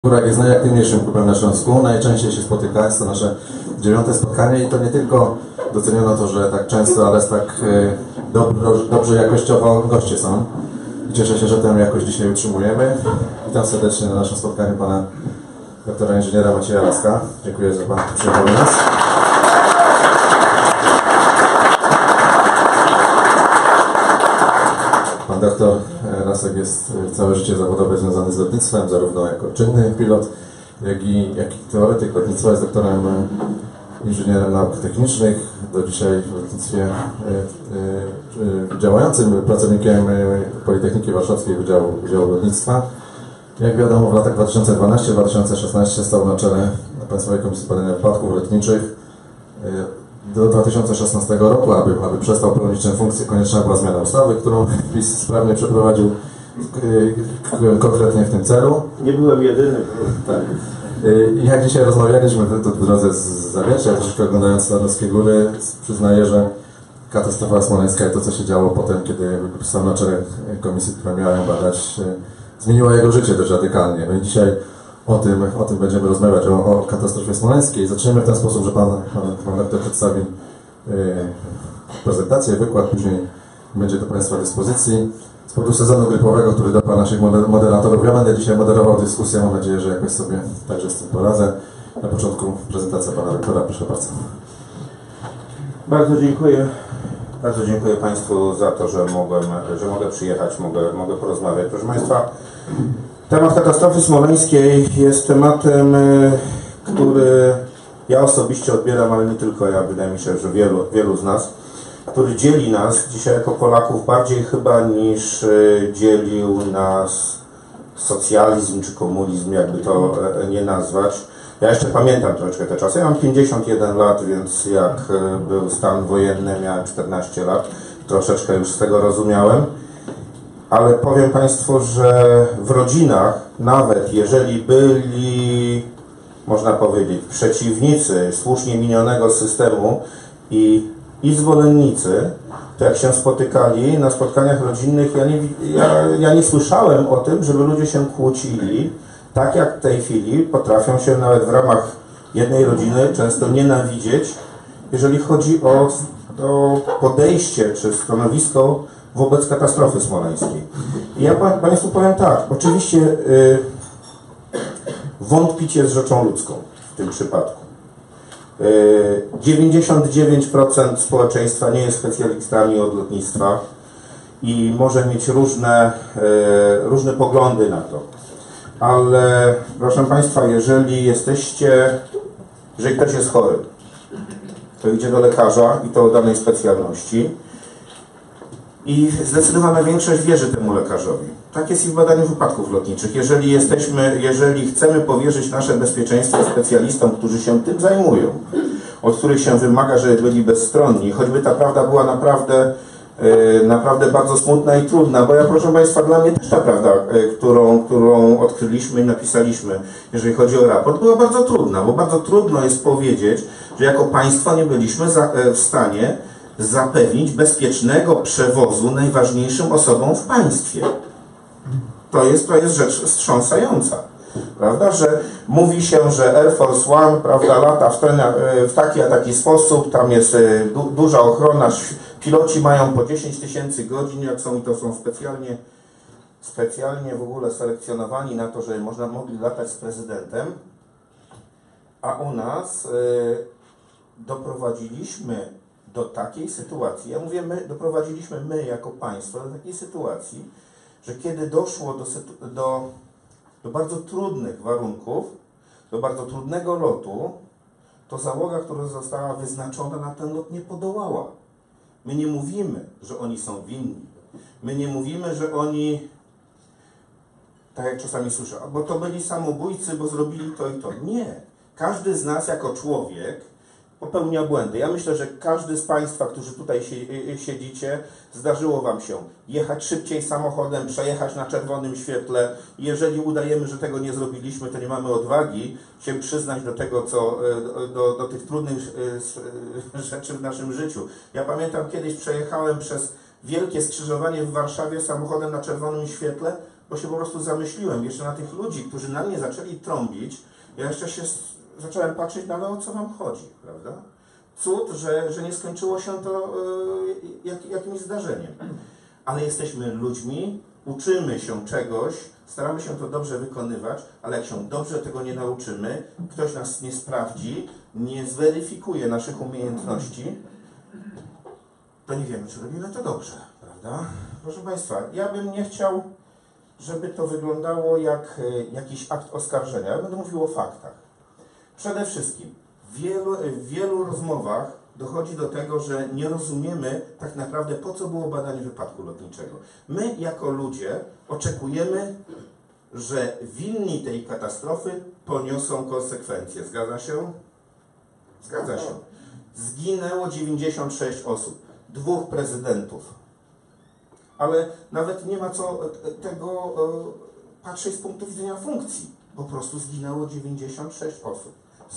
Górach jest najaktywniejszym klubem na Śląsku, najczęściej się spotyka, jest to nasze 9. spotkanie i to nie tylko doceniono to, że tak często, ale tak dobrze jakościowo goście są. Cieszę się, że tę jakość dzisiaj utrzymujemy. Witam serdecznie na naszym spotkaniu pana doktora inżyniera Macieja Laska. Dziękuję, że pan przyjechał do nas. Pan doktor Lasek jest całe życie zawodowe związany z lotnictwem, zarówno jako czynny pilot, jak i teoretyk lotnictwa. Jest doktorem inżynierem nauk technicznych, do dzisiaj w lotnictwie działającym pracownikiem Politechniki Warszawskiej Wydziału Lotnictwa. Jak wiadomo, w latach 2012-2016 stał na czele Państwowej Komisji Badania Wypadków Lotniczych. Do 2016 roku, aby przestał pełnić tę funkcję, konieczna była zmiana ustawy, którą PiS sprawnie przeprowadził konkretnie w tym celu. Nie byłem jedyny. Tak. I jak dzisiaj rozmawialiśmy w drodze z Zawiercia, troszeczkę oglądając Tarnowskie Góry, przyznaję, że katastrofa smoleńska i to, co się działo potem, kiedy stał na czele komisji, która miała ją badać, zmieniła jego życie dość radykalnie. No i dzisiaj o tym będziemy rozmawiać, o katastrofie smoleńskiej. Zaczniemy w ten sposób, że pan doktor przedstawi prezentację, wykład, później będzie do Państwa dyspozycji. Z powodu sezonu grypowego, który dopadł naszych moderatorów, ja będę dzisiaj moderował dyskusję, mam nadzieję, że jakoś sobie także z tym poradzę. Na początku prezentacja pana doktora, proszę bardzo. Bardzo dziękuję. Bardzo dziękuję Państwu za to, że mogę przyjechać, mogę porozmawiać. Proszę Państwa, temat katastrofy smoleńskiej jest tematem, który ja osobiście odbieram, ale nie tylko ja, wydaje mi się, że wielu z nas, który dzieli nas dzisiaj jako Polaków bardziej chyba niż dzielił nas socjalizm czy komunizm, jakby to nie nazwać. Ja jeszcze pamiętam troszeczkę te czasy. Ja mam 51 lat, więc jak był stan wojenny, miałem 14 lat. Troszeczkę już z tego rozumiałem. Ale powiem Państwu, że w rodzinach, nawet jeżeli byli, można powiedzieć, przeciwnicy słusznie minionego systemu i zwolennicy, to jak się spotykali na spotkaniach rodzinnych, ja nie słyszałem o tym, żeby ludzie się kłócili, tak jak w tej chwili potrafią się nawet w ramach jednej rodziny często nienawidzieć, jeżeli chodzi o podejście czy stanowisko wobec katastrofy smoleńskiej. I ja Państwu powiem tak, oczywiście wątpić jest rzeczą ludzką w tym przypadku. 99% społeczeństwa nie jest specjalistami od lotnictwa i może mieć różne poglądy na to. Ale proszę Państwa, jeżeli ktoś jest chory, to idzie do lekarza i to o danej specjalności i zdecydowana większość wierzy temu lekarzowi. Tak jest i w badaniu wypadków lotniczych. Jeżeli chcemy powierzyć nasze bezpieczeństwo specjalistom, którzy się tym zajmują, od których się wymaga, żeby byli bezstronni, choćby ta prawda była naprawdę bardzo smutna i trudna, bo proszę Państwa, dla mnie też ta prawda, którą odkryliśmy i napisaliśmy, jeżeli chodzi o raport, była bardzo trudna, bo bardzo trudno jest powiedzieć, że jako państwo nie byliśmy w stanie zapewnić bezpiecznego przewozu najważniejszym osobom w państwie. To jest rzecz wstrząsająca. Prawda, że mówi się, że Air Force One, prawda, lata w taki a taki sposób, tam jest duża ochrona, piloci mają po 10 000 godzin, jak są, i to są specjalnie w ogóle selekcjonowani na to, żeby mogli latać z prezydentem, a u nas doprowadziliśmy do takiej sytuacji, ja mówię doprowadziliśmy my jako państwo do takiej sytuacji, że kiedy doszło do bardzo trudnych warunków, do bardzo trudnego lotu, to załoga, która została wyznaczona na ten lot, nie podołała. My nie mówimy, że oni są winni. My nie mówimy, że oni, tak jak czasami słyszę, bo to byli samobójcy, bo zrobili to i to. Nie. Każdy z nas jako człowiek popełnia błędy. Ja myślę, że każdy z Państwa, którzy tutaj siedzicie, zdarzyło Wam się jechać szybciej samochodem, przejechać na czerwonym świetle. Jeżeli udajemy, że tego nie zrobiliśmy, to nie mamy odwagi się przyznać do tego, do tych trudnych rzeczy w naszym życiu. Ja pamiętam, kiedyś przejechałem przez wielkie skrzyżowanie w Warszawie samochodem na czerwonym świetle. bo się po prostu zamyśliłem jeszcze na tych ludzi, którzy na mnie zaczęli trąbić. Ja jeszcze się zacząłem patrzeć, no ale o co wam chodzi, prawda? Cud, że nie skończyło się to jakimś zdarzeniem. Ale jesteśmy ludźmi, uczymy się czegoś, staramy się to dobrze wykonywać, ale jak się dobrze tego nie nauczymy, ktoś nas nie sprawdzi, nie zweryfikuje naszych umiejętności, to nie wiemy, czy robimy to dobrze, prawda? Proszę Państwa, ja bym nie chciał, żeby to wyglądało jak jakiś akt oskarżenia. Ja będę mówił o faktach. Przede wszystkim w wielu rozmowach dochodzi do tego, że nie rozumiemy tak naprawdę, po co było badanie wypadku lotniczego. My jako ludzie oczekujemy, że winni tej katastrofy poniosą konsekwencje. Zgadza się? Zgadza się. Zginęło 96 osób, 2 prezydentów. Ale nawet nie ma co tego patrzeć z punktu widzenia funkcji. Po prostu zginęło 96 osób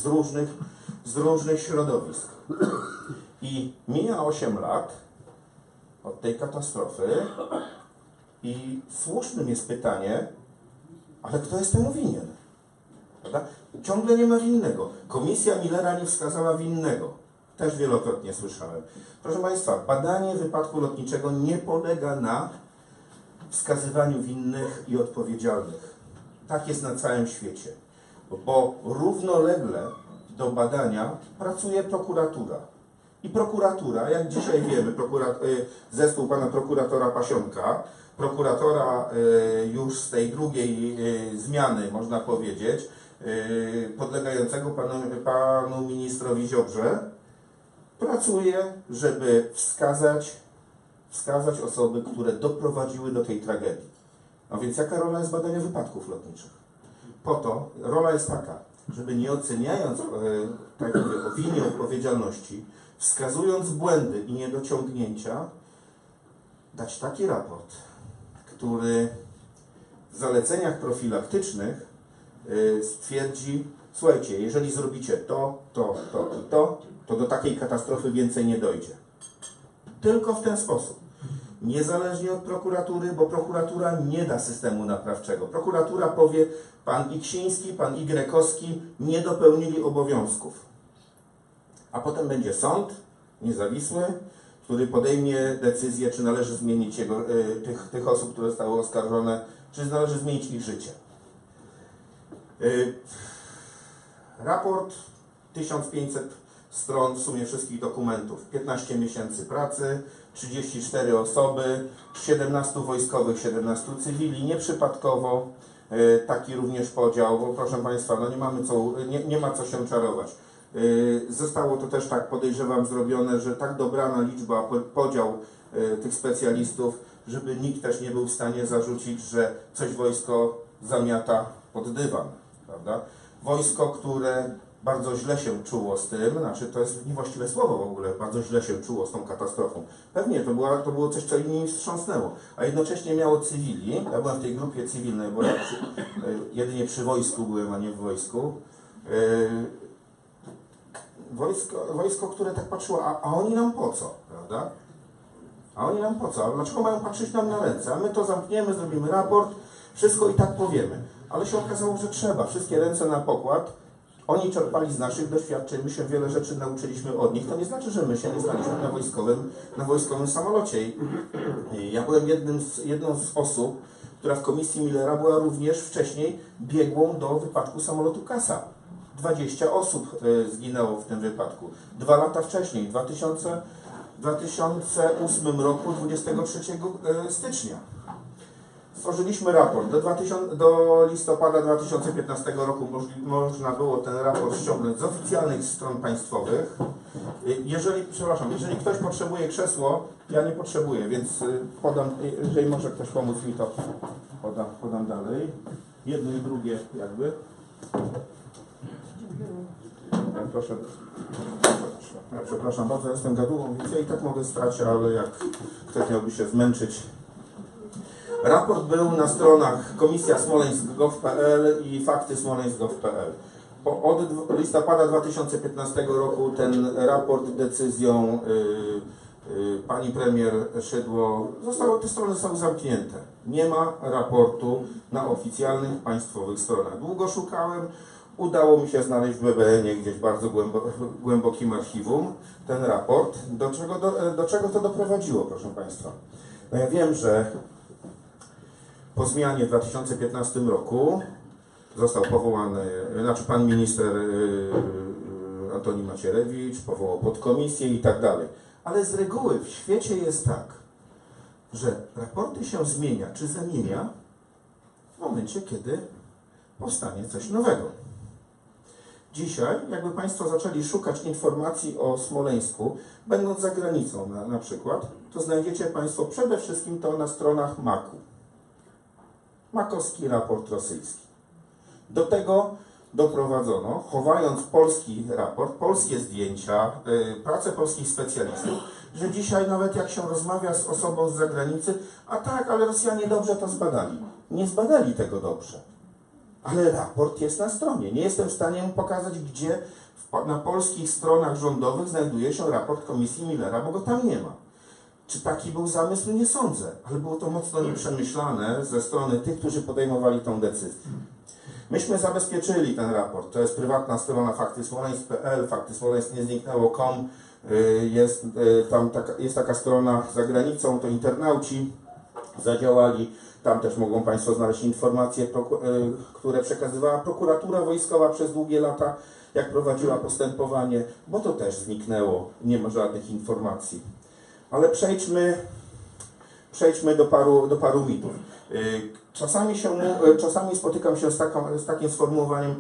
z różnych środowisk. I mija 8 lat od tej katastrofy i słusznym jest pytanie, ale kto jest temu winien? Prawda? Ciągle nie ma winnego. Komisja Millera nie wskazała winnego. Też wielokrotnie słyszałem. Proszę Państwa, badanie wypadku lotniczego nie polega na wskazywaniu winnych i odpowiedzialnych. Tak jest na całym świecie. Bo równolegle do badania pracuje prokuratura. I prokuratura, jak dzisiaj wiemy, zespół pana prokuratora Pasionka, prokuratora już z tej drugiej zmiany, można powiedzieć, podlegającego panu ministrowi Ziobrze, pracuje, żeby wskazać osoby, które doprowadziły do tej tragedii. A więc jaka rola jest badania wypadków lotniczych? Po to rola jest taka, żeby nie oceniając tak mówię, opinii odpowiedzialności, wskazując błędy i niedociągnięcia, dać taki raport, który w zaleceniach profilaktycznych stwierdzi, słuchajcie, jeżeli zrobicie to do takiej katastrofy więcej nie dojdzie. Tylko w ten sposób. Niezależnie od prokuratury, bo prokuratura nie da systemu naprawczego. Prokuratura powie, pan Iksiński, pan Y-owski nie dopełnili obowiązków. A potem będzie sąd niezawisły, który podejmie decyzję, czy należy zmienić tych osób, które zostały oskarżone, czy należy zmienić ich życie. Raport 1500 stron w sumie wszystkich dokumentów, 15 miesięcy pracy, 34 osoby, 17 wojskowych, 17 cywili, nieprzypadkowo taki również podział, bo proszę Państwa, no nie ma co się czarować. Zostało to też tak, podejrzewam, zrobione, że tak dobrana liczba, podział tych specjalistów, żeby nikt też nie był w stanie zarzucić, że coś wojsko zamiata pod dywan, prawda? Wojsko, które bardzo źle się czuło z tym, znaczy to jest niewłaściwe słowo w ogóle, bardzo źle się czuło z tą katastrofą. Pewnie to było coś, co inni wstrząsnęło, a jednocześnie miało cywili. Ja byłem w tej grupie cywilnej, bo ja jedynie przy wojsku byłem, a nie w wojsku. Wojsko, które tak patrzyło, a oni nam po co, prawda? A oni nam po co? A dlaczego mają patrzeć nam na ręce? A my to zamkniemy, zrobimy raport, wszystko i tak powiemy. Ale się okazało, że trzeba. Wszystkie ręce na pokład. Oni czerpali z naszych doświadczeń, my się wiele rzeczy nauczyliśmy od nich. To nie znaczy, że my się nie znaliśmy na wojskowym samolocie. Ja byłem jedną z osób, która w komisji Millera była również wcześniej biegłą do wypadku samolotu Kasa. 20 osób zginęło w tym wypadku. 2 lata wcześniej, w 2008 roku, 23 stycznia. Stworzyliśmy raport. Do listopada 2015 roku można było ten raport ściągnąć z oficjalnych stron państwowych. Jeżeli ktoś potrzebuje krzesło, ja nie potrzebuję, więc podam, jeżeli może ktoś pomóc mi, to podam dalej. Jedno i drugie jakby. Proszę. Ja przepraszam bardzo, jestem gadułą, więc ja i tak mogę stać, ale jak ktoś miałby się zmęczyć. Raport był na stronach Komisja Smoleńsk.gov.pl i Fakty Smoleńsk.gov.pl. Od listopada 2015 roku ten raport decyzją pani premier Szydło, te strony zostały zamknięte. Nie ma raportu na oficjalnych państwowych stronach. Długo szukałem, udało mi się znaleźć w BBN-ie gdzieś bardzo głębokim archiwum ten raport. Do czego to doprowadziło, proszę Państwa? No ja wiem, że po zmianie w 2015 roku został powołany, znaczy pan minister Antoni Macierewicz powołał podkomisję i tak dalej. Ale z reguły w świecie jest tak, że raporty się zmienia czy zamienia w momencie, kiedy powstanie coś nowego. Dzisiaj, jakby Państwo zaczęli szukać informacji o Smoleńsku, będąc za granicą na przykład, to znajdziecie Państwo przede wszystkim to na stronach MAK-u. Makowski raport rosyjski. Do tego doprowadzono, chowając polski raport, polskie zdjęcia, pracę polskich specjalistów, że dzisiaj nawet jak się rozmawia z osobą z zagranicy, a tak, ale Rosjanie dobrze to zbadali. Nie zbadali tego dobrze. Ale raport jest na stronie. Nie jestem w stanie pokazać, gdzie na polskich stronach rządowych znajduje się raport Komisji Millera, bo go tam nie ma. Czy taki był zamysł? Nie sądzę, ale było to mocno nieprzemyślane ze strony tych, którzy podejmowali tą decyzję. Myśmy zabezpieczyli ten raport. To jest prywatna strona faktysmoleńsk.pl, faktysmoleńsk nie zniknęło.com. Jest taka strona za granicą, to internauci zadziałali. Tam też mogą Państwo znaleźć informacje, które przekazywała prokuratura wojskowa przez długie lata, jak prowadziła postępowanie, bo to też zniknęło, nie ma żadnych informacji. Ale przejdźmy do paru mitów. Czasami spotykam się z takim sformułowaniem,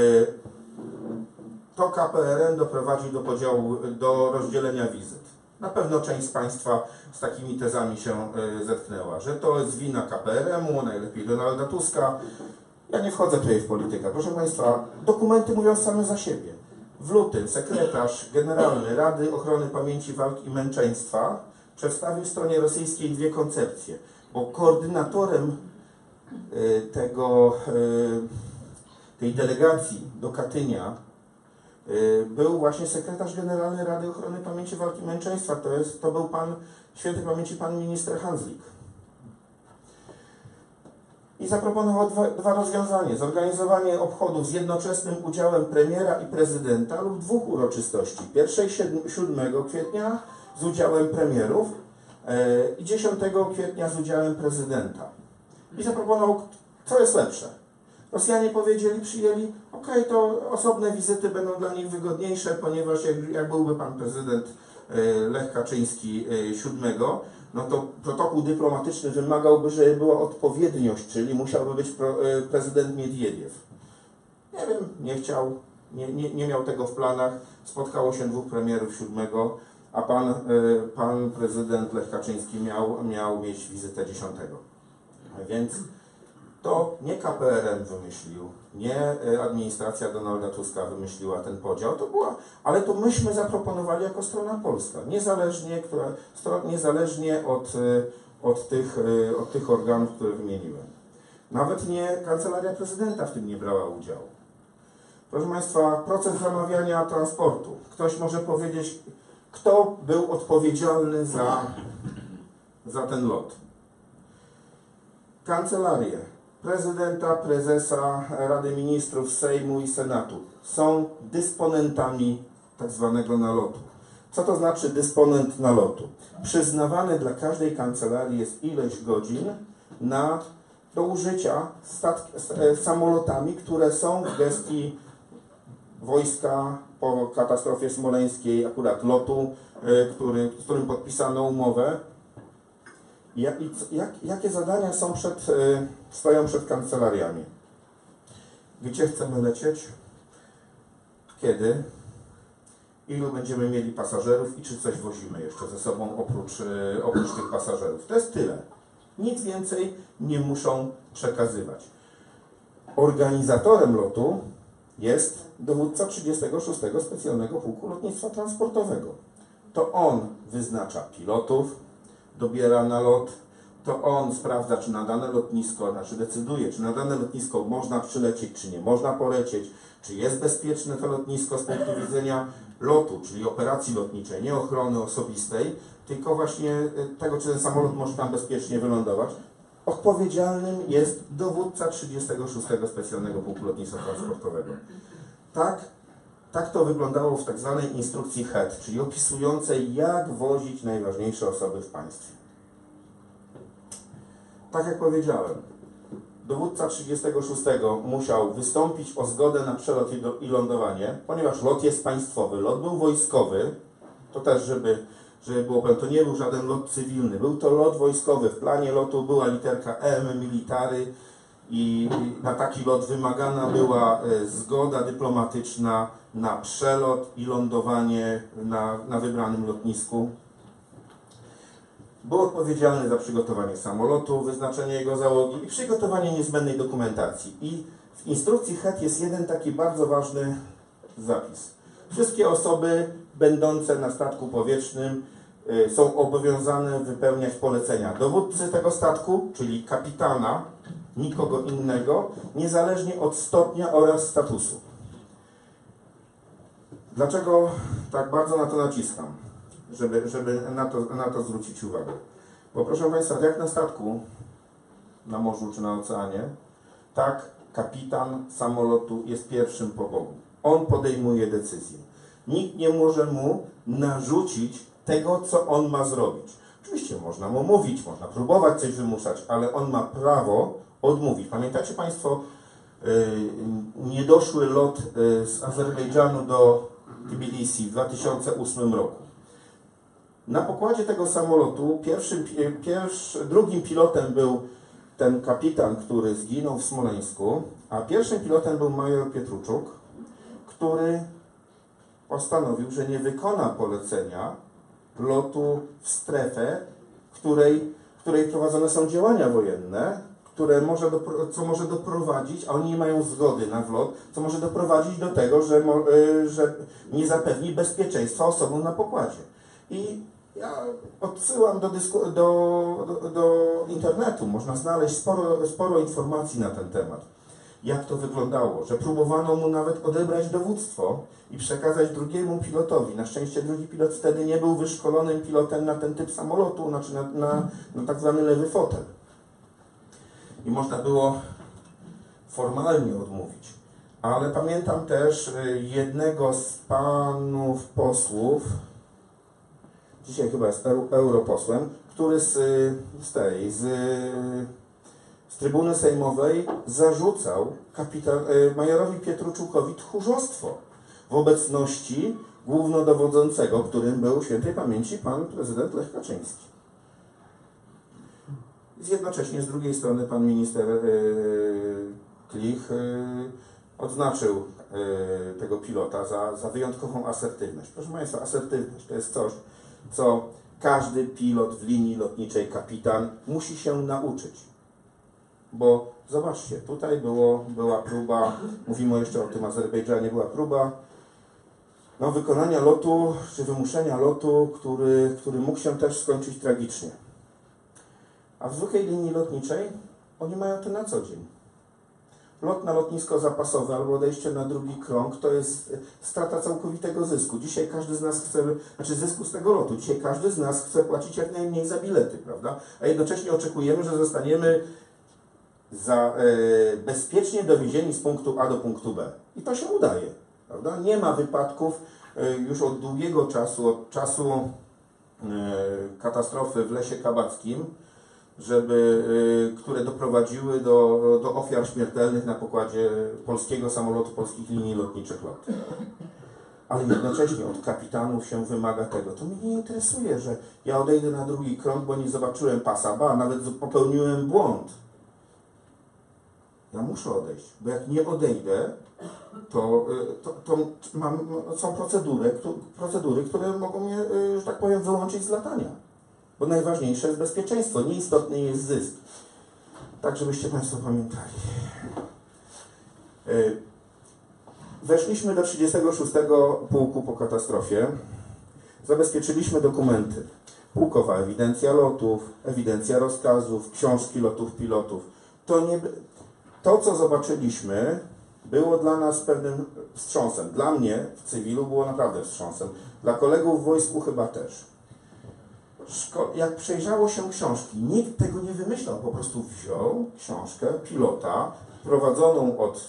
to KPRM doprowadzi do podziału, do rozdzielenia wizyt. Na pewno część z Państwa z takimi tezami się zetknęła, że to jest wina KPRM-u, najlepiej Donalda Tuska. Ja nie wchodzę tutaj w politykę. Proszę Państwa, dokumenty mówią same za siebie. W lutym sekretarz generalny Rady Ochrony Pamięci, Walk i Męczeństwa przedstawił stronie rosyjskiej dwie koncepcje, bo koordynatorem tej delegacji do Katynia był właśnie sekretarz generalny Rady Ochrony Pamięci, Walki i Męczeństwa. To był świętej pamięci pan minister Hanslik. I zaproponował dwa rozwiązania. Zorganizowanie obchodów z jednoczesnym udziałem premiera i prezydenta lub dwóch uroczystości. Pierwszej 7 kwietnia z udziałem premierów i 10 kwietnia z udziałem prezydenta. I zaproponował, co jest lepsze. Rosjanie przyjęli, ok, to osobne wizyty będą dla nich wygodniejsze, ponieważ jak byłby pan prezydent Lech Kaczyński 7, no to protokół dyplomatyczny wymagałby, żeby była odpowiedniość, czyli musiałby być prezydent Miedwiediew. Nie wiem, nie chciał, nie miał tego w planach. Spotkało się dwóch premierów 7, a pan prezydent Lech Kaczyński miał mieć wizytę 10. Więc to nie KPRM wymyślił, nie administracja Donalda Tuska wymyśliła ten podział, ale to myśmy zaproponowali jako strona polska, niezależnie od tych organów, które wymieniłem. Nawet nie Kancelaria Prezydenta w tym nie brała udziału. Proszę Państwa, proces zamawiania transportu. Ktoś może powiedzieć, kto był odpowiedzialny za ten lot. Kancelarie prezydenta, prezesa Rady Ministrów, Sejmu i Senatu są dysponentami tak zwanego nalotu. Co to znaczy dysponent nalotu? Przyznawany dla każdej kancelarii jest ileś godzin do użycia samolotami, które są w gestii wojska po katastrofie smoleńskiej, akurat lotu, z którym podpisano umowę. Jakie zadania stoją przed kancelariami? Gdzie chcemy lecieć? Kiedy? Ilu będziemy mieli pasażerów i czy coś wozimy jeszcze ze sobą oprócz tych pasażerów? To jest tyle. Nic więcej nie muszą przekazywać. Organizatorem lotu jest dowódca 36. Specjalnego Pułku Lotnictwa Transportowego. To on wyznacza pilotów, dobiera na lot, to on sprawdza, czy na dane lotnisko, znaczy decyduje, czy na dane lotnisko można przylecieć, czy nie można polecieć, czy jest bezpieczne to lotnisko z punktu widzenia lotu, czyli operacji lotniczej, nie ochrony osobistej, tylko właśnie tego, czy ten samolot może tam bezpiecznie wylądować. Odpowiedzialnym jest dowódca 36. Specjalnego Pułku Lotnictwa Transportowego. Tak to wyglądało w tak zwanej instrukcji HEAD, czyli opisującej, jak wozić najważniejsze osoby w państwie. Tak jak powiedziałem, dowódca 36 musiał wystąpić o zgodę na przelot i lądowanie, ponieważ lot jest państwowy, lot był wojskowy, to też, żeby było pewne, to nie był żaden lot cywilny, był to lot wojskowy. W planie lotu była literka M military i na taki lot wymagana była zgoda dyplomatyczna na przelot i lądowanie na wybranym lotnisku. Był odpowiedzialny za przygotowanie samolotu, wyznaczenie jego załogi i przygotowanie niezbędnej dokumentacji. I w instrukcji HEAD jest jeden taki bardzo ważny zapis. Wszystkie osoby będące na statku powietrznym są obowiązane wypełniać polecenia dowódcy tego statku, czyli kapitana, nikogo innego, niezależnie od stopnia oraz statusu. Dlaczego tak bardzo na to naciskam? Żeby na to zwrócić uwagę. Bo proszę Państwa, jak na statku, na morzu czy na oceanie, tak kapitan samolotu jest pierwszym po Bogu. On podejmuje decyzję. Nikt nie może mu narzucić tego, co on ma zrobić. Oczywiście można mu mówić, można próbować coś wymuszać, ale on ma prawo odmówić. Pamiętacie Państwo niedoszły lot z Azerbejdżanu do Tbilisi w 2008 roku? Na pokładzie tego samolotu drugim pilotem był ten kapitan, który zginął w Smoleńsku, a pierwszym pilotem był major Pietruczuk, który postanowił, że nie wykona polecenia lotu w strefę, w której prowadzone są działania wojenne, co może doprowadzić, a oni nie mają zgody na wlot, co może doprowadzić do tego, że nie zapewni bezpieczeństwa osobom na pokładzie. I ja odsyłam do internetu, można znaleźć sporo informacji na ten temat. Jak to wyglądało, że próbowano mu nawet odebrać dowództwo i przekazać drugiemu pilotowi. Na szczęście drugi pilot wtedy nie był wyszkolonym pilotem na ten typ samolotu, znaczy na tak zwany lewy fotel. I można było formalnie odmówić. Ale pamiętam też jednego z panów posłów, dzisiaj chyba jest europosłem, który z trybuny sejmowej zarzucał majorowi Pietruczukowi tchórzostwo w obecności głównodowodzącego, którym był świętej pamięci pan prezydent Lech Kaczyński. Jednocześnie z drugiej strony pan minister Klich odznaczył tego pilota za wyjątkową asertywność. Proszę Państwa, asertywność to jest coś, co każdy pilot w linii lotniczej, kapitan, musi się nauczyć. Bo zobaczcie, tutaj była próba, mówimy jeszcze o tym Azerbejdżanie, była próba wykonania lotu, czy wymuszenia lotu, który mógł się też skończyć tragicznie. A w zwykłej linii lotniczej oni mają to na co dzień. Lot na lotnisko zapasowe albo odejście na drugi krąg to jest strata całkowitego zysku. Dzisiaj każdy z nas chce, zysku z tego lotu, dzisiaj każdy z nas chce płacić jak najmniej za bilety, prawda? A jednocześnie oczekujemy, że zostaniemy bezpiecznie dowiezieni z punktu A do punktu B. I to się udaje, prawda? Nie ma wypadków już od długiego czasu, od czasu katastrofy w Lesie Kabackim, które doprowadziły do ofiar śmiertelnych na pokładzie polskiego samolotu, polskich linii lotniczych LOT. Ale jednocześnie od kapitanów się wymaga tego. To mnie nie interesuje, że ja odejdę na drugi krąg, bo nie zobaczyłem pasa, a nawet popełniłem błąd. Ja muszę odejść, bo jak nie odejdę, to są procedury, które mogą mnie, że tak powiem, wyłączyć z latania. Bo najważniejsze jest bezpieczeństwo, nieistotny jest zysk. Tak, żebyście Państwo pamiętali. Weszliśmy do 36. Pułku po katastrofie. Zabezpieczyliśmy dokumenty. pułkowa ewidencja lotów, ewidencja rozkazów, książki lotów pilotów. To, co zobaczyliśmy, było dla nas pewnym wstrząsem. Dla mnie w cywilu było naprawdę wstrząsem. Dla kolegów w wojsku chyba też. Jak przejrzało się książki, nikt tego nie wymyślał. Po prostu wziął książkę pilota prowadzoną od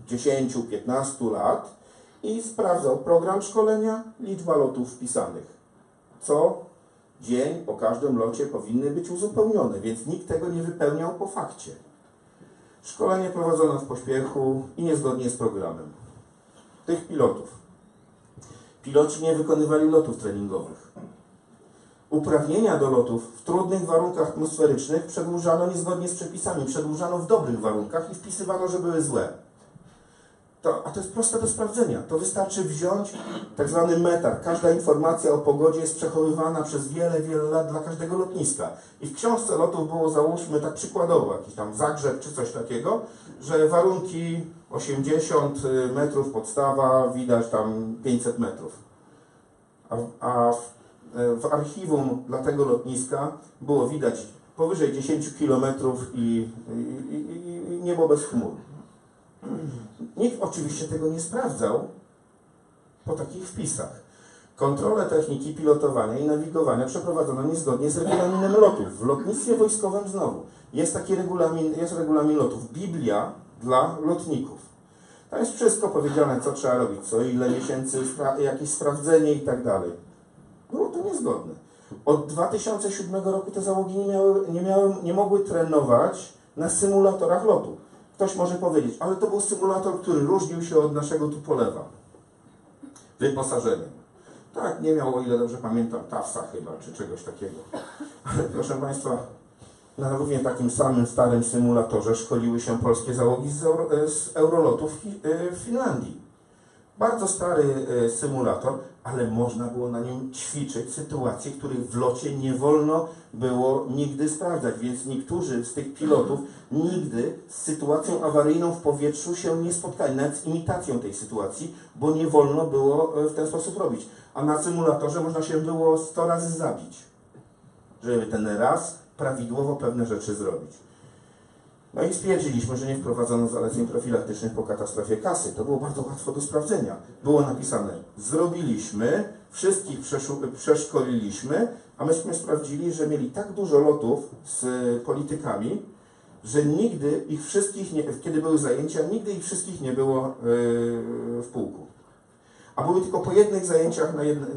10-15 lat i sprawdzał program szkolenia, liczba lotów wpisanych. Co dzień po każdym locie powinny być uzupełnione, więc nikt tego nie wypełniał po fakcie. Szkolenie prowadzono w pośpiechu i niezgodnie z programem. Tych pilotów. Piloci nie wykonywali lotów treningowych. Uprawnienia do lotów w trudnych warunkach atmosferycznych przedłużano niezgodnie z przepisami, przedłużano w dobrych warunkach i wpisywano, że były złe. A to jest proste do sprawdzenia. To wystarczy wziąć tak zwany metar. Każda informacja o pogodzie jest przechowywana przez wiele, wiele lat dla każdego lotniska. I w książce lotów było, załóżmy tak przykładowo, jakiś tam Zagrzeb czy coś takiego, że warunki 80 metrów podstawa, widać tam 500 metrów. A w archiwum dla tego lotniska było widać powyżej 10 km i niebo bez chmur. Nikt oczywiście tego nie sprawdzał po takich wpisach. Kontrolę techniki pilotowania i nawigowania przeprowadzono niezgodnie z regulaminem lotów. W lotnictwie wojskowym znowu jest taki regulamin lotów. Biblia dla lotników. Tam jest wszystko powiedziane, co trzeba robić, co ile miesięcy, jakieś sprawdzenie i tak dalej. Było to niezgodne. Od 2007 roku te załogi nie mogły trenować na symulatorach lotu. Ktoś może powiedzieć, ale to był symulator, który różnił się od naszego Tupolewa. Wyposażeniem. Tak, nie miał, o ile dobrze pamiętam, TAFSA chyba, czy czegoś takiego. Ale proszę Państwa, na równie takim samym starym symulatorze szkoliły się polskie załogi z Eurolotów w Finlandii. Bardzo stary symulator, ale można było na nim ćwiczyć sytuacje, których w locie nie wolno było nigdy sprawdzać, więc niektórzy z tych pilotów nigdy z sytuacją awaryjną w powietrzu się nie spotkali, nawet z imitacją tej sytuacji, bo nie wolno było w ten sposób robić. A na symulatorze można się było 100 razy zabić, żeby ten raz prawidłowo pewne rzeczy zrobić. No i stwierdziliśmy, że nie wprowadzono zaleceń profilaktycznych po katastrofie Kasy. To było bardzo łatwo do sprawdzenia. Było napisane, zrobiliśmy, wszystkich przeszkoliliśmy, a myśmy sprawdzili, że mieli tak dużo lotów z politykami, że nigdy ich wszystkich, kiedy były zajęcia, nigdy ich wszystkich nie było w pułku. A były tylko po jednych zajęciach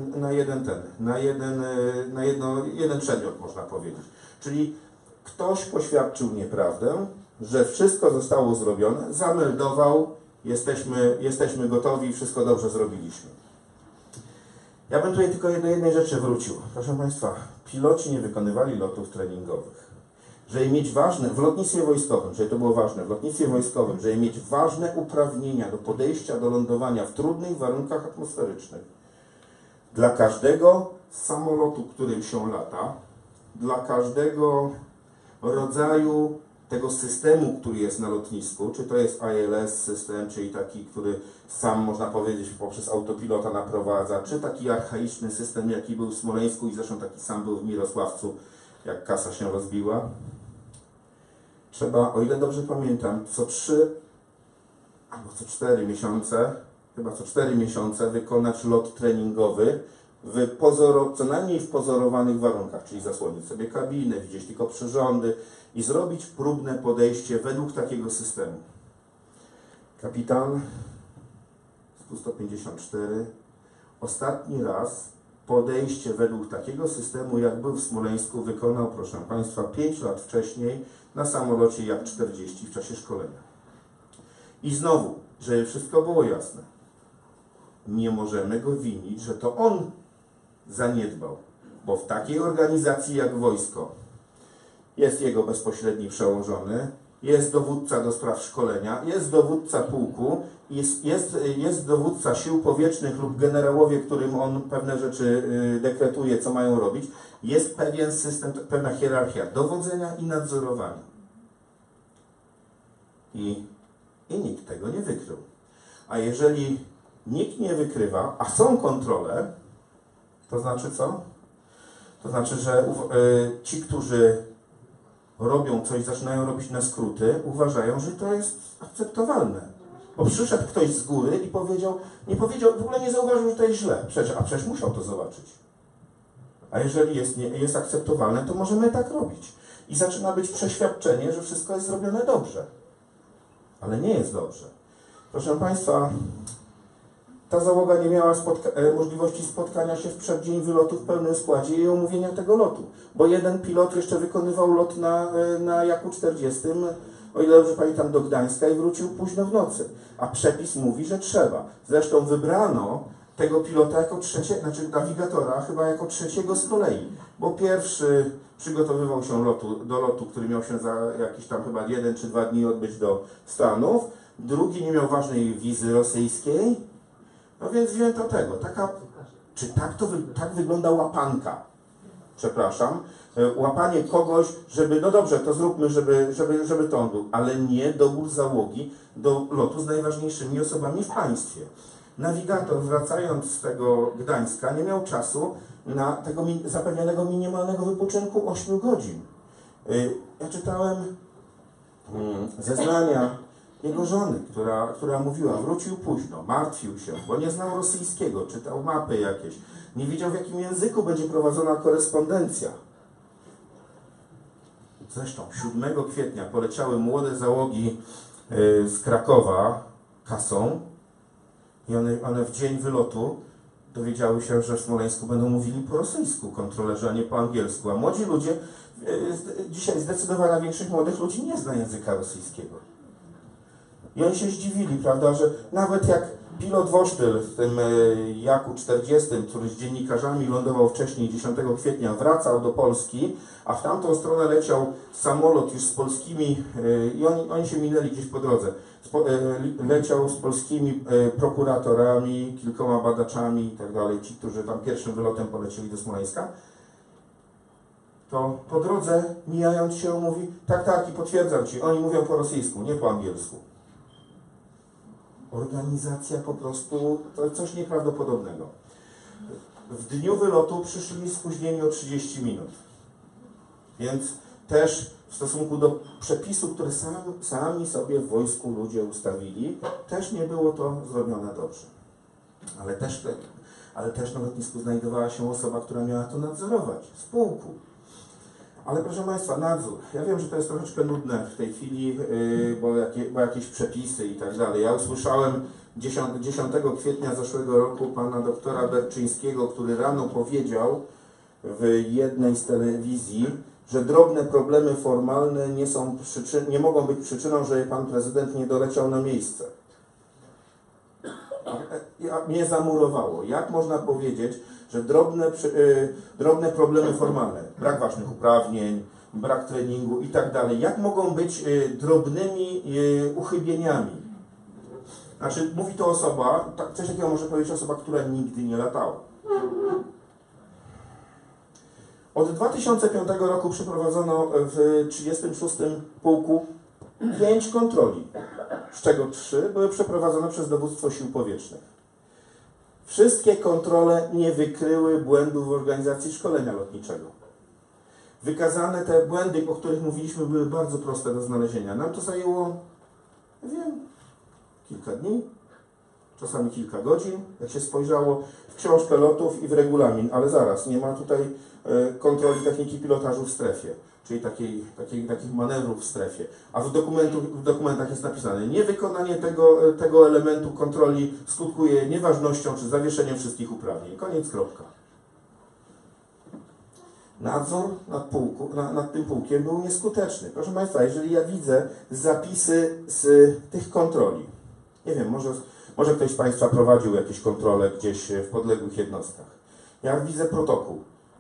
jeden przedmiot, można powiedzieć. Czyli ktoś poświadczył nieprawdę, że wszystko zostało zrobione, zameldował, jesteśmy gotowi, wszystko dobrze zrobiliśmy. Ja bym tutaj tylko do jednej rzeczy wrócił. Proszę Państwa, piloci nie wykonywali lotów treningowych. Żeby mieć ważne, w lotnictwie wojskowym, żeby to było ważne, w lotnictwie wojskowym, żeby mieć ważne uprawnienia do podejścia do lądowania w trudnych warunkach atmosferycznych, dla każdego samolotu, którym się lata, dla każdego rodzaju tego systemu, który jest na lotnisku, czy to jest ILS system, czyli taki, który sam, można powiedzieć, poprzez autopilota naprowadza, czy taki archaiczny system, jaki był w Smoleńsku i zresztą taki sam był w Mirosławcu, jak Kasa się rozbiła. Trzeba, o ile dobrze pamiętam, co 3 albo co 4 miesiące, chyba co 4 miesiące wykonać lot treningowy co najmniej w pozorowanych warunkach, czyli zasłonić sobie kabinę, widzieć tylko przyrządy i zrobić próbne podejście według takiego systemu. Kapitan 154 ostatni raz podejście według takiego systemu, jak był w Smoleńsku, wykonał, proszę Państwa, 5 lat wcześniej na samolocie Jak-40 w czasie szkolenia. I znowu, żeby wszystko było jasne, nie możemy go winić, że to on zaniedbał, bo w takiej organizacji jak wojsko jest jego bezpośredni przełożony, jest dowódca do spraw szkolenia, jest dowódca pułku, jest dowódca sił powietrznych lub generałowie, którym on pewne rzeczy dekretuje, co mają robić. Jest pewien system, pewna hierarchia dowodzenia i nadzorowania. I nikt tego nie wykrył. A jeżeli nikt nie wykrywa, a są kontrole, to znaczy co? To znaczy, że ci, którzy robią coś, zaczynają robić na skróty, uważają, że to jest akceptowalne. Bo przyszedł ktoś z góry i nie powiedział, w ogóle nie zauważył, że to jest źle. Przecież musiał to zobaczyć. A jeżeli jest akceptowalne, to możemy tak robić. I zaczyna być przeświadczenie, że wszystko jest zrobione dobrze. Ale nie jest dobrze. Proszę Państwa, ta załoga nie miała możliwości spotkania się w przeddzień wylotu w pełnym składzie i omówienia tego lotu. Bo jeden pilot jeszcze wykonywał lot na Jaku-40, o ile dobrze pamiętam, do Gdańska i wrócił późno w nocy. A przepis mówi, że trzeba. Zresztą wybrano tego pilota jako nawigatora chyba jako trzeciego z kolei. Bo pierwszy przygotowywał się do lotu, który miał się za jakieś tam chyba 1 czy 2 dni odbyć do Stanów. Drugi nie miał ważnej wizy rosyjskiej. No więc wzięto tego. Czy tak wygląda łapanka? Przepraszam. Łapanie kogoś, żeby, no dobrze, to zróbmy, żeby to on był, ale nie dobór załogi do lotu z najważniejszymi osobami w państwie. Nawigator, wracając z tego Gdańska, nie miał czasu na tego zapewnionego minimalnego wypoczynku 8 godzin. Ja czytałem zeznania jego żony, która mówiła, wrócił późno, martwił się, bo nie znał rosyjskiego, czytał mapy jakieś, nie wiedział, w jakim języku będzie prowadzona korespondencja. Zresztą 7 kwietnia poleciały młode załogi z Krakowa kasą i one w dzień wylotu dowiedziały się, że w Smoleńsku będą mówili po rosyjsku kontrolerzy, a nie po angielsku. A młodzi ludzie, dzisiaj zdecydowana większość młodych ludzi nie zna języka rosyjskiego. I oni się zdziwili, prawda, że nawet jak pilot Wosztyl w tym Jaku-40, który z dziennikarzami lądował wcześniej, 10 kwietnia, wracał do Polski, a w tamtą stronę leciał samolot już z polskimi, i oni się minęli gdzieś po drodze, leciał z polskimi prokuratorami, kilkoma badaczami i tak dalej, ci, którzy tam pierwszym wylotem polecieli do Smoleńska, to po drodze, mijając się, mówi, tak, i potwierdzam Ci, oni mówią po rosyjsku, nie po angielsku. Organizacja po prostu, to coś nieprawdopodobnego. W dniu wylotu przyszli spóźnieni o 30 minut. Więc też w stosunku do przepisu, które sami sobie w wojsku ludzie ustawili, też nie było to zrobione dobrze. Ale też na lotnisku znajdowała się osoba, która miała to nadzorować z pułku. Ale proszę Państwa, nadzór. Ja wiem, że to jest troszeczkę nudne w tej chwili, bo jakieś przepisy i tak dalej. Ja usłyszałem 10 kwietnia zeszłego roku pana doktora Berczyńskiego, który rano powiedział w jednej z telewizji, że drobne problemy formalne nie mogą być przyczyną, że pan prezydent nie doleciał na miejsce. Mnie zamurowało. Jak można powiedzieć, że drobne problemy formalne, brak ważnych uprawnień, brak treningu i tak dalej, jak mogą być drobnymi uchybieniami? Znaczy, mówi to osoba, coś takiego może powiedzieć osoba, która nigdy nie latała. Od 2005 roku przeprowadzono w 36 pułku 5 kontroli, z czego 3 były przeprowadzone przez dowództwo sił powietrznych. Wszystkie kontrole nie wykryły błędów w organizacji szkolenia lotniczego. Wykazane te błędy, o których mówiliśmy, były bardzo proste do znalezienia. Nam to zajęło, nie wiem, kilka dni, czasami kilka godzin, jak się spojrzało w książkę lotów i w regulamin, ale zaraz, nie ma tutaj kontroli techniki pilotażu w strefie, czyli takich manewrów w strefie. A w dokumentach jest napisane, niewykonanie tego elementu kontroli skutkuje nieważnością czy zawieszeniem wszystkich uprawnień. Koniec, kropka. Nadzór nad tym pułkiem był nieskuteczny. Proszę Państwa, jeżeli ja widzę zapisy z tych kontroli, nie wiem, może ktoś z Państwa prowadził jakieś kontrole gdzieś w podległych jednostkach. Ja widzę protokół.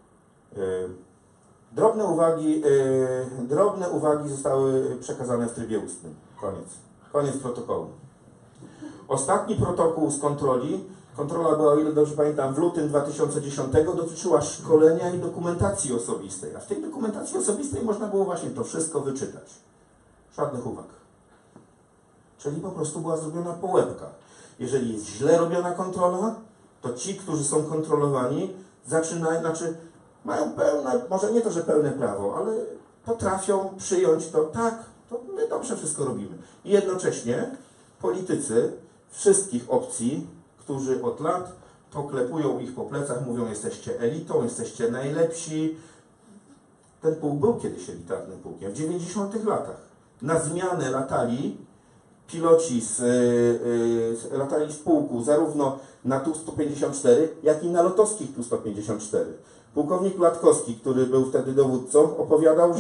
Drobne uwagi zostały przekazane w trybie ustnym. Koniec protokołu. Ostatni protokół z kontroli, kontrola była, o ile dobrze pamiętam, w lutym 2010, dotyczyła szkolenia i dokumentacji osobistej. A w tej dokumentacji osobistej można było właśnie to wszystko wyczytać. Żadnych uwag. Czyli po prostu była zrobiona po łebkach. Jeżeli jest źle robiona kontrola, to ci, którzy są kontrolowani, mają pełne, może nie to, że pełne prawo, ale potrafią przyjąć to, tak, to my dobrze wszystko robimy. I jednocześnie politycy wszystkich opcji, którzy od lat poklepują ich po plecach, mówią, jesteście elitą, jesteście najlepsi. Ten pułk był kiedyś elitarnym pułkiem, w 90-tych latach. Na zmianę latali piloci latali z pułku zarówno na Tu-154, jak i na lotowskich Tu-154. Pułkownik Latkowski, który był wtedy dowódcą, opowiadał,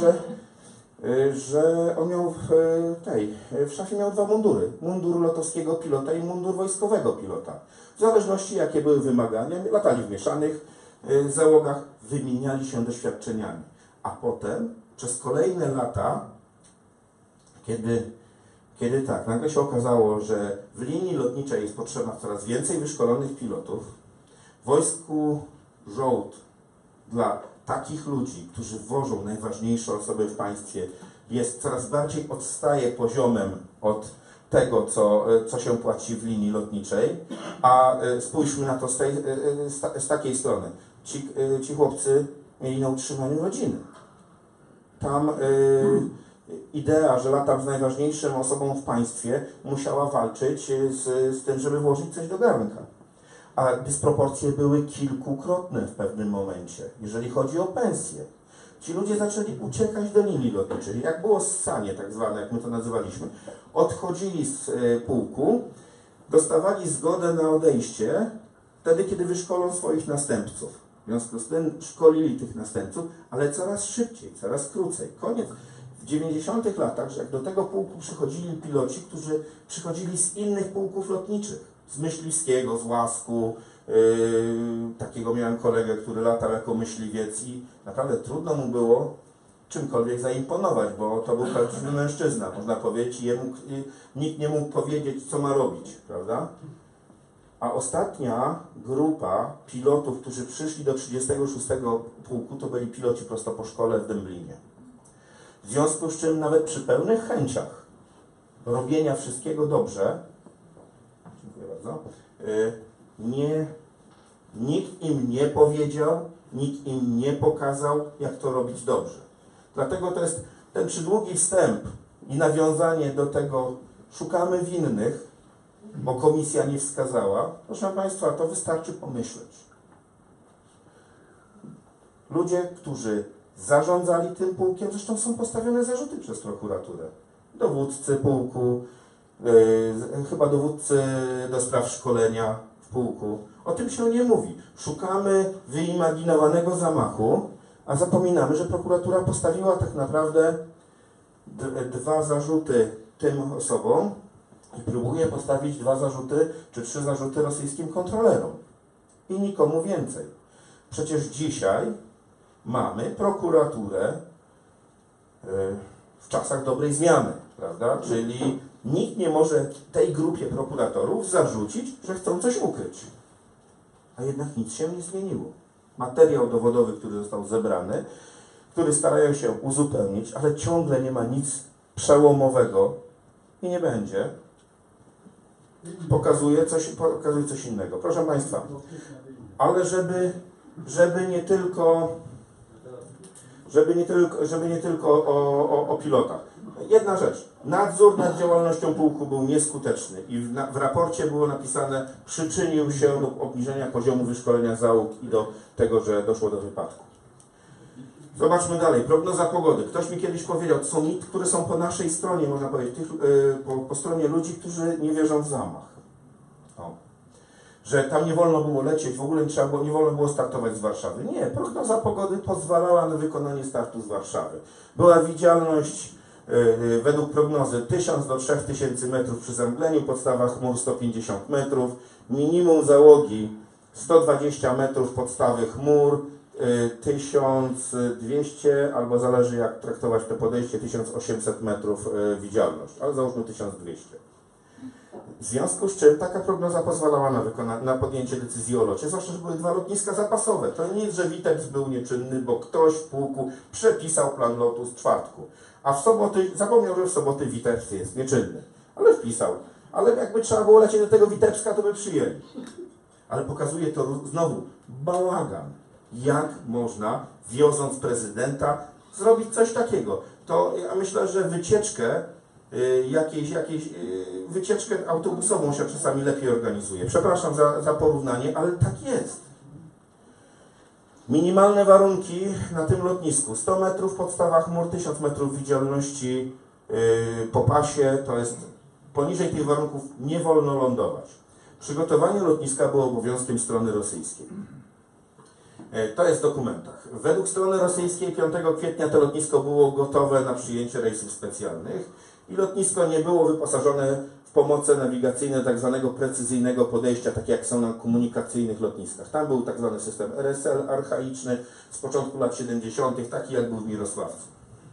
że on miał w szafie miał dwa mundury. Mundur lotowskiego pilota i mundur wojskowego pilota. W zależności jakie były wymagania, latali w mieszanych załogach, wymieniali się doświadczeniami. A potem przez kolejne lata, kiedy tak, nagle się okazało, że w linii lotniczej jest potrzeba coraz więcej wyszkolonych pilotów, w wojsku żołd dla takich ludzi, którzy wożą najważniejsze osoby w państwie, jest coraz bardziej odstaje poziomem od tego, co się płaci w linii lotniczej, a spójrzmy na to z takiej strony. Ci chłopcy mieli na utrzymaniu rodziny. Tam idea, że latam z najważniejszą osobą w państwie, musiała walczyć z tym, żeby włożyć coś do garnka. A dysproporcje były kilkukrotne w pewnym momencie, jeżeli chodzi o pensje. Ci ludzie zaczęli uciekać do linii lotniczej. Jak było ssanie, tak zwane, jak my to nazywaliśmy. Odchodzili z pułku, dostawali zgodę na odejście wtedy, kiedy wyszkolą swoich następców. W związku z tym szkolili tych następców, ale coraz szybciej, coraz krócej. Koniec. W 90-tych latach, że jak do tego pułku przychodzili piloci, którzy przychodzili z innych pułków lotniczych. Z Myśliwskiego, z Łasku, takiego miałem kolegę, który latał jako myśliwiec i naprawdę trudno mu było czymkolwiek zaimponować, bo to był prawdziwy mężczyzna, można powiedzieć, i nikt nie mógł powiedzieć, co ma robić, prawda? A ostatnia grupa pilotów, którzy przyszli do 36 pułku, to byli piloci prosto po szkole w Dęblinie. W związku z czym nawet przy pełnych chęciach robienia wszystkiego dobrze, nikt im nie powiedział, nikt im nie pokazał, jak to robić dobrze. Dlatego to jest ten przydługi wstęp i nawiązanie do tego, szukamy winnych, bo komisja nie wskazała. Proszę Państwa, to wystarczy pomyśleć. Ludzie, którzy zarządzali tym pułkiem, zresztą są postawione zarzuty przez prokuraturę. Dowódcy pułku, chyba dowódcy do spraw szkolenia w pułku. O tym się nie mówi. Szukamy wyimaginowanego zamachu, a zapominamy, że prokuratura postawiła tak naprawdę dwa zarzuty tym osobom i próbuje postawić dwa zarzuty, czy trzy zarzuty rosyjskim kontrolerom. I nikomu więcej. Przecież dzisiaj mamy prokuraturę w czasach dobrej zmiany, prawda? Czyli nikt nie może tej grupie prokuratorów zarzucić, że chcą coś ukryć. A jednak nic się nie zmieniło. Materiał dowodowy, który został zebrany, który starają się uzupełnić, ale ciągle nie ma nic przełomowego i nie będzie, pokazuje coś innego. Proszę Państwa, ale żeby nie tylko o pilotach. Jedna rzecz. Nadzór nad działalnością pułku był nieskuteczny i w raporcie było napisane, przyczynił się do obniżenia poziomu wyszkolenia załóg i do tego, że doszło do wypadku. Zobaczmy dalej. Prognoza pogody. Ktoś mi kiedyś powiedział, to są mity, które są po naszej stronie, można powiedzieć, po stronie ludzi, którzy nie wierzą w zamach. Że tam nie wolno było lecieć, w ogóle nie wolno było startować z Warszawy. Nie, prognoza pogody pozwalała na wykonanie startu z Warszawy. Była widzialność według prognozy 1000 do 3000 metrów przy zemgleniu, podstawa chmur 150 metrów, minimum załogi 120 metrów podstawy chmur, 1200, albo zależy jak traktować to podejście, 1800 metrów widzialność, ale załóżmy 1200. W związku z czym taka prognoza pozwalała na podjęcie decyzji o locie, zwłaszcza, że były dwa lotniska zapasowe. To nie jest, że Witeps był nieczynny, bo ktoś w pułku przepisał plan lotu z czwartku. A w soboty, zapomniał, że w soboty Witeps jest nieczynny, ale wpisał. Ale jakby trzeba było lecieć do tego Witebska, to by przyjęli. Ale pokazuje to znowu bałagan. Jak można, wioząc prezydenta, zrobić coś takiego? To ja myślę, że wycieczkę, wycieczkę autobusową się czasami lepiej organizuje. Przepraszam za porównanie, ale tak jest. Minimalne warunki na tym lotnisku. 100 metrów podstawa chmur, 1000 metrów widzialności po pasie, to jest poniżej tych warunków nie wolno lądować. Przygotowanie lotniska było obowiązkiem strony rosyjskiej. To jest w dokumentach. Według strony rosyjskiej 5 kwietnia to lotnisko było gotowe na przyjęcie rejsów specjalnych i lotnisko nie było wyposażone w pomoce nawigacyjne tak zwanego precyzyjnego podejścia, takie jak są na komunikacyjnych lotniskach. Tam był tak zwany system RSL archaiczny z początku lat 70., taki jak był w Mirosławcu.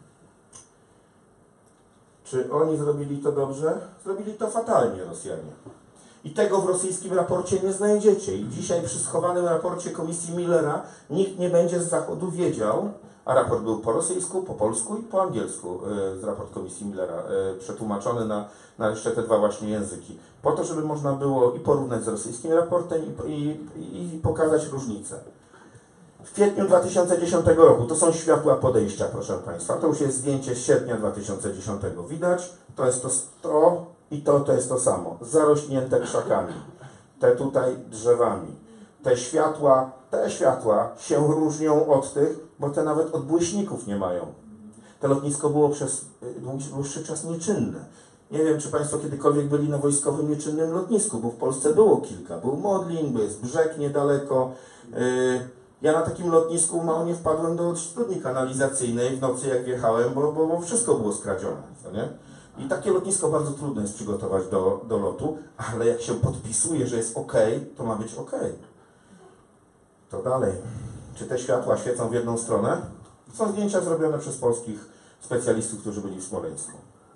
Czy oni zrobili to dobrze? Zrobili to fatalnie Rosjanie. I tego w rosyjskim raporcie nie znajdziecie. I dzisiaj przy schowanym raporcie Komisji Millera nikt nie będzie z Zachodu wiedział, a raport był po rosyjsku, po polsku i po angielsku, raport Komisji Millera, przetłumaczony na jeszcze te dwa właśnie języki. Po to, żeby można było i porównać z rosyjskim raportem i pokazać różnice. W kwietniu 2010 roku, to są światła podejścia, proszę Państwa, to już jest zdjęcie z sierpnia 2010. Widać, to jest to i to jest to samo, zarośnięte krzakami, te tutaj drzewami. Te światła się różnią od tych, bo te nawet odbłyśników nie mają. To lotnisko było przez dłuższy czas nieczynne. Nie wiem, czy Państwo kiedykolwiek byli na wojskowym nieczynnym lotnisku, bo w Polsce było kilka. Był Modlin, jest Brzeg niedaleko. Ja na takim lotnisku mało nie wpadłem do studni kanalizacyjnej w nocy, jak wjechałem, bo wszystko było skradzione. Co nie? I takie lotnisko bardzo trudno jest przygotować do lotu, ale jak się podpisuje, że jest OK, to ma być OK. To dalej. Czy te światła świecą w jedną stronę? Są zdjęcia zrobione przez polskich specjalistów, którzy byli w Smoleńsku.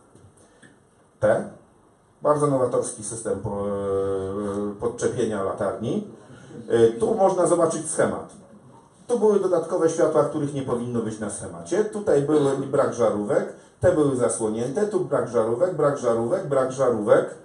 Bardzo nowatorski system podczepienia latarni. Tu można zobaczyć schemat. Tu były dodatkowe światła, których nie powinno być na schemacie. Tutaj były brak żarówek, te były zasłonięte, tu brak żarówek, brak żarówek, brak żarówek.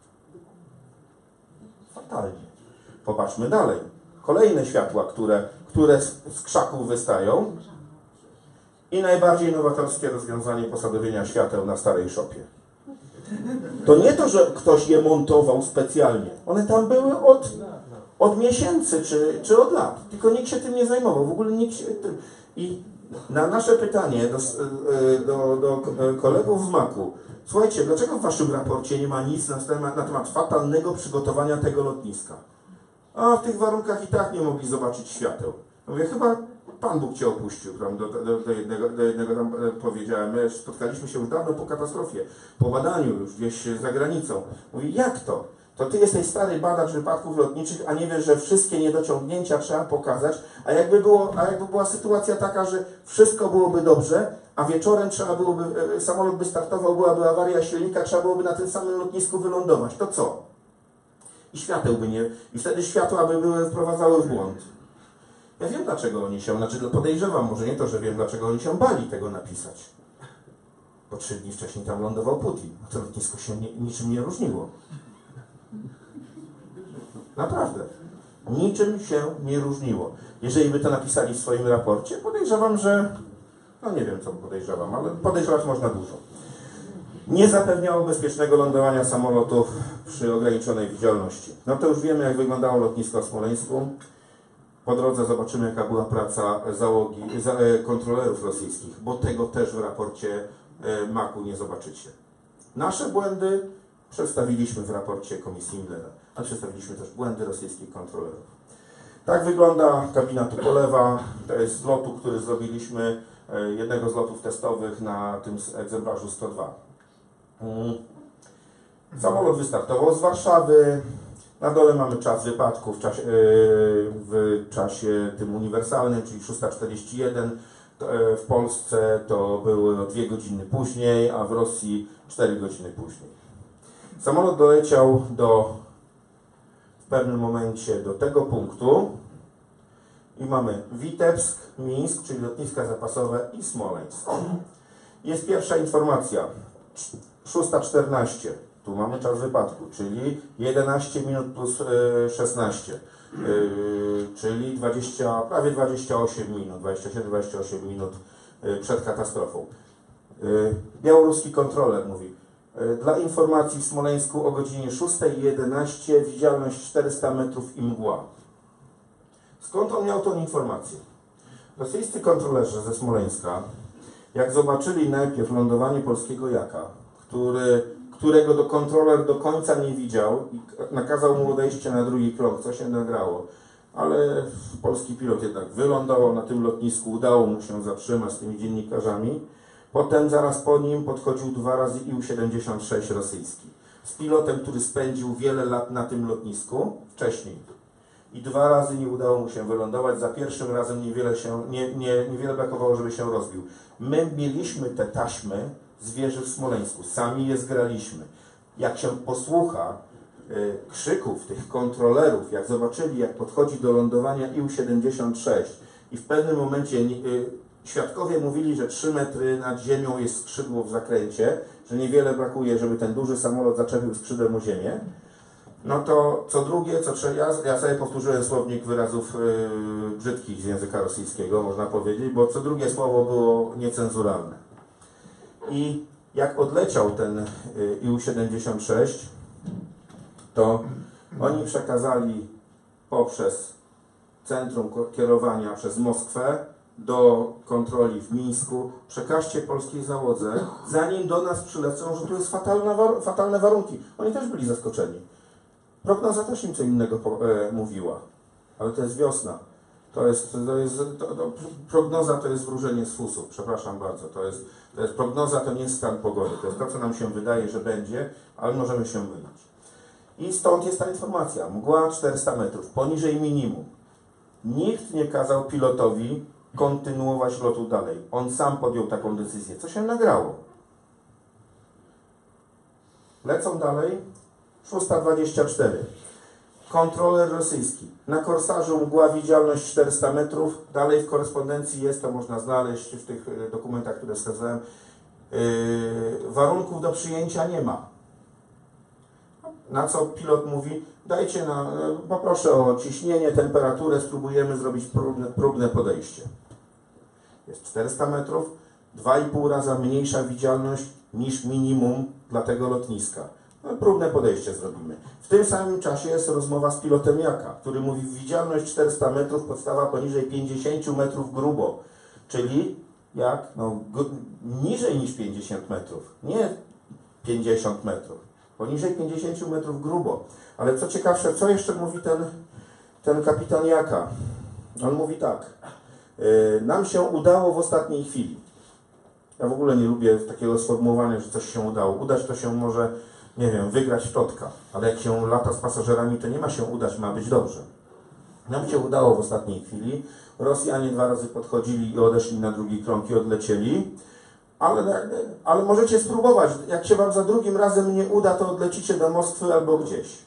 Fatalnie. Popatrzmy dalej. Kolejne światła, które z krzaków wystają. I najbardziej nowatorskie rozwiązanie posadowienia świateł na starej szopie. To nie to, że ktoś je montował specjalnie. One tam były od miesięcy czy od lat. Tylko nikt się tym nie zajmował. W ogóle nikt się tym... I na nasze pytanie do kolegów z MAK-u. Słuchajcie, dlaczego w waszym raporcie nie ma nic na temat fatalnego przygotowania tego lotniska? A w tych warunkach i tak nie mogli zobaczyć świateł. Mówię, chyba Pan Bóg Cię opuścił. Do jednego tam powiedziałem. My spotkaliśmy się już dawno po katastrofie, po badaniu już gdzieś za granicą. Mówi, jak to? To Ty jesteś stary badacz wypadków lotniczych, a nie wiesz, że wszystkie niedociągnięcia trzeba pokazać, a jakby była sytuacja taka, że wszystko byłoby dobrze, a wieczorem trzeba byłoby, samolot by startował, byłaby awaria silnika, trzeba byłoby na tym samym lotnisku wylądować, to co? I świateł by nie, i wtedy światła by wprowadzały w błąd. Ja wiem, dlaczego oni się, podejrzewam, może nie to, że wiem, dlaczego oni się bali tego napisać. Bo 3 dni wcześniej tam lądował Putin, a to lotnisko się niczym nie różniło. Naprawdę. Niczym się nie różniło. Jeżeli by to napisali w swoim raporcie, podejrzewam, że... No nie wiem, co podejrzewam, ale podejrzewać można dużo. Nie zapewniało bezpiecznego lądowania samolotów przy ograniczonej widzialności. No to już wiemy, jak wyglądało lotnisko w Smoleńsku. Po drodze zobaczymy, jaka była praca załogi, kontrolerów rosyjskich, bo tego też w raporcie MAK-u nie zobaczycie. Nasze błędy przedstawiliśmy w raporcie Komisji Millera, a przedstawiliśmy też błędy rosyjskich kontrolerów. Tak wygląda kabina Tupolewa. To jest z lotu, który zrobiliśmy, jednego z lotów testowych na tym egzemplarzu 102. Samolot wystartował z Warszawy. Na dole mamy czas wypadku w czasie tym uniwersalnym, czyli 6:41. W Polsce to było 2 godziny później, a w Rosji 4 godziny później. Samolot doleciał w pewnym momencie do tego punktu i mamy Witebsk, Mińsk, czyli lotniska zapasowe i Smoleńsk. Jest pierwsza informacja. 6:14. tu mamy czas wypadku, czyli 11 minut plus 16, czyli prawie 28 minut, 27-28 minut przed katastrofą. Białoruski kontroler mówi: dla informacji w Smoleńsku o godzinie 6:11 widzialność 400 metrów i mgła. Skąd on miał tą informację? Rosyjscy kontrolerzy ze Smoleńska, jak zobaczyli najpierw lądowanie polskiego jaka, którego kontroler do końca nie widział i nakazał mu odejście na drugi krąg, co się nagrało, ale polski pilot jednak wylądował na tym lotnisku, udało mu się zatrzymać z tymi dziennikarzami. Potem zaraz po nim podchodził 2 razy IU-76 rosyjski z pilotem, który spędził wiele lat na tym lotnisku wcześniej. I 2 razy nie udało mu się wylądować. Za pierwszym razem niewiele brakowało, żeby się rozbił. My mieliśmy te taśmy z wieży w Smoleńsku. Sami je zgraliśmy. Jak się posłucha krzyków tych kontrolerów, jak zobaczyli, jak podchodzi do lądowania IU-76 i w pewnym momencie świadkowie mówili, że 3 metry nad ziemią jest skrzydło w zakręcie, że niewiele brakuje, żeby ten duży samolot zaczepił skrzydłem o ziemię, no to co drugie, co trzecie, ja sobie powtórzyłem słownik wyrazów brzydkich z języka rosyjskiego, można powiedzieć, bo co drugie słowo było niecenzuralne. I jak odleciał ten IU-76, to oni przekazali poprzez centrum kierowania przez Moskwę do kontroli w Mińsku: przekażcie polskiej załodze, zanim do nas przylecą, że tu jest fatalne warunki. Oni też byli zaskoczeni. Prognoza też im co innego mówiła, ale to jest wiosna. Prognoza to jest wróżenie z fusów, przepraszam bardzo. Prognoza to nie jest stan pogody, to jest to, co nam się wydaje, że będzie, ale możemy się mylić. I stąd jest ta informacja. Mgła 400 metrów, poniżej minimum. Nikt nie kazał pilotowi kontynuować lotu dalej. On sam podjął taką decyzję, co się nagrało. Lecą dalej. 6:24. Kontroler rosyjski. Na Korsarzu mgła, widzialność 400 metrów. Dalej w korespondencji jest, to można znaleźć w tych dokumentach, które wskazałem. Warunków do przyjęcia nie ma. Na co pilot mówi: poproszę o ciśnienie, temperaturę, spróbujemy zrobić próbne podejście. Jest 400 metrów, 2,5 raza mniejsza widzialność niż minimum dla tego lotniska. No, próbne podejście zrobimy. W tym samym czasie jest rozmowa z pilotem jaka, który mówi: widzialność 400 metrów, podstawa poniżej 50 metrów grubo. Czyli jak? No, niżej niż 50 metrów, nie 50 metrów. Poniżej 50 metrów grubo. Ale co ciekawsze, co jeszcze mówi ten kapitan jaka? On mówi tak: nam się udało w ostatniej chwili. Ja w ogóle nie lubię takiego sformułowania, że coś się udało. Udać to się może, nie wiem, wygrać w totka, ale jak się lata z pasażerami, to nie ma się udać, ma być dobrze. Nam się udało w ostatniej chwili. Rosjanie 2 razy podchodzili i odeszli na drugi krąg i odlecieli. Ale możecie spróbować. Jak się wam za drugim razem nie uda, to odlecicie do Moskwy albo gdzieś.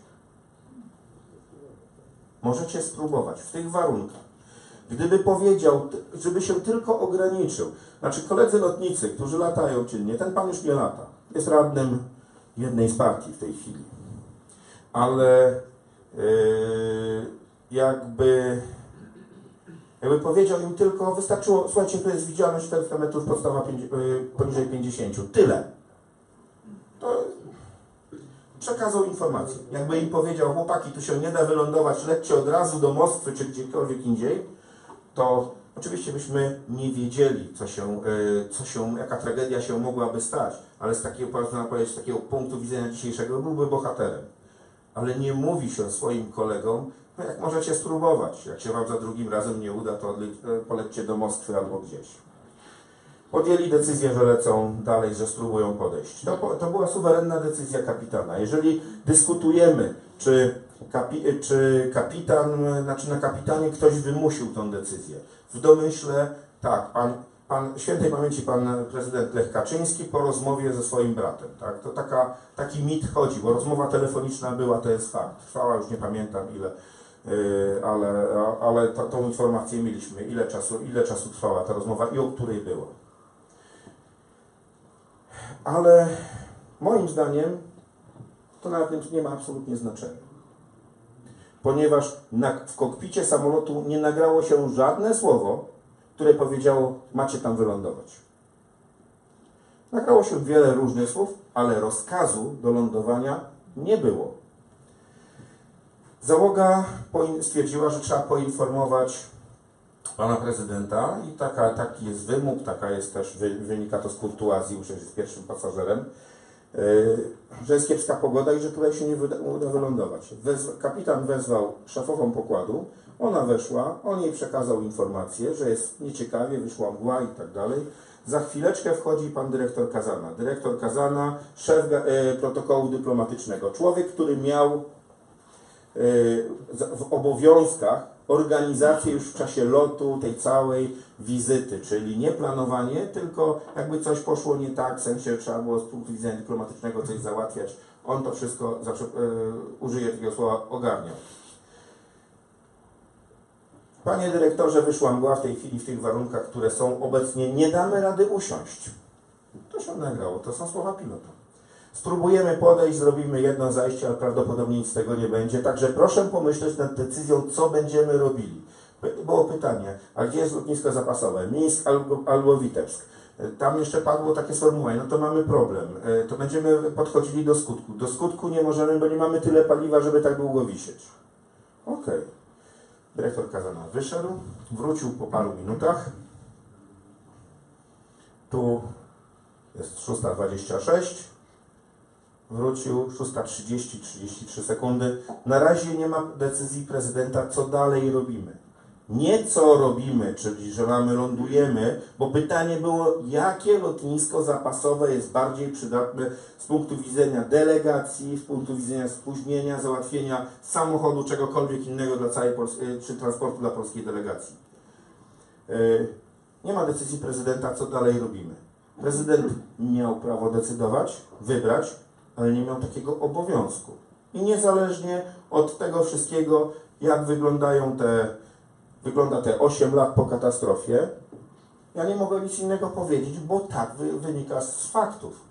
Możecie spróbować w tych warunkach. Gdyby powiedział, żeby się tylko ograniczył. Znaczy koledzy lotnicy, którzy latają czynnie, ten pan już nie lata. Jest radnym jednej z partii w tej chwili. Ale jakby powiedział im tylko, wystarczyło: słuchajcie, to jest widzialność 400 metrów, podstawa poniżej 50. Tyle. To przekazał informację. Jakby im powiedział: chłopaki, tu się nie da wylądować, lećcie od razu do Moskwy czy gdziekolwiek indziej, to oczywiście byśmy nie wiedzieli, jaka tragedia się mogłaby stać, ale z takiego punktu widzenia dzisiejszego byłby bohaterem. Ale nie mówi się swoim kolegom: no jak możecie spróbować, jak się wam za drugim razem nie uda, to polećcie do Moskwy albo gdzieś. Podjęli decyzję, że lecą dalej, że spróbują podejść. To była suwerenna decyzja kapitana. Jeżeli dyskutujemy, czy kapitan, znaczy na kapitanie ktoś wymusił tą decyzję. W domyśle, tak, świętej pamięci pan prezydent Lech Kaczyński po rozmowie ze swoim bratem. Tak? To taki mit chodzi, bo rozmowa telefoniczna była, to jest fakt. Trwała, już nie pamiętam ile, ale tą informację mieliśmy, ile czasu trwała ta rozmowa i o której była. Ale moim zdaniem to nawet nie ma absolutnie znaczenia. Ponieważ w kokpicie samolotu nie nagrało się żadne słowo, które powiedziało, macie tam wylądować. Nagrało się wiele różnych słów, ale rozkazu do lądowania nie było. Załoga stwierdziła, że trzeba poinformować pana prezydenta i taki jest wymóg, taka jest też, wynika to z kurtuazji, już jest pierwszym pasażerem, że jest kiepska pogoda i że tutaj się nie uda wylądować. Kapitan wezwał szefową pokładu, ona weszła, on jej przekazał informację, że jest nieciekawie, wyszła mgła i tak dalej. Za chwileczkę wchodzi pan dyrektor Kazana. Dyrektor Kazana, szef protokołu dyplomatycznego. Człowiek, który miał w obowiązkach organizację już w czasie lotu tej całej wizyty, czyli nie planowanie, tylko jakby coś poszło nie tak, w sensie trzeba było z punktu widzenia dyplomatycznego coś załatwiać. On to wszystko, użyję tego słowa, ogarniał. Panie dyrektorze, wyszła mgła w tej chwili w tych warunkach, które są obecnie, nie damy rady usiąść. To się nagrało, to są słowa pilota. Spróbujemy podejść, zrobimy jedno zajście, ale prawdopodobnie nic z tego nie będzie. Także proszę pomyśleć nad decyzją, co będziemy robili. Było pytanie, a gdzie jest lotnisko zapasowe? Mińsk albo Witebsk. Tam jeszcze padło takie sformułowanie, no to mamy problem, to będziemy podchodzili do skutku. Do skutku nie możemy, bo nie mamy tyle paliwa, żeby tak długo wisieć. Okej. Dyrektor Kazana wyszedł, wrócił po paru minutach. Tu jest 6:26. Wrócił 6:30, 33 sekundy. Na razie nie ma decyzji prezydenta, co dalej robimy. Nie co robimy, czyli że lądujemy, bo pytanie było, jakie lotnisko zapasowe jest bardziej przydatne z punktu widzenia delegacji, z punktu widzenia spóźnienia, załatwienia samochodu, czegokolwiek innego dla całej czy transportu dla polskiej delegacji. Nie ma decyzji prezydenta, co dalej robimy. Prezydent miał prawo decydować, wybrać, ale nie miał takiego obowiązku. I niezależnie od tego wszystkiego, jak wygląda te 8 lat po katastrofie, ja nie mogę nic innego powiedzieć, bo tak wynika z faktów.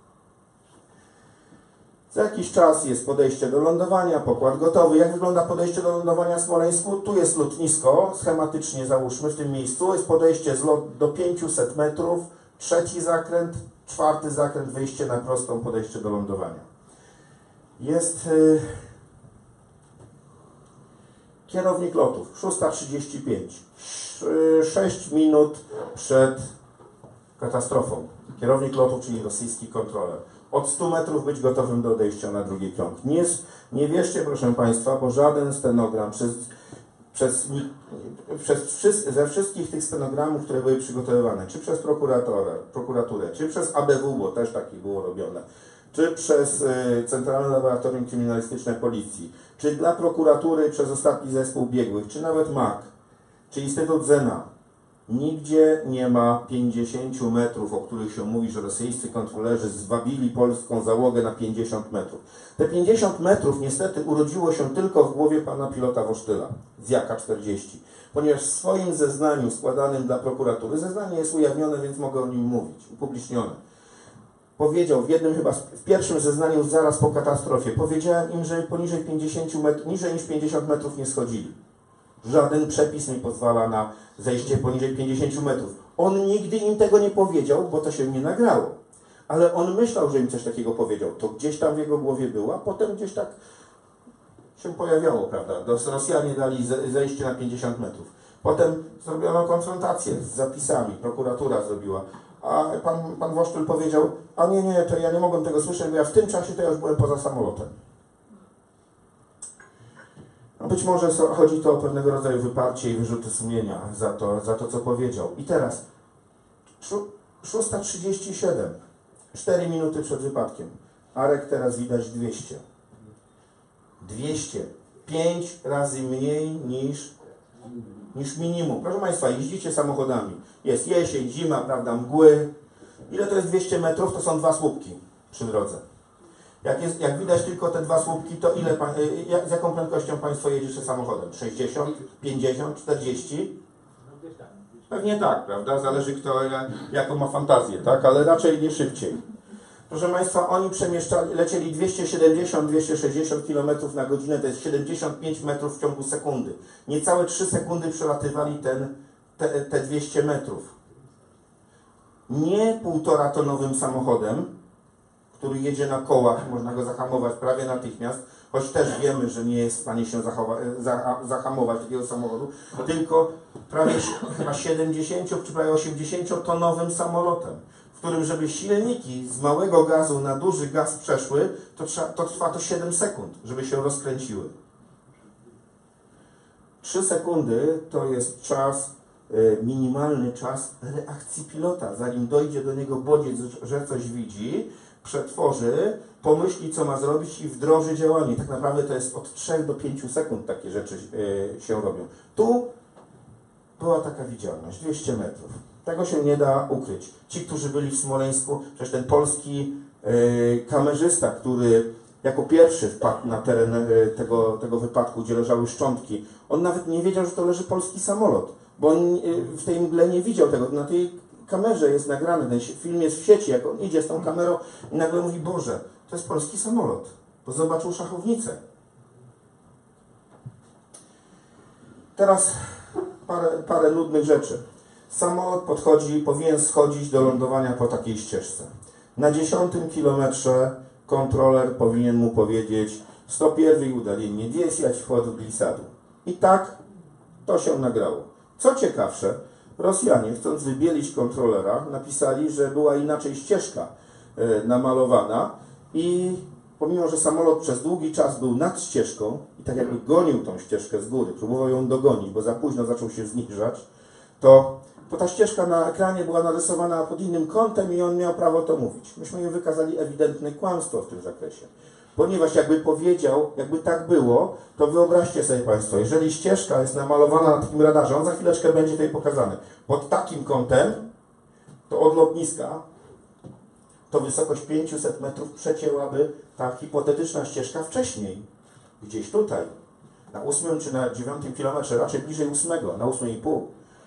Za jakiś czas jest podejście do lądowania, pokład gotowy. Jak wygląda podejście do lądowania w Smoleńsku? Tu jest lotnisko, schematycznie załóżmy w tym miejscu. Jest podejście do 500 metrów, 3. zakręt, 4. zakręt, wyjście na prostą, podejście do lądowania. Jest kierownik lotów, 6:35, 6 minut przed katastrofą. Kierownik lotów, czyli rosyjski kontroler. Od 100 metrów być gotowym do odejścia na drugi krąg. Nie wierzcie, proszę Państwa, bo żaden stenogram ze wszystkich tych stenogramów, które były przygotowywane, czy przez prokuraturę, czy przez ABW, bo też takie było robione, czy przez Centralne Laboratorium Kryminalistyczne Policji, czy dla prokuratury przez ostatni zespół biegłych, czy nawet MAK, czy Instytut Zena. Nigdzie nie ma 50 metrów, o których się mówi, że rosyjscy kontrolerzy zwabili polską załogę na 50 metrów. Te 50 metrów niestety urodziło się tylko w głowie pana pilota Wosztyla z JAK-40, ponieważ w swoim zeznaniu składanym dla prokuratury, zeznanie jest ujawnione, więc mogę o nim mówić, upublicznione. Powiedział w pierwszym zeznaniu zaraz po katastrofie, powiedziałem im, że poniżej 50 metrów, niżej niż 50 metrów nie schodzili. Żaden przepis nie pozwala na zejście poniżej 50 metrów. On nigdy im tego nie powiedział, bo to się nie nagrało. Ale on myślał, że im coś takiego powiedział. To gdzieś tam w jego głowie było, a potem gdzieś tak się pojawiało, prawda? Rosjanie dali zejście na 50 metrów. Potem zrobiono konfrontację z zapisami, prokuratura zrobiła. A pan Wosztyl powiedział, a nie, to ja nie mogłem tego słyszeć, bo ja w tym czasie to ja już byłem poza samolotem. No być może chodzi to o pewnego rodzaju wyparcie i wyrzuty sumienia za to, co powiedział. I teraz 6:37, 4 minuty przed wypadkiem. Arek teraz widać 200. 5 razy mniej niż minimum. Proszę Państwa, jeździcie samochodami. Jest jesień, zima, prawda, mgły. Ile to jest 200 metrów? To są 2 słupki przy drodze. Jak widać tylko te 2 słupki, to z jaką prędkością Państwo jedziecie samochodem? 60, 50, 40? Pewnie tak, prawda? Zależy kto jaką ma fantazję, tak? Ale raczej nie szybciej. Proszę Państwa, oni lecieli 270-260 km na godzinę, to jest 75 metrów w ciągu sekundy. Niecałe 3 sekundy przelatywali te 200 metrów. Nie 1,5-tonowym samochodem, który jedzie na kołach, można go zahamować prawie natychmiast, choć też wiemy, że nie jest w stanie się zahamować takiego samochodu, tylko prawie chyba 70 czy prawie 80-tonowym samolotem, w którym, żeby silniki z małego gazu na duży gaz przeszły, to trwa to 7 sekund, żeby się rozkręciły. 3 sekundy to jest czas, minimalny czas reakcji pilota, zanim dojdzie do niego bodziec, że coś widzi, przetworzy, pomyśli, co ma zrobić i wdroży działanie. Tak naprawdę to jest od 3 do 5 sekund takie rzeczy się robią. Tu była taka widzialność, 200 metrów. Tego się nie da ukryć. Ci, którzy byli w Smoleńsku, przecież ten polski kamerzysta, który jako pierwszy wpadł na teren tego wypadku, gdzie leżały szczątki, on nawet nie wiedział, że to leży polski samolot, bo on w tej mgle nie widział tego. Na tej kamerze jest nagrany, ten film jest w sieci, jak on idzie z tą kamerą i nagle mówi: Boże, to jest polski samolot, bo zobaczył szachownicę. Teraz parę nudnych rzeczy. Samolot powinien schodzić do lądowania po takiej ścieżce. Na 10 kilometrze kontroler powinien mu powiedzieć: 101 udalenie, 10 wchodu glissadu. I tak to się nagrało. Co ciekawsze, Rosjanie, chcąc wybielić kontrolera, napisali, że była inaczej ścieżka namalowana i pomimo, że samolot przez długi czas był nad ścieżką i tak jakby gonił tą ścieżkę z góry, próbował ją dogonić, bo za późno zaczął się zniżać, to ta ścieżka na ekranie była narysowana pod innym kątem i on miał prawo to mówić. Myśmy im wykazali ewidentne kłamstwo w tym zakresie. Ponieważ jakby powiedział, jakby tak było, to wyobraźcie sobie Państwo, jeżeli ścieżka jest namalowana na takim radarze, on za chwileczkę będzie tutaj pokazany, pod takim kątem, to od lotniska, to wysokość 500 metrów przecięłaby ta hipotetyczna ścieżka wcześniej, gdzieś tutaj, na 8 czy na 9 kilometrze, raczej bliżej 8, na 8,5.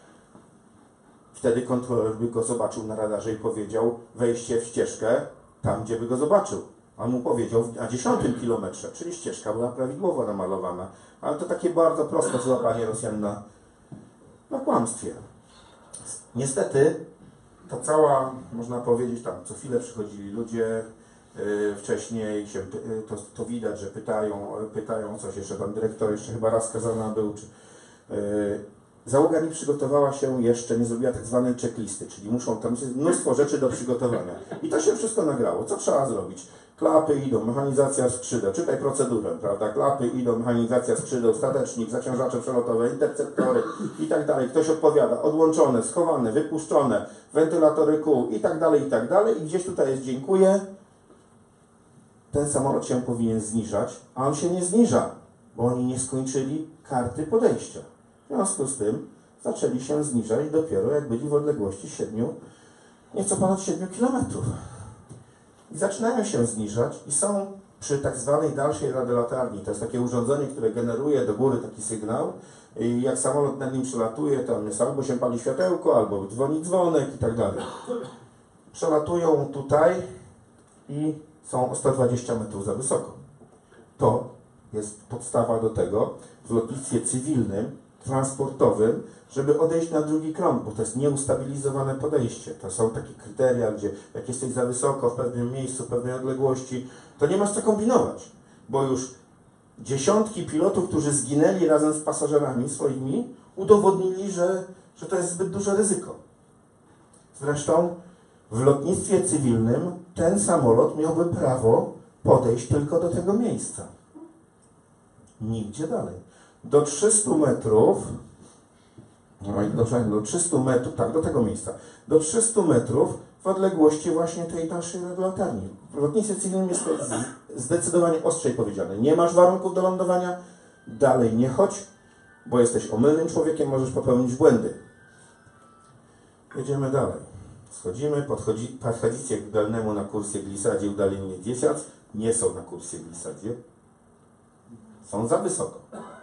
Wtedy kontroler by go zobaczył na radarze i powiedział: wejście w ścieżkę tam, gdzie by go zobaczył. On mu powiedział na 10 kilometrze, czyli ścieżka była prawidłowo namalowana. Ale to takie bardzo proste złapanie Rosjan na kłamstwie. Niestety, ta cała, można powiedzieć, tam co chwilę przychodzili ludzie, wcześniej się, to widać, że pytają coś jeszcze, pan dyrektor jeszcze chyba raz kazana był, czy załoga nie przygotowała się jeszcze, nie zrobiła tak zwanej checklisty, czyli tam jest mnóstwo rzeczy do przygotowania. I to się wszystko nagrało. Co trzeba zrobić? Klapy idą, mechanizacja skrzydeł, czytaj procedurę, prawda? Klapy idą, mechanizacja skrzydeł, statecznik, zaciążacze przelotowe, interceptory i tak dalej. Ktoś odpowiada, odłączone, schowane, wypuszczone, wentylatory kół i tak dalej, i tak dalej. I gdzieś tutaj jest dziękuję. Ten samolot się powinien zniżać, a on się nie zniża, bo oni nie skończyli karty podejścia. W związku z tym zaczęli się zniżać dopiero jak byli w odległości nieco ponad 7 kilometrów. I zaczynają się zniżać i są przy tak zwanej dalszej radiolatarni. To jest takie urządzenie, które generuje do góry taki sygnał. I jak samolot nad nim przelatuje, tam jest albo się pali światełko, albo dzwoni dzwonek i tak dalej. Przelatują tutaj i są o 120 metrów za wysoko. To jest podstawa do tego w lotnictwie cywilnym, transportowym, żeby odejść na drugi krąg, bo to jest nieustabilizowane podejście. To są takie kryteria, gdzie jak jesteś za wysoko w pewnym miejscu, w pewnej odległości, to nie masz co kombinować, bo już dziesiątki pilotów, którzy zginęli razem z pasażerami swoimi, udowodnili, że to jest zbyt duże ryzyko. Zresztą w lotnictwie cywilnym ten samolot miałby prawo podejść tylko do tego miejsca. Nigdzie dalej. Do 300 metrów, do 300 metrów, tak, do tego miejsca, do 300 metrów w odległości właśnie tej naszej latarni. W lotnictwie cywilnym jest to zdecydowanie ostrzej powiedziane. Nie masz warunków do lądowania, dalej nie chodź, bo jesteś omylnym człowiekiem, możesz popełnić błędy. Jedziemy dalej. Schodzimy, podchodzicie k dolnemu na kursie glissadzie udalenie 10, nie są na kursie glissadzie, są za wysoko.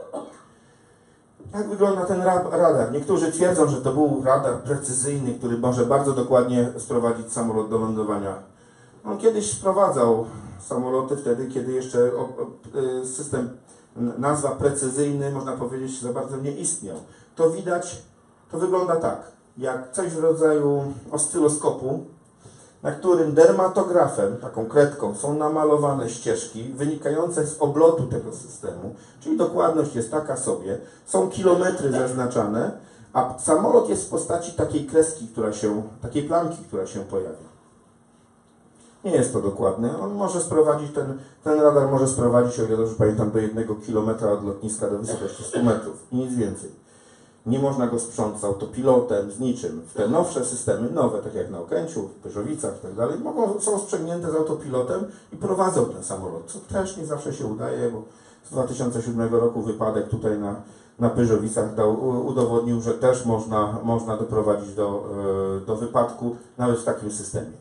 Jak wygląda ten radar? Niektórzy twierdzą, że to był radar precyzyjny, który może bardzo dokładnie sprowadzić samolot do lądowania. On kiedyś sprowadzał samoloty wtedy, kiedy jeszcze system, nazwa precyzyjny, można powiedzieć, za bardzo nie istniał. To widać, to wygląda tak, jak coś w rodzaju oscyloskopu, na którym dermatografem, taką kredką, są namalowane ścieżki wynikające z oblotu tego systemu, czyli dokładność jest taka sobie, są kilometry zaznaczane, a samolot jest w postaci takiej kreski, takiej plamki, która się pojawia. Nie jest to dokładne. On może sprowadzić, ten radar może sprowadzić, o ile dobrze pamiętam, do 1 kilometra od lotniska do wysokości 100 metrów i nic więcej. Nie można go sprzątać z autopilotem, z niczym. Te nowsze systemy, nowe, tak jak na Okęciu, w Pyrzowicach i tak dalej, są sprzęgnięte z autopilotem i prowadzą ten samolot, co też nie zawsze się udaje, bo z 2007 roku wypadek tutaj na Pyrzowicach udowodnił, że też można doprowadzić do wypadku nawet w takim systemie.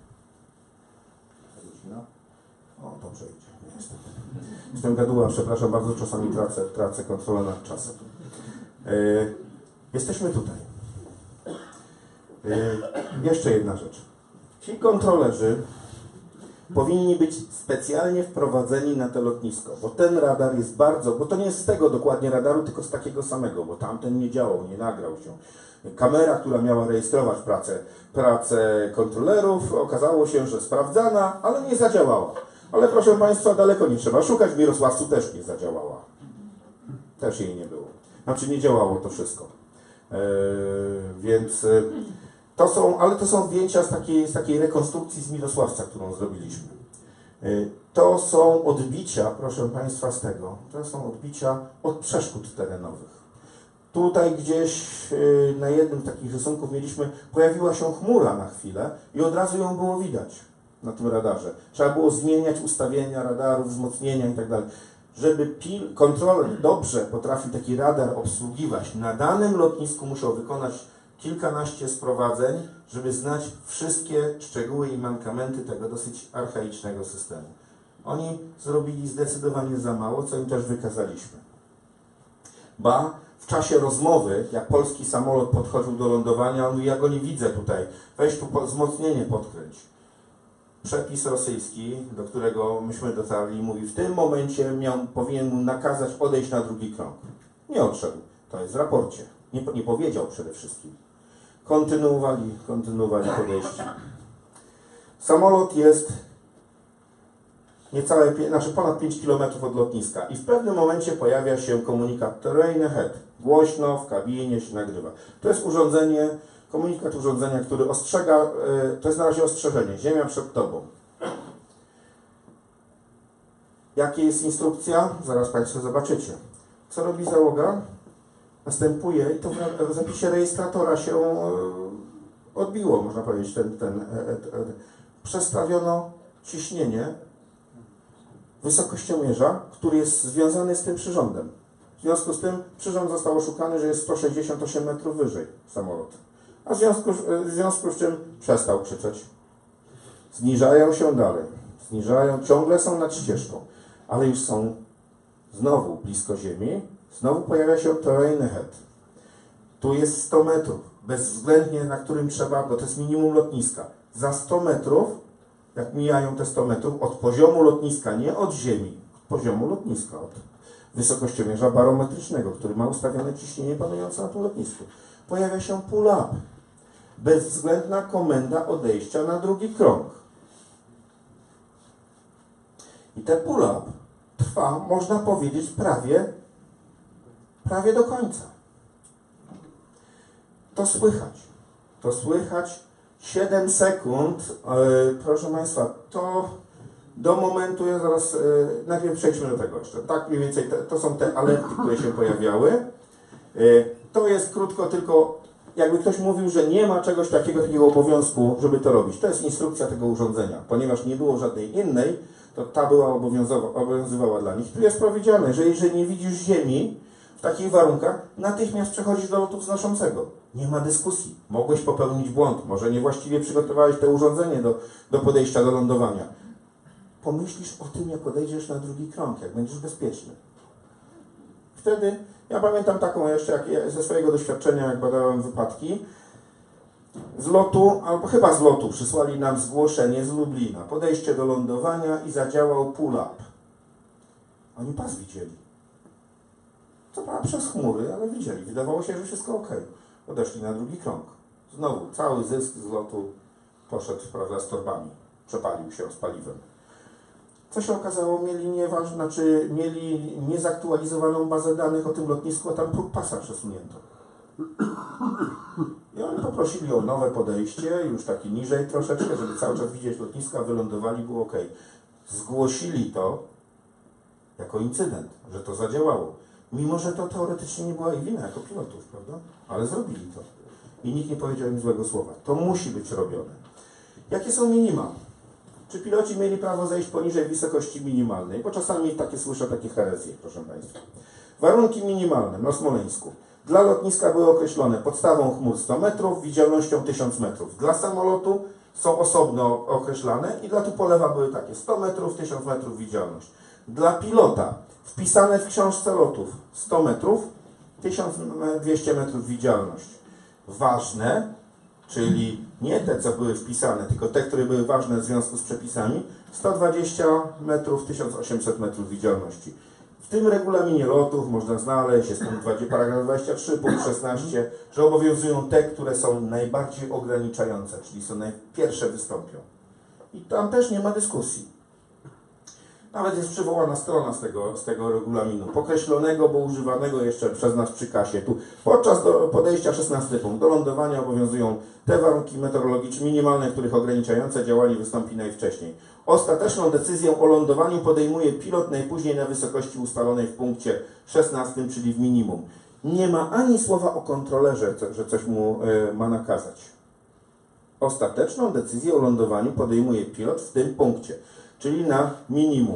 O, dobrze idzie. Jestem gaduła, przepraszam bardzo, czasami tracę kontrolę nad czasem. Jesteśmy tutaj. Jeszcze jedna rzecz. Ci kontrolerzy powinni być specjalnie wprowadzeni na to lotnisko, bo ten radar jest bo to nie jest z tego dokładnie radaru, tylko z takiego samego, bo tamten nie działał, nie nagrał się. Kamera, która miała rejestrować pracę kontrolerów, okazało się, że sprawdzana, ale nie zadziałała. Ale proszę Państwa, daleko nie trzeba szukać, w Mirosławcu też nie zadziałała. Też jej nie było. Znaczy nie działało to wszystko. Więc to są zdjęcia z takiej rekonstrukcji z Mirosławca, którą zrobiliśmy. To są odbicia, proszę Państwa, z tego. To są odbicia od przeszkód terenowych. Tutaj gdzieś na jednym z takich rysunków pojawiła się chmura na chwilę i od razu ją było widać na tym radarze. Trzeba było zmieniać ustawienia radaru, wzmocnienia i tak dalej. Żeby kontroler dobrze potrafił taki radar obsługiwać, na danym lotnisku musiał wykonać kilkanaście sprowadzeń, żeby znać wszystkie szczegóły i mankamenty tego dosyć archaicznego systemu. Oni zrobili zdecydowanie za mało, co im też wykazaliśmy. W czasie rozmowy, jak polski samolot podchodził do lądowania, on mówi, ja go nie widzę tutaj, weź tu wzmocnienie podkręć. Przepis rosyjski, do którego myśmy dotarli, mówi, w tym momencie powinien mu nakazać odejść na drugi krąg. Nie odszedł. To jest w raporcie. Nie powiedział przede wszystkim. Kontynuowali podejście. Samolot jest ponad 5 km od lotniska i w pewnym momencie pojawia się komunikat Terrain Ahead. Głośno w kabinie się nagrywa. To jest komunikat urządzenia, który ostrzega, to jest na razie ostrzeżenie, ziemia przed Tobą. Jakie jest instrukcja? Zaraz Państwo zobaczycie. Co robi załoga? Następuje, i to w zapisie rejestratora się odbiło, można powiedzieć, przestawiono ciśnienie wysokościomierza, który jest związany z tym przyrządem. W związku z tym przyrząd został oszukany, że jest 168 metrów wyżej samolot. A w związku z czym przestał krzyczeć. Zniżają się dalej. Ciągle są nad ścieżką, ale już są znowu blisko ziemi. Znowu pojawia się Terrain Ahead. Tu jest 100 metrów, bezwzględnie na którym trzeba, bo to jest minimum lotniska. Za 100 metrów, jak mijają te 100 metrów, od poziomu lotniska, nie od ziemi, od poziomu lotniska, od wysokościomierza barometrycznego, który ma ustawione ciśnienie panujące na tym lotnisku, pojawia się pull-up. Bezwzględna komenda odejścia na drugi krąg. I ten pull-up trwa, można powiedzieć, prawie do końca. To słychać 7 sekund, proszę Państwa, to do momentu, ja zaraz, najpierw przejdźmy do tego jeszcze. Tak mniej więcej, to są te alerty, które się pojawiały. To jest krótko tylko, jakby ktoś mówił, że nie ma czegoś takiego obowiązku, żeby to robić. To jest instrukcja tego urządzenia. Ponieważ nie było żadnej innej, to ta była obowiązywała dla nich. Tu jest powiedziane, że jeżeli nie widzisz ziemi w takich warunkach, natychmiast przechodzisz do lotu wznoszącego. Nie ma dyskusji. Mogłeś popełnić błąd. Może niewłaściwie przygotowałeś to urządzenie do podejścia do lądowania. Pomyślisz o tym, jak podejdziesz na drugi krąg, jak będziesz bezpieczny. Wtedy, ja pamiętam taką jeszcze, jak ze swojego doświadczenia, jak badałem wypadki, z lotu, albo chyba z lotu, przysłali nam zgłoszenie z Lublina. Podejście do lądowania i zadziałał pull-up. Oni pas widzieli. Co prawda przez chmury, ale widzieli. Wydawało się, że wszystko ok. Podeszli na drugi krąg. Znowu cały zysk z lotu poszedł, prawda, z torbami. Przepalił się z paliwem. Co się okazało? Mieli niezaktualizowaną bazę danych o tym lotnisku, a tam próg pasa przesunięto. I oni poprosili o nowe podejście, już taki niżej troszeczkę, żeby cały czas widzieć lotniska, wylądowali, było ok. Zgłosili to jako incydent, że to zadziałało. Mimo, że to teoretycznie nie była ich wina jako pilotów, prawda? Ale zrobili to. I nikt nie powiedział im złego słowa. To musi być robione. Jakie są minima? Czy piloci mieli prawo zejść poniżej wysokości minimalnej? Bo czasami słyszę takie herezje, proszę Państwa. Warunki minimalne na Smoleńsku. Dla lotniska były określone podstawą chmur 100 metrów, widzialnością 1000 metrów. Dla samolotu są osobno określane i dla Tupolewa były takie 100 metrów, 1000 metrów widzialność. Dla pilota wpisane w książce lotów 100 metrów, 1200 metrów widzialność. Ważne, czyli nie te, co były wpisane, tylko te, które były ważne w związku z przepisami, 120 metrów, 1800 metrów widzialności. W tym regulaminie lotów można znaleźć, jest paragraf 23, punkt 16, że obowiązują te, które są najbardziej ograniczające, czyli są pierwsze wystąpią. I tam też nie ma dyskusji. Nawet jest przywołana strona z tego regulaminu, pokreślonego, bo używanego jeszcze przez nas przy kasie. Tu podczas podejścia 16 punkt. Do lądowania obowiązują te warunki meteorologiczne minimalne, których ograniczające działanie wystąpi najwcześniej. Ostateczną decyzję o lądowaniu podejmuje pilot najpóźniej na wysokości ustalonej w punkcie 16, czyli w minimum. Nie ma ani słowa o kontrolerze, że coś mu ma nakazać. Ostateczną decyzję o lądowaniu podejmuje pilot w tym punkcie, czyli na minimum.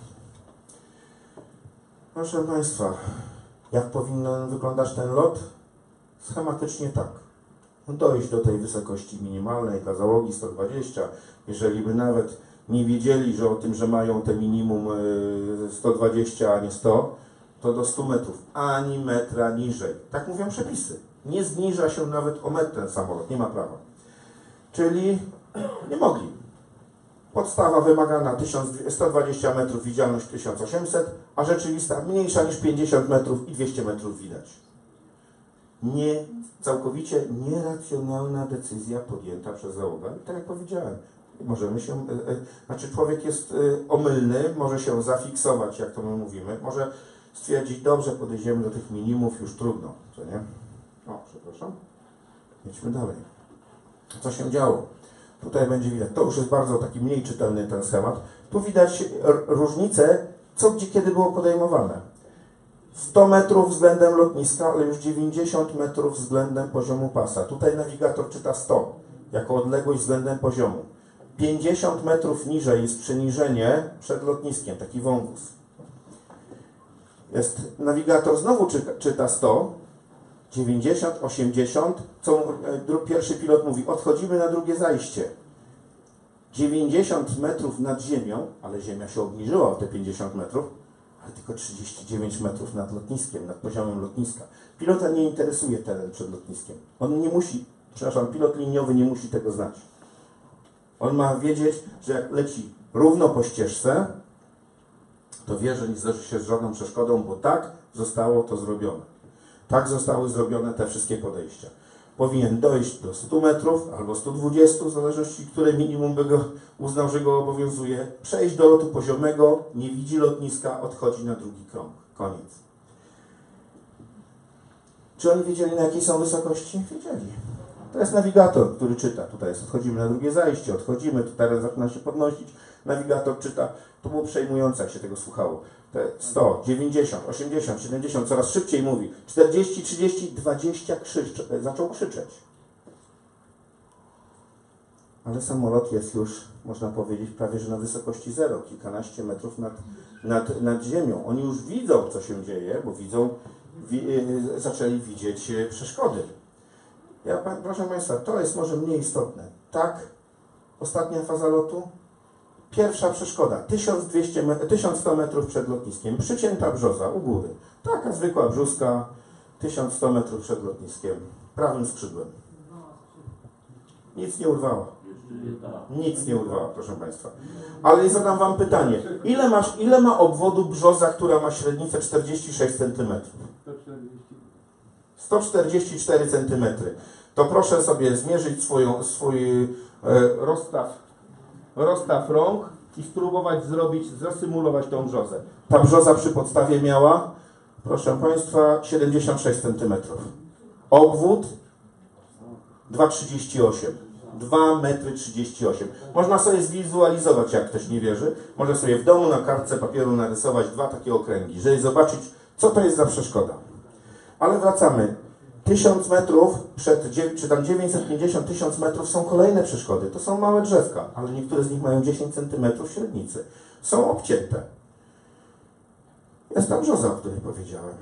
Proszę Państwa, jak powinien wyglądać ten lot? Schematycznie tak. Dojść do tej wysokości minimalnej dla załogi 120, jeżeli by nawet nie wiedzieli, że o tym, że mają te minimum 120, a nie 100, to do 100 metrów, ani metra niżej. Tak mówią przepisy. Nie zniża się nawet o metr ten samolot, nie ma prawa. Czyli nie mogli. Podstawa wymagana 120 metrów, widzialność 1800, a rzeczywista mniejsza niż 50 metrów i 200 metrów widać. Całkowicie nieracjonalna decyzja podjęta przez załogę. I tak jak powiedziałem, możemy się, człowiek jest omylny, może się zafiksować, jak to my mówimy, może stwierdzić, dobrze, podejdziemy do tych minimów, już trudno, co nie? O, przepraszam. Idźmy dalej. Co się działo? Tutaj będzie widać, to już jest bardzo taki mniej czytelny ten schemat. Tu widać różnicę, co gdzie kiedy było podejmowane. 100 metrów względem lotniska, ale już 90 metrów względem poziomu pasa. Tutaj nawigator czyta 100 jako odległość względem poziomu. 50 metrów niżej jest przeniżenie przed lotniskiem, taki wąwóz. Nawigator znowu czyta 100, 90, 80, co pierwszy pilot mówi, odchodzimy na drugie zajście. 90 metrów nad ziemią, ale ziemia się obniżyła o te 50 metrów, ale tylko 39 metrów nad lotniskiem, nad poziomem lotniska. Pilota nie interesuje teren przed lotniskiem. On nie musi, pilot liniowy nie musi tego znać. On ma wiedzieć, że jak leci równo po ścieżce, to wie, że nie zderzy się z żadną przeszkodą, bo tak zostało to zrobione. Tak zostały zrobione te wszystkie podejścia. Powinien dojść do 100 metrów albo 120, w zależności, które minimum by go uznał, że go obowiązuje. Przejść do lotu poziomego, nie widzi lotniska, odchodzi na drugi krąg. Koniec. Czy oni wiedzieli, na jakiej są wysokości? Wiedzieli. To jest nawigator, który czyta. Tutaj jest, odchodzimy na drugie zajście, odchodzimy, to teren zaczyna się podnosić. Nawigator czyta. To było przejmujące, jak się tego słuchało. Te 100, 90, 80, 70, coraz szybciej mówi. 40, 30, 20, zaczął krzyczeć. Ale samolot jest już, można powiedzieć, prawie że na wysokości zero, kilkanaście metrów nad ziemią. Oni już widzą, co się dzieje, bo zaczęli widzieć przeszkody. Proszę Państwa, to jest może mniej istotne. Tak, ostatnia faza lotu. Pierwsza przeszkoda, 1100 metrów przed lotniskiem, przycięta brzoza u góry. Taka zwykła brzuska, 1100 metrów przed lotniskiem, prawym skrzydłem. Nic nie urwała. Nic nie urwała, proszę Państwa. Ale zadam Wam pytanie. Ile ma obwodu brzoza, która ma średnicę 46 cm? 144 cm. To proszę sobie zmierzyć swój rozstaw rąk i spróbować zasymulować tą brzozę. Ta brzoza przy podstawie miała, proszę Państwa, 76 cm. Obwód 2,38 m. 2,38 m. Można sobie zwizualizować, jak ktoś nie wierzy. Może sobie w domu na kartce papieru narysować dwa takie okręgi, żeby zobaczyć, co to jest za przeszkoda. Ale wracamy. 1000 metrów, czy tam 950 1000 metrów są kolejne przeszkody. To są małe drzewka, ale niektóre z nich mają 10 cm średnicy. Są obcięte. Jest tam brzoza, o której powiedziałem.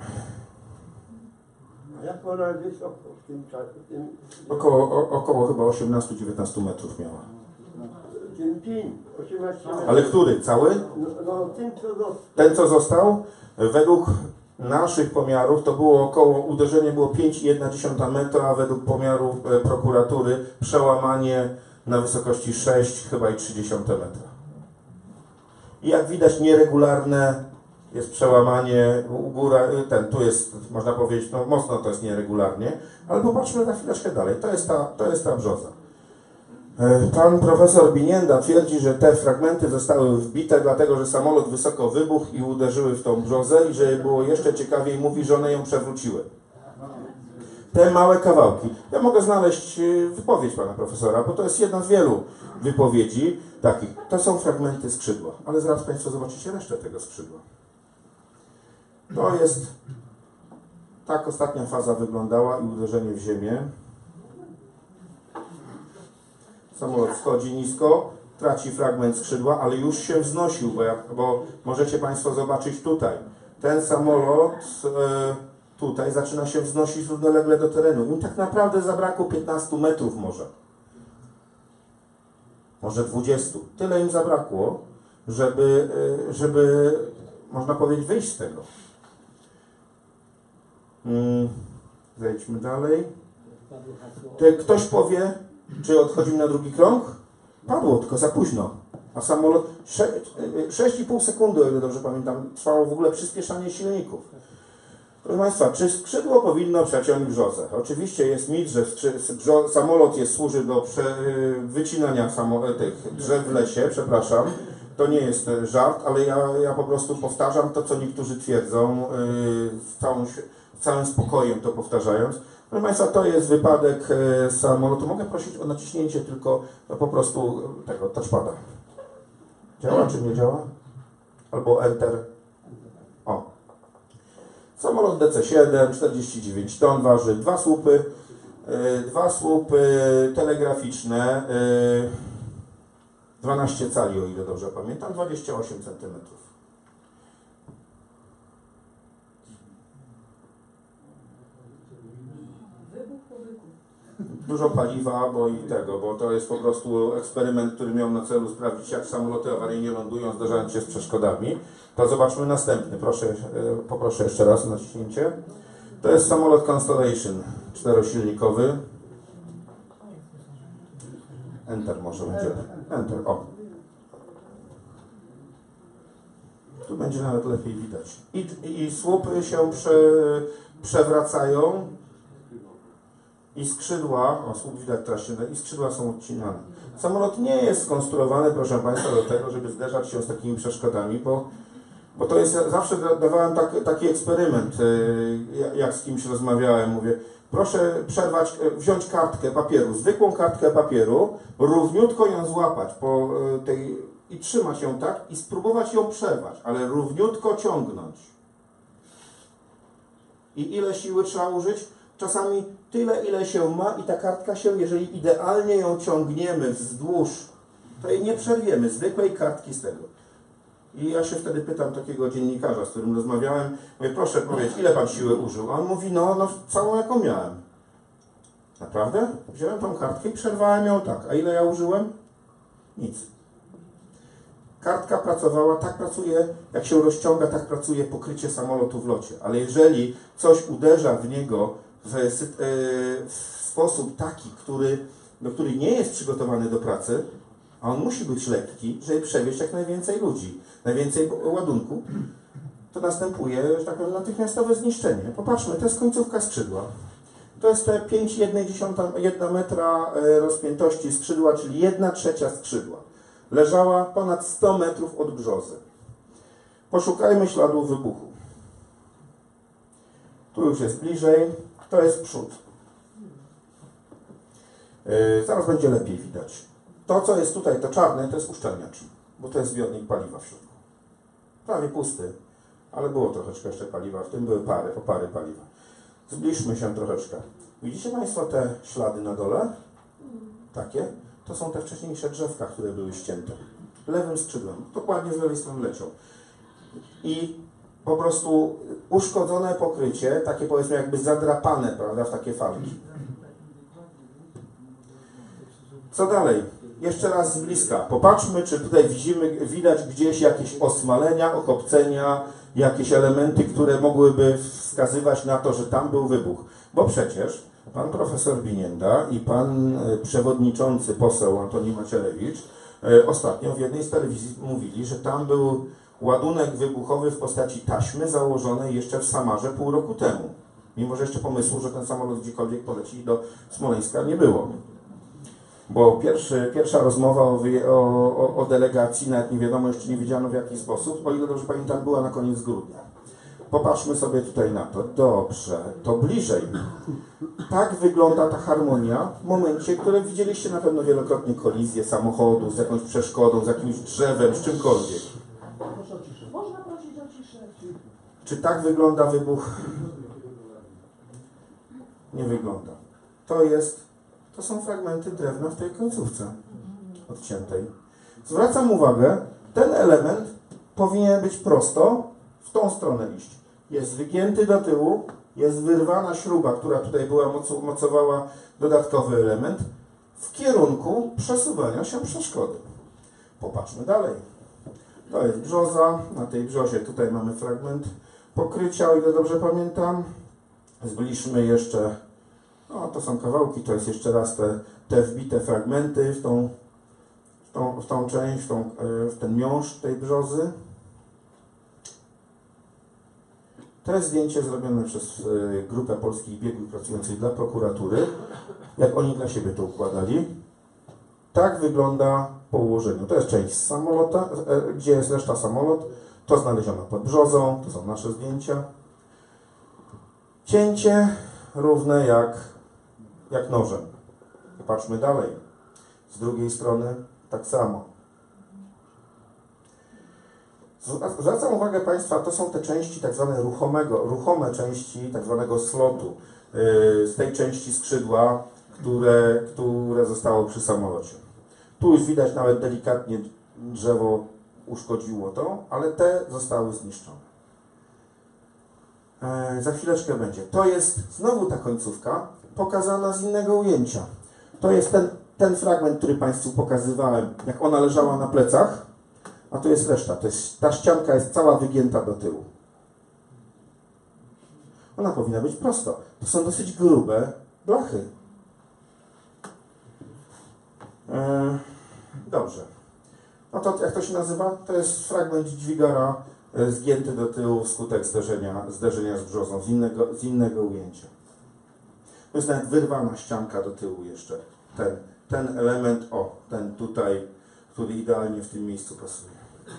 A jak ona wysoko w tym czasie? Około chyba 18-19 metrów miała. Ten pin, 18 metrów. Ale który? Cały? No ten, co został. Ten, co został? Według naszych pomiarów to było uderzenie było 5,1 metra, a według pomiaru prokuratury przełamanie na wysokości 6,3 metra. I jak widać nieregularne jest przełamanie, tu jest, można powiedzieć, no mocno to jest nieregularnie, ale popatrzmy na chwileczkę dalej, to jest ta brzoza. Pan profesor Binienda twierdzi, że te fragmenty zostały wbite dlatego, że samolot wysoko wybuchł i uderzyły w tą brzozę i że było jeszcze ciekawiej, mówi, że one ją przewróciły. Te małe kawałki. Ja mogę znaleźć wypowiedź pana profesora, bo to jest jedna z wielu wypowiedzi takich. To są fragmenty skrzydła, ale zaraz Państwo zobaczycie resztę tego skrzydła. To jest, tak ostatnia faza wyglądała i uderzenie w ziemię. Samolot schodzi nisko, traci fragment skrzydła, ale już się wznosił, bo możecie Państwo zobaczyć tutaj. Ten samolot tutaj zaczyna się wznosić równolegle do terenu. Im tak naprawdę zabrakło 15 metrów może 20. Tyle im zabrakło, żeby można powiedzieć, wyjść z tego. Zejdźmy dalej. Ktoś powie, czy odchodzimy na drugi krąg? Padło, tylko za późno. A samolot 6,5 sekundy, o ile dobrze pamiętam, trwało w ogóle przyspieszanie silników. Proszę Państwa, czy skrzydło powinno przeciąć brzozę? Oczywiście jest mit, że samolot służy do wycinania tych drzew w lesie, przepraszam. To nie jest żart, ale ja po prostu powtarzam to, co niektórzy twierdzą, z całym spokojem to powtarzając. Proszę Państwa, to jest wypadek samolotu. Mogę prosić o naciśnięcie tylko po prostu tego touchpada. Działa czy nie działa? Albo Enter. O. Samolot DC-7, 49 ton waży, dwa słupy telegraficzne, 12 cali, o ile dobrze pamiętam, 28 cm. Dużo paliwa, bo to jest po prostu eksperyment, który miał na celu sprawdzić, jak samoloty awaryjnie lądują, zderzając się z przeszkodami. To zobaczmy następny. Poproszę jeszcze raz o naciśnięcie. To jest samolot Constellation, czterosilnikowy. Enter może będzie. Enter, o. Tu będzie nawet lepiej widać. I słupy się przewracają. I skrzydła, słup widać teraz, i skrzydła są odcinane. Samolot nie jest skonstruowany, proszę Państwa, do tego, żeby zderzać się z takimi przeszkodami, bo to jest, zawsze dawałem taki eksperyment, jak z kimś rozmawiałem, mówię, proszę wziąć kartkę papieru, zwykłą kartkę papieru, równiutko ją złapać i trzymać ją tak i spróbować ją przerwać, ale równiutko ciągnąć. I ile siły trzeba użyć? Czasami tyle, ile się ma i ta kartka się, jeżeli idealnie ją ciągniemy wzdłuż, to jej nie przerwiemy, zwykłej kartki z tego. I ja się wtedy pytam takiego dziennikarza, z którym rozmawiałem, mówię, proszę powiedzieć, ile Pan siły użył? A on mówi, no całą jaką miałem. Naprawdę? Wziąłem tą kartkę i przerwałem ją tak. A ile ja użyłem? Nic. Kartka pracowała, tak pracuje, jak się rozciąga, tak pracuje pokrycie samolotu w locie. Ale jeżeli coś uderza w niego w sposób taki, który do który nie jest przygotowany do pracy, a on musi być lekki, żeby przewieźć jak najwięcej ludzi, najwięcej ładunku, to następuje, że tak powiem, natychmiastowe zniszczenie. Popatrzmy, to jest końcówka skrzydła. To jest te 5,1 metra rozpiętości skrzydła, czyli 1/3 skrzydła. Leżała ponad 100 metrów od brzozy. Poszukajmy śladów wybuchu. Tu już jest bliżej, to jest przód. Zaraz będzie lepiej widać. To, co jest tutaj, to czarne, to jest uszczelniacz, bo to jest zbiornik paliwa w środku. Prawie pusty, ale było troszeczkę jeszcze paliwa, w tym były opary paliwa. Zbliżmy się troszeczkę. Widzicie Państwo te ślady na dole? Takie? To są te wcześniejsze drzewka, które były ścięte. Lewym skrzydłem. Dokładnie z lewej strony leciał. I po prostu uszkodzone pokrycie, takie powiedzmy jakby zadrapane, prawda, w takie falki. Co dalej? Jeszcze raz z bliska. Popatrzmy, czy tutaj widać gdzieś jakieś osmalenia, okopcenia, jakieś elementy, które mogłyby wskazywać na to, że tam był wybuch. Bo przecież pan profesor Binienda i pan przewodniczący poseł Antoni Macierewicz ostatnio w jednej z telewizji mówili, że tam był ładunek wybuchowy w postaci taśmy założonej jeszcze w Samarze pół roku temu. Mimo że jeszcze pomysłu, że ten samolot gdziekolwiek poleci do Smoleńska nie było. Bo pierwsza rozmowa o delegacji, nawet nie wiadomo, jeszcze nie wiedziano w jaki sposób, o ile dobrze pamiętam, była na koniec grudnia. Popatrzmy sobie tutaj na to. Dobrze, to bliżej. Tak wygląda ta harmonia w momencie, które widzieliście na pewno wielokrotnie kolizję samochodu z jakąś przeszkodą, z jakimś drzewem, z czymkolwiek. Można prosić o ciszę. Czy tak wygląda wybuch? Nie wygląda. To są fragmenty drewna w tej końcówce odciętej. Zwracam uwagę, ten element powinien być prosto w tą stronę iść. Jest wygięty do tyłu, jest wyrwana śruba, która tutaj była, mocowała dodatkowy element, w kierunku przesuwania się przeszkody. Popatrzmy dalej. To jest brzoza. Na tej brzozie tutaj mamy fragment pokrycia, o ile dobrze pamiętam. Zbliżmy jeszcze. No, to są kawałki, to jest jeszcze raz te wbite fragmenty w tą część, w ten miąższ tej brzozy. To jest zdjęcie zrobione przez grupę polskich biegłych pracujących dla prokuratury, jak oni dla siebie to układali. Tak wygląda po ułożeniu. To jest część samolota, gdzie jest reszta samolot. To znaleziono pod brzozą, to są nasze zdjęcia. Cięcie równe jak nożem. Popatrzmy dalej. Z drugiej strony tak samo. Zwracam uwagę Państwa, to są te części tak zwane ruchome części tak zwanego slotu, z tej części skrzydła, które zostało przy samolocie. Tu już widać nawet delikatnie drzewo uszkodziło to, ale te zostały zniszczone. Za chwileczkę będzie. To jest znowu ta końcówka pokazana z innego ujęcia. To jest ten fragment, który Państwu pokazywałem, jak ona leżała na plecach, a tu jest reszta. Ta ścianka jest cała wygięta do tyłu. Ona powinna być prosta. To są dosyć grube blachy. Dobrze. No to jak to się nazywa? To jest fragment dźwigara zgięty do tyłu wskutek zderzenia z brzozą, z innego ujęcia. To jest nawet wyrwana ścianka do tyłu jeszcze. Ten element, ten tutaj, który idealnie w tym miejscu pasuje.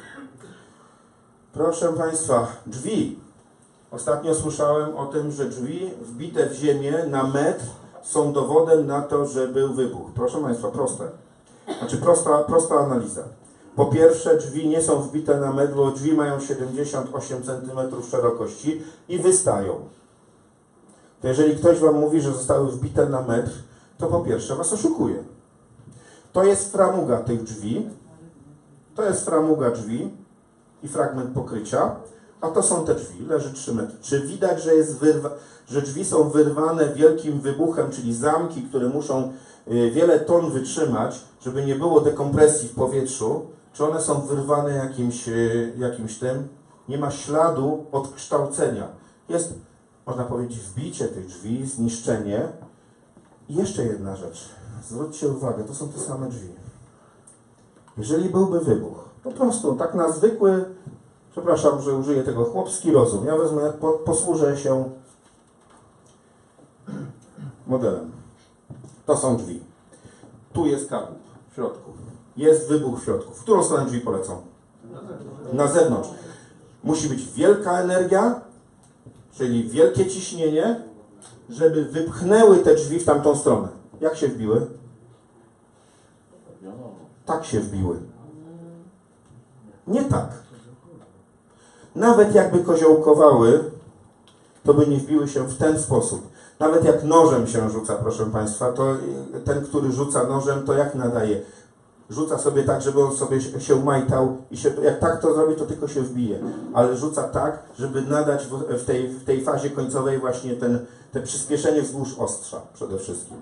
Proszę Państwa, drzwi. Ostatnio słyszałem o tym, że drzwi wbite w ziemię na metr są dowodem na to, że był wybuch. Proszę Państwa, prosta analiza. Po pierwsze, drzwi nie są wbite na metr, bo drzwi mają 78 cm szerokości i wystają. To jeżeli ktoś Wam mówi, że zostały wbite na metr, to po pierwsze Was oszukuje. To jest framuga tych drzwi. To jest framuga drzwi i fragment pokrycia, a to są te drzwi. Leży 3 metry. Czy widać, że drzwi są wyrwane wielkim wybuchem, czyli zamki, które muszą wiele ton wytrzymać, żeby nie było dekompresji w powietrzu? Czy one są wyrwane jakimś tym? Nie ma śladu odkształcenia. Jest, można powiedzieć, wbicie tych drzwi, zniszczenie. I jeszcze jedna rzecz. Zwróćcie uwagę, to są te same drzwi. Jeżeli byłby wybuch, po prostu tak na zwykły, przepraszam, że użyję tego, chłopski rozum. Ja wezmę, posłużę się modelem. To są drzwi. Tu jest kadłub w środku. Jest wybuch w środku. W którą stronę drzwi polecą? Na zewnątrz. Musi być wielka energia, czyli wielkie ciśnienie, żeby wypchnęły te drzwi w tamtą stronę. Jak się wbiły? Tak się wbiły. Nie tak. Nawet jakby koziołkowały, to by nie wbiły się w ten sposób. Nawet jak nożem się rzuca, proszę Państwa, to ten, który rzuca nożem, to jak nadaje? Rzuca sobie tak, żeby on sobie się majtał i jak tak to zrobi, to tylko się wbije. Ale rzuca tak, żeby nadać w tej fazie końcowej właśnie te przyspieszenie wzdłuż ostrza przede wszystkim.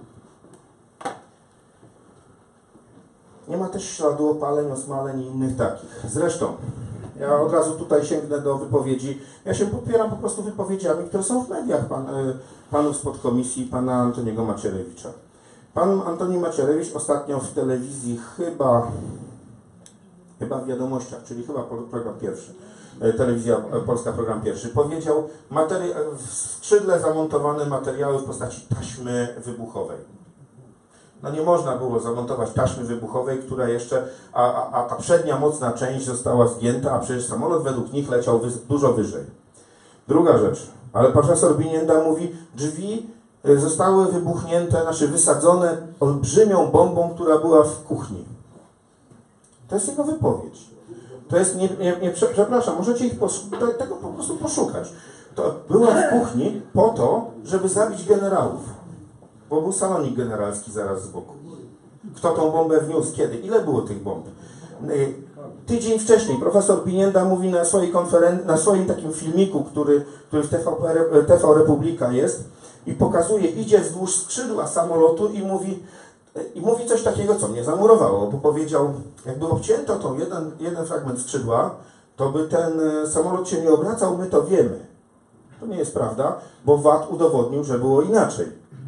Nie ma też śladu opaleń, osmaleń i innych takich. Zresztą, ja od razu tutaj sięgnę do wypowiedzi. Ja się popieram po prostu wypowiedziami, które są w mediach panów z podkomisji, pana Antoniego Macierewicza. Pan Antoni Macierewicz ostatnio w telewizji, chyba w Wiadomościach, czyli chyba program pierwszy, Telewizja Polska, program pierwszy, powiedział w skrzydle zamontowane materiały w postaci taśmy wybuchowej. No nie można było zamontować taśmy wybuchowej, która jeszcze, a ta przednia mocna część została zgięta, a przecież samolot według nich leciał dużo wyżej. Druga rzecz, ale profesor Binienda mówi, drzwi zostały wybuchnięte, znaczy wysadzone olbrzymią bombą, która była w kuchni. To jest jego wypowiedź. To jest, przepraszam, możecie tego po prostu poszukać. To była w kuchni po to, żeby zabić generałów. Bo był salonik generalski zaraz z boku. Kto tą bombę wniósł? Kiedy? Ile było tych bomb? Tydzień wcześniej profesor Binienda mówi na swoim takim filmiku, który w TV Republika jest, i pokazuje, idzie wzdłuż skrzydła samolotu i mówi coś takiego, co mnie zamurowało, bo powiedział, jakby obcięto tą jeden fragment skrzydła, to by ten samolot się nie obracał, my to wiemy. To nie jest prawda, bo VAT udowodnił, że było inaczej.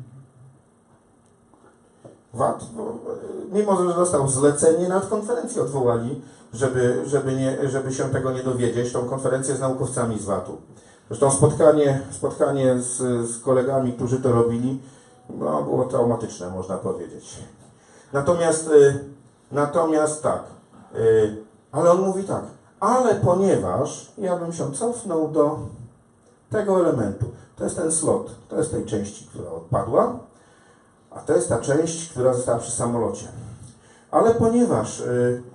VAT, mimo że dostał zlecenie, nawet konferencję odwołali, żeby się tego nie dowiedzieć, tą konferencję z naukowcami z VAT-u. Zresztą spotkanie z kolegami, którzy to robili, no, było traumatyczne, można powiedzieć. Natomiast tak, ale on mówi tak, ale ponieważ, ja bym się cofnął do tego elementu, to jest ten slot, to jest tej części, która odpadła, a to jest ta część, która została przy samolocie. Ale ponieważ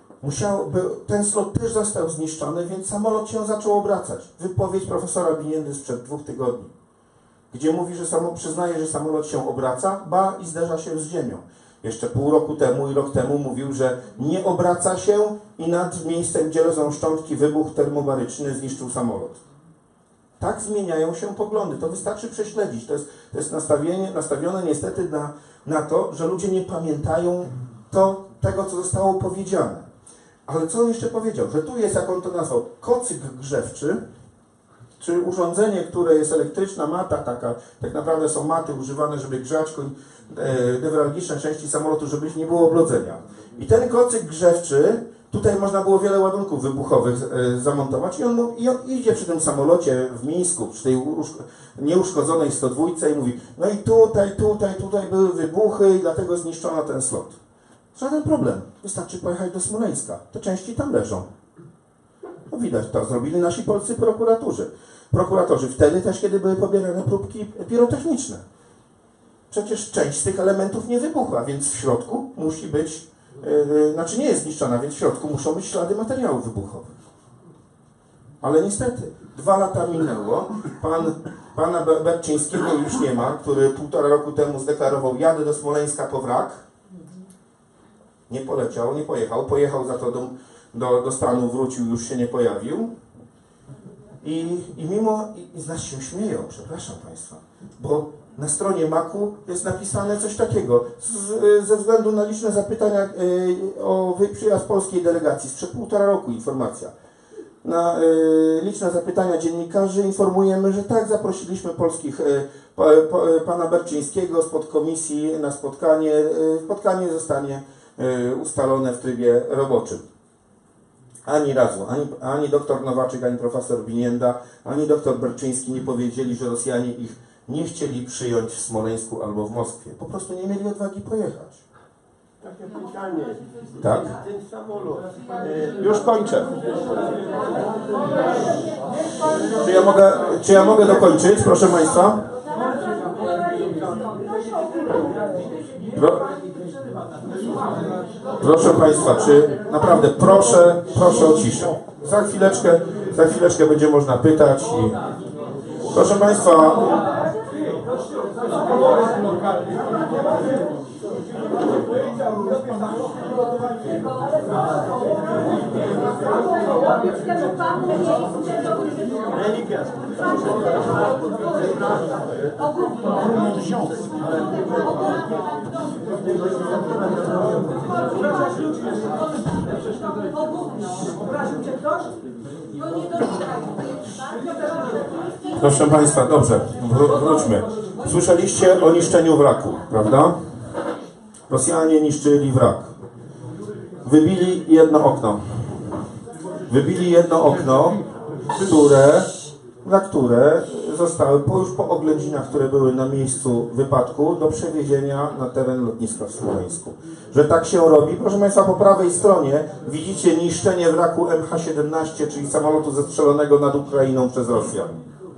ten slot też został zniszczony, więc samolot się zaczął obracać. Wypowiedź profesora Biniendy sprzed 2 tygodni, gdzie mówi, że przyznaje, że samolot się obraca, i zderza się z ziemią. Jeszcze pół roku temu i rok temu mówił, że nie obraca się i nad miejscem, gdzie leżą szczątki, wybuch termobaryczny zniszczył samolot. Tak zmieniają się poglądy. To wystarczy prześledzić. To jest nastawione niestety na to, że ludzie nie pamiętają tego, co zostało powiedziane. Ale co on jeszcze powiedział? Że tu jest, jak on to nazwał, kocyk grzewczy, czy urządzenie, które jest elektryczna mata taka, tak naprawdę są maty używane, żeby grzać newralgiczne części samolotu, żeby nie było oblodzenia. I ten kocyk grzewczy, tutaj można było wiele ładunków wybuchowych zamontować i on idzie przy tym samolocie w Mińsku, przy tej nieuszkodzonej 102 i mówi, no i tutaj były wybuchy i dlatego zniszczono ten slot. Żaden problem. Wystarczy pojechać do Smoleńska. Te części tam leżą. No widać, to zrobili nasi polscy prokuratorzy. Wtedy też, kiedy były pobierane próbki pirotechniczne. Przecież część z tych elementów nie wybuchła, więc w środku musi być, nie jest zniszczona, więc w środku muszą być ślady materiałów wybuchowych. Ale niestety, 2 lata minęło, pana Berczyńskiego już nie ma, który 1,5 roku temu zdeklarował, jadę do Smoleńska po wrak. Nie poleciał, nie pojechał za to do Stanu, wrócił, już się nie pojawił. I z nas się śmieją, przepraszam Państwa, bo na stronie MAK-u jest napisane coś takiego, ze względu na liczne zapytania o przyjazd polskiej delegacji, sprzed 1,5 roku informacja. Na liczne zapytania dziennikarzy informujemy, że tak, zaprosiliśmy polskich, pana Berczyńskiego z podkomisji na spotkanie. Spotkanie zostanie ustalone w trybie roboczym. Ani razu, ani doktor Nowaczyk, ani profesor Binienda, ani doktor Berczyński nie powiedzieli, że Rosjanie ich nie chcieli przyjąć w Smoleńsku albo w Moskwie. Po prostu nie mieli odwagi pojechać. Takie pytanie. Tak? Ten samolot. Już kończę. Czy ja mogę dokończyć, proszę Państwa? Proszę Państwa, czy naprawdę proszę o ciszę. Za chwileczkę będzie można pytać i proszę Państwa. Proszę Państwa, dobrze, wróćmy. Słyszeliście o niszczeniu wraku, prawda? Rosjanie niszczyli wrak. Wybili jedno okno. Na które zostały już po oględzinach, które były na miejscu wypadku, do przewiezienia na teren lotniska w Smoleńsku. Że tak się robi, proszę Państwa, po prawej stronie widzicie niszczenie wraku MH17, czyli samolotu zestrzelonego nad Ukrainą przez Rosjan.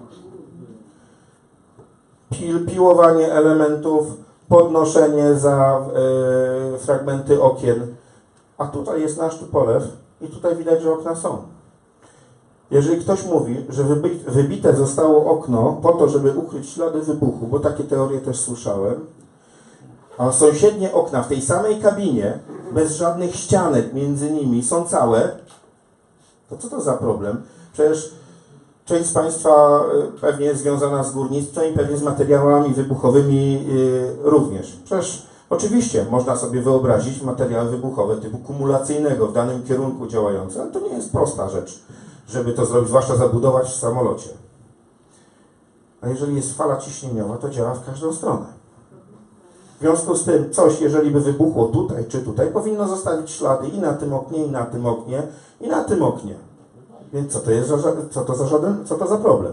Piłowanie elementów, podnoszenie za fragmenty okien. A tutaj jest nasz Tupolew i tutaj widać, że okna są. Jeżeli ktoś mówi, że wybite zostało okno po to, żeby ukryć ślady wybuchu, bo takie teorie też słyszałem, a sąsiednie okna w tej samej kabinie, bez żadnych ścianek między nimi, są całe, to co to za problem? Przecież część z Państwa pewnie jest związana z górnictwem i pewnie z materiałami wybuchowymi również. Przecież oczywiście można sobie wyobrazić materiały wybuchowe typu kumulacyjnego w danym kierunku działające, ale to nie jest prosta rzecz, żeby to zrobić, zwłaszcza zabudować w samolocie. A jeżeli jest fala ciśnieniowa, to działa w każdą stronę. W związku z tym coś, jeżeli by wybuchło tutaj czy tutaj, powinno zostawić ślady i na tym oknie, i na tym oknie, i na tym oknie. Więc co to za problem?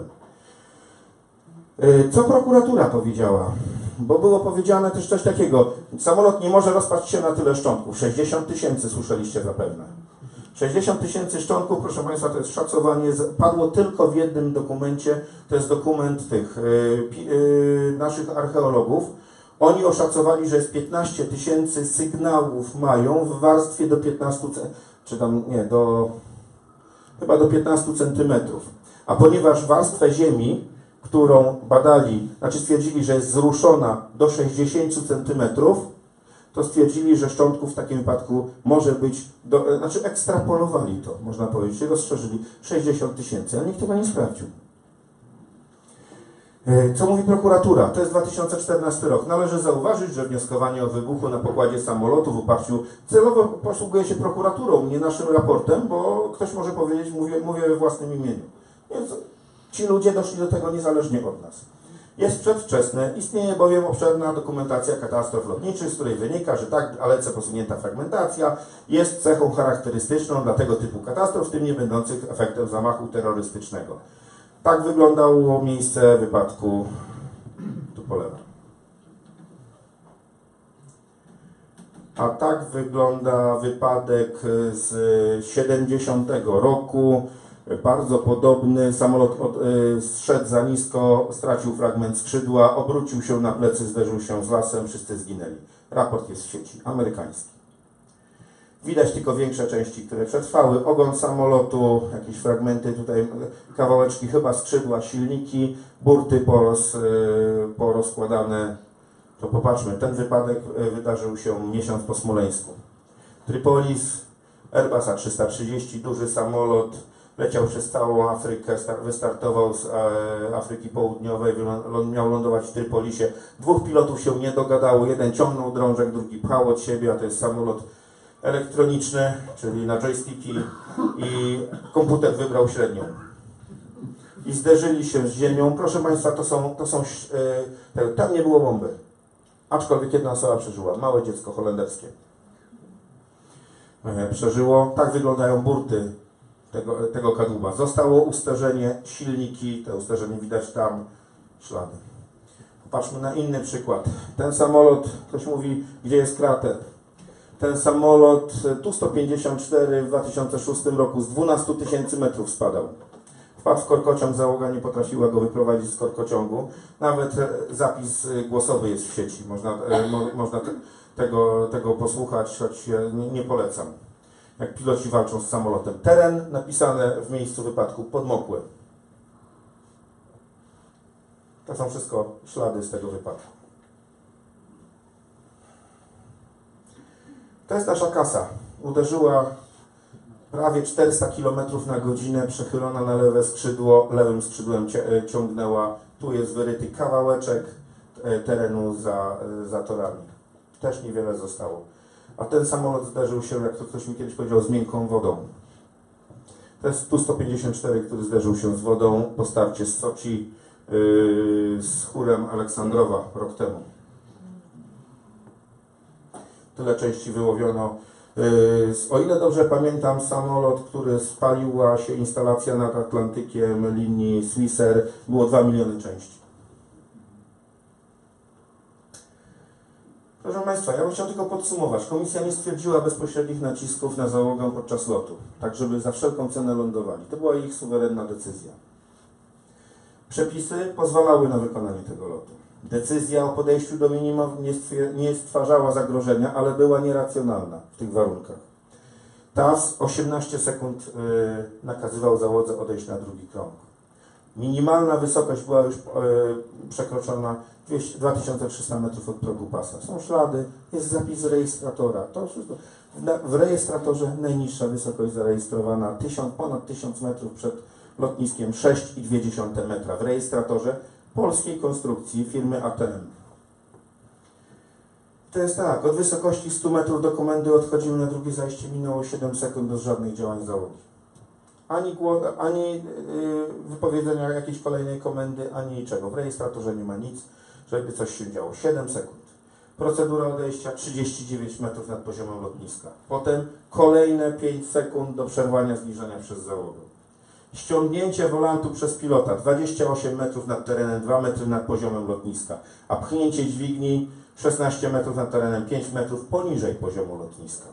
Co prokuratura powiedziała? Bo było powiedziane też coś takiego. Samolot nie może rozpaść się na tyle szczątków. 60 000 słyszeliście zapewne. 60 000 szczątków, proszę Państwa, to jest szacowanie, padło tylko w jednym dokumencie, to jest dokument tych naszych archeologów. Oni oszacowali, że jest 15 000 sygnałów mają w warstwie do 15, czy tam nie, chyba do 15 centymetrów. A ponieważ warstwę ziemi, którą badali, znaczy stwierdzili, że jest zruszona do 60 centymetrów, to stwierdzili, że szczątków w takim wypadku może być, znaczy ekstrapolowali to, można powiedzieć, rozszerzyli 60 000, ale nikt tego nie sprawdził. Co mówi prokuratura? To jest 2014 rok. Należy zauważyć, że wnioskowanie o wybuchu na pokładzie samolotu w oparciu celowo posługuje się prokuraturą, nie naszym raportem, bo ktoś może powiedzieć, mówię we własnym imieniu. Więc ci ludzie doszli do tego niezależnie od nas. Jest przedwczesne, istnieje bowiem obszerna dokumentacja katastrof lotniczych, z której wynika, że tak dalece posunięta fragmentacja jest cechą charakterystyczną dla tego typu katastrof, w tym nie będących efektem zamachu terrorystycznego. Tak wyglądało miejsce wypadku Tupolewa. A tak wygląda wypadek z 70 roku. Bardzo podobny. Samolot zszedł za nisko, stracił fragment skrzydła, obrócił się na plecy, zderzył się z lasem, wszyscy zginęli. Raport jest w sieci, amerykański. Widać tylko większe części, które przetrwały. Ogon samolotu, jakieś fragmenty tutaj, kawałeczki chyba skrzydła, silniki, burty porozkładane. To popatrzmy, ten wypadek wydarzył się miesiąc po Smoleńsku. Trypolis, Airbus A330, duży samolot, leciał przez całą Afrykę, wystartował z Afryki Południowej, miał lądować w Trypolisie. Dwóch pilotów się nie dogadało, jeden ciągnął drążek, drugi pchał od siebie, a to jest samolot elektroniczny, czyli na joysticki i komputer wybrał średnią. I zderzyli się z ziemią. Proszę Państwa, tam nie było bomby. Aczkolwiek jedna osoba przeżyła. Małe dziecko holenderskie. Przeżyło. Tak wyglądają burty tego kadłuba. Zostało usterzenie, silniki, te usterzenie widać tam, ślady. Popatrzmy na inny przykład. Ten samolot, ktoś mówi, gdzie jest krater. Ten samolot Tu-154 w 2006 roku z 12 000 metrów spadał. Wpadł w korkociąg, załoga nie potrafiła go wyprowadzić z korkociągu. Nawet zapis głosowy jest w sieci. Można tego posłuchać, choć nie polecam. Jak piloci walczą z samolotem. Teren napisane w miejscu wypadku podmokły. To są wszystko ślady z tego wypadku. To jest nasza kasa. Uderzyła prawie 400 km na godzinę, przechylona na lewe skrzydło, lewym skrzydłem ciągnęła. Tu jest wyryty kawałeczek terenu za torami. Też niewiele zostało. A ten samolot zderzył się, jak to ktoś mi kiedyś powiedział, z miękką wodą. To jest Tu-154, który zderzył się z wodą po starcie z Soczi z chórem Aleksandrowa rok temu. Tyle części wyłowiono. O ile dobrze pamiętam, samolot, który spaliła się instalacja nad Atlantykiem linii Swissair, było 2 miliony części. Proszę Państwa, ja bym chciał tylko podsumować. Komisja nie stwierdziła bezpośrednich nacisków na załogę podczas lotu, tak żeby za wszelką cenę lądowali. To była ich suwerenna decyzja. Przepisy pozwalały na wykonanie tego lotu. Decyzja o podejściu do minimum nie stwarzała zagrożenia, ale była nieracjonalna w tych warunkach. TAS 18 sekund nakazywał załodze odejść na drugi krąg. Minimalna wysokość była już przekroczona 2300 metrów od progu pasa. Są ślady, jest zapis rejestratora. To wszystko. W rejestratorze najniższa wysokość zarejestrowana ponad 1000 metrów przed lotniskiem, 6,2 metra. W rejestratorze polskiej konstrukcji firmy ATM. To jest tak, od wysokości 100 metrów do komendy odchodzimy na drugie zajście, minęło 7 sekund bez żadnych działań załogi. Ani wypowiedzenia jakiejś kolejnej komendy, ani niczego. W rejestratorze nie ma nic, żeby coś się działo. 7 sekund. Procedura odejścia 39 metrów nad poziomem lotniska. Potem kolejne 5 sekund do przerwania zbliżania przez załogę. Ściągnięcie wolantu przez pilota 28 metrów nad terenem, 2 metry nad poziomem lotniska, a pchnięcie dźwigni 16 metrów nad terenem, 5 metrów poniżej poziomu lotniska.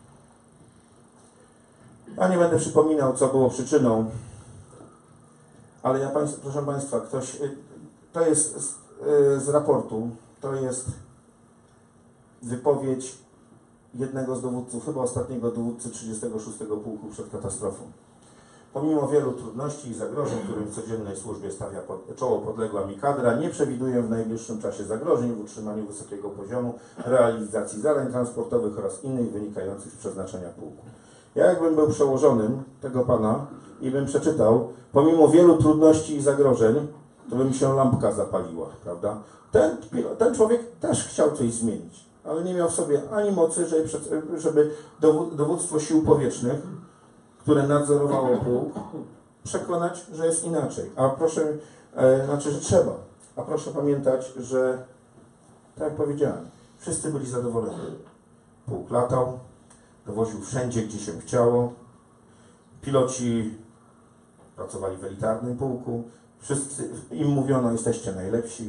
Ja nie będę przypominał, co było przyczyną, ale ja proszę Państwa, to jest z raportu, to jest wypowiedź jednego z dowódców, chyba ostatniego dowódcy 36 Pułku przed katastrofą. Pomimo wielu trudności i zagrożeń, którym w codziennej służbie stawia czoło podległa mi kadra, nie przewiduję w najbliższym czasie zagrożeń w utrzymaniu wysokiego poziomu realizacji zadań transportowych oraz innych wynikających z przeznaczenia pułku. Ja jakbym był przełożonym tego pana i bym przeczytał, pomimo wielu trudności i zagrożeń, to by mi się lampka zapaliła, prawda? Ten człowiek też chciał coś zmienić, ale nie miał w sobie ani mocy, żeby dowództwo sił powietrznych, które nadzorowało pułk, przekonać, że jest inaczej. Że trzeba. A proszę pamiętać, że, tak jak powiedziałem, wszyscy byli zadowoleni. Pułk latał, dowoził wszędzie, gdzie się chciało. Piloci pracowali w elitarnym pułku. Wszyscy im mówiono, jesteście najlepsi.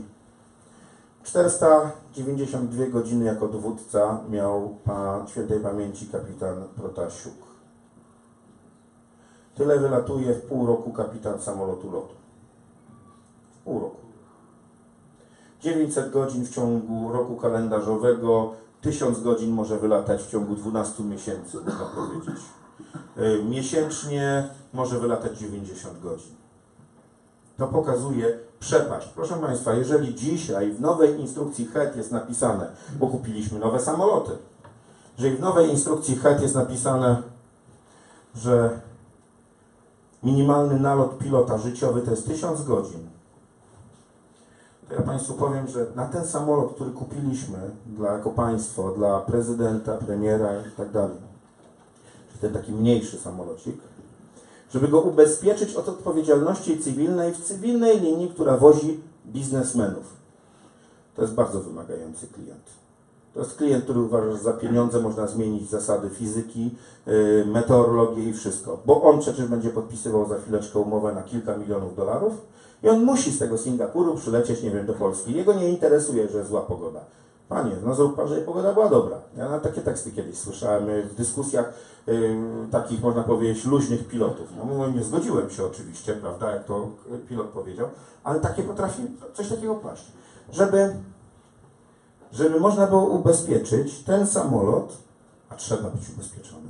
492 godziny jako dowódca miał świętej pamięci kapitan Protasiuk. Tyle wylatuje w pół roku kapitan samolotu lotu. W pół roku. 900 godzin w ciągu roku kalendarzowego, 1000 godzin może wylatać w ciągu 12 miesięcy, można powiedzieć. Miesięcznie może wylatać 90 godzin. To pokazuje przepaść. Proszę Państwa, jeżeli dzisiaj w nowej instrukcji HEAD jest napisane, bo kupiliśmy nowe samoloty, jeżeli w nowej instrukcji HEAD jest napisane, że minimalny nalot pilota życiowy to jest 1000 godzin, to ja Państwu powiem, że na ten samolot, który kupiliśmy jako państwo, dla prezydenta, premiera i tak dalej, ten taki mniejszy samolocik, żeby go ubezpieczyć od odpowiedzialności cywilnej w cywilnej linii, która wozi biznesmenów. To jest bardzo wymagający klient. To jest klient, który uważa, że za pieniądze można zmienić zasady fizyki, meteorologię i wszystko. Bo on przecież będzie podpisywał za chwileczkę umowę na kilka milionów dolarów i on musi z tego Singapuru przylecieć, nie wiem, do Polski. Jego nie interesuje, że jest zła pogoda. Panie, no zrób pan, żeby pogoda była dobra. Ja na takie teksty kiedyś słyszałem w dyskusjach takich, można powiedzieć, luźnych pilotów. No, nie zgodziłem się oczywiście, prawda, jak to pilot powiedział, ale takie potrafi coś takiego paść. Żeby można było ubezpieczyć ten samolot, a trzeba być ubezpieczony,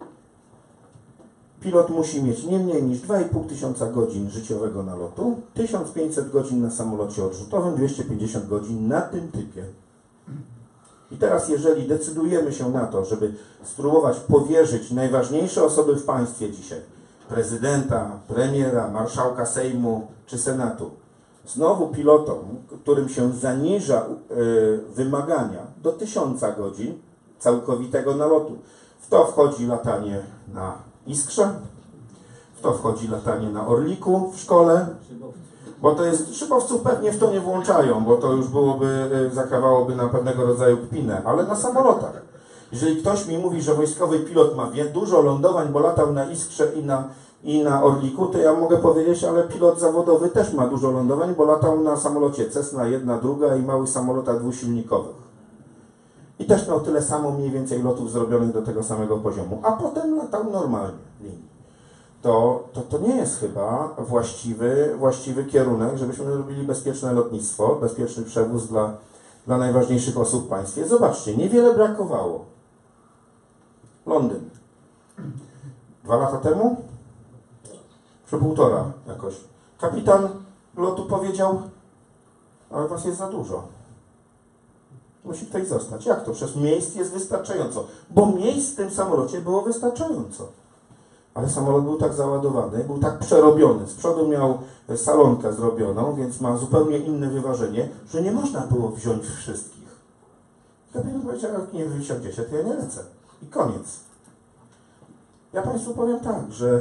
pilot musi mieć nie mniej niż 2500 godzin życiowego nalotu, 1500 godzin na samolocie odrzutowym, 250 godzin na tym typie. I teraz, jeżeli decydujemy się na to, żeby spróbować powierzyć najważniejsze osoby w państwie dzisiaj, prezydenta, premiera, marszałka Sejmu czy Senatu, znowu pilotom, którym się zaniża wymagania do 1000 godzin całkowitego nalotu. W to wchodzi latanie na Iskrze, w to wchodzi latanie na Orliku w szkole, bo to jest, szybowców pewnie w to nie włączają, bo to już byłoby, zakrawałoby na pewnego rodzaju kpinę, ale na samolotach. Jeżeli ktoś mi mówi, że wojskowy pilot ma dużo lądowań, bo latał na Iskrze i na Orliku, to ja mogę powiedzieć, ale pilot zawodowy też ma dużo lądowań, bo latał na samolocie Cessna 1, 2 i małych samolotach dwusilnikowych. I też miał tyle samo mniej więcej lotów zrobionych do tego samego poziomu, a potem latał normalnie linii. To nie jest chyba właściwy kierunek, żebyśmy robili bezpieczne lotnictwo, bezpieczny przewóz dla najważniejszych osób w państwie. Zobaczcie, niewiele brakowało. Londyn. 2 lata temu? Czy 1,5 jakoś. Kapitan lotu powiedział, ale was jest za dużo. Musi ktoś zostać. Jak to? Przecież miejsc jest wystarczająco. Bo miejsc w tym samolocie było wystarczająco. Ale samolot był tak załadowany, był tak przerobiony. Z przodu miał salonkę zrobioną, więc ma zupełnie inne wyważenie, że nie można było wziąć wszystkich. Kapitan powiedział, jak nie wysiądziecie, to ja nie lecę. I koniec. Ja Państwu powiem tak, że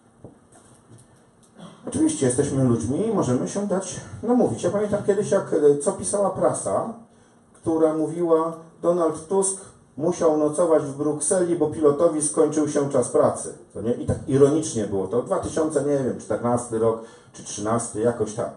oczywiście jesteśmy ludźmi i możemy się dać namówić. Ja pamiętam kiedyś, co pisała prasa, która mówiła, Donald Tusk musiał nocować w Brukseli, bo pilotowi skończył się czas pracy. To nie? I tak ironicznie było to. 2014 rok, czy 13, jakoś tak.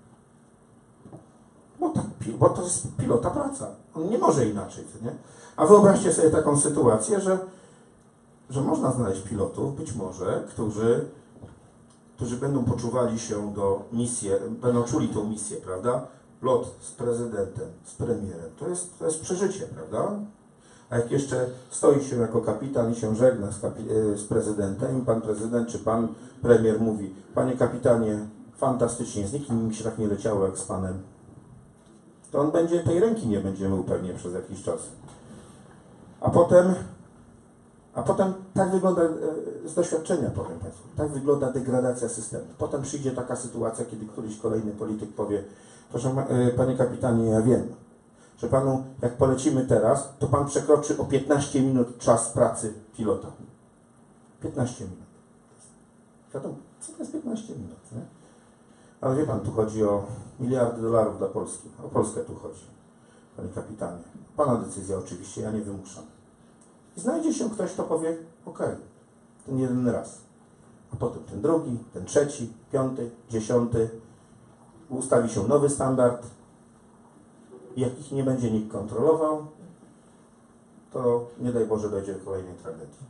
Bo to jest pilota praca. On nie może inaczej. To nie? A wyobraźcie sobie taką sytuację, że można znaleźć pilotów, być może, którzy będą poczuwali się do misji, będą czuli tą misję, prawda? Lot z prezydentem, z premierem, to jest przeżycie, prawda? A jak jeszcze stoi się jako kapitan i się żegna z prezydentem i pan prezydent czy pan premier mówi, panie kapitanie, fantastycznie, z nikim mi się tak nie leciało jak z panem, to on tej ręki nie będzie mył pewnie przez jakiś czas. A potem tak wygląda, z doświadczenia powiem Państwu, tak wygląda degradacja systemu. Potem przyjdzie taka sytuacja, kiedy któryś kolejny polityk powie, proszę panie kapitanie, ja wiem, że panu, jak polecimy teraz, to pan przekroczy o 15 minut czas pracy pilota. 15 minut. Wiadomo, co to jest 15 minut, nie? Ale wie pan, tu chodzi o miliardy dolarów dla Polski. O Polskę tu chodzi, panie kapitanie. Pana decyzja oczywiście, ja nie wymuszam. I znajdzie się ktoś, kto powie, okej, ten jeden raz. A potem ten drugi, ten trzeci, 5., 10. Ustawi się nowy standard. I jak ich nie będzie nikt kontrolował, to nie daj Boże dojdzie do kolejnej tragedii.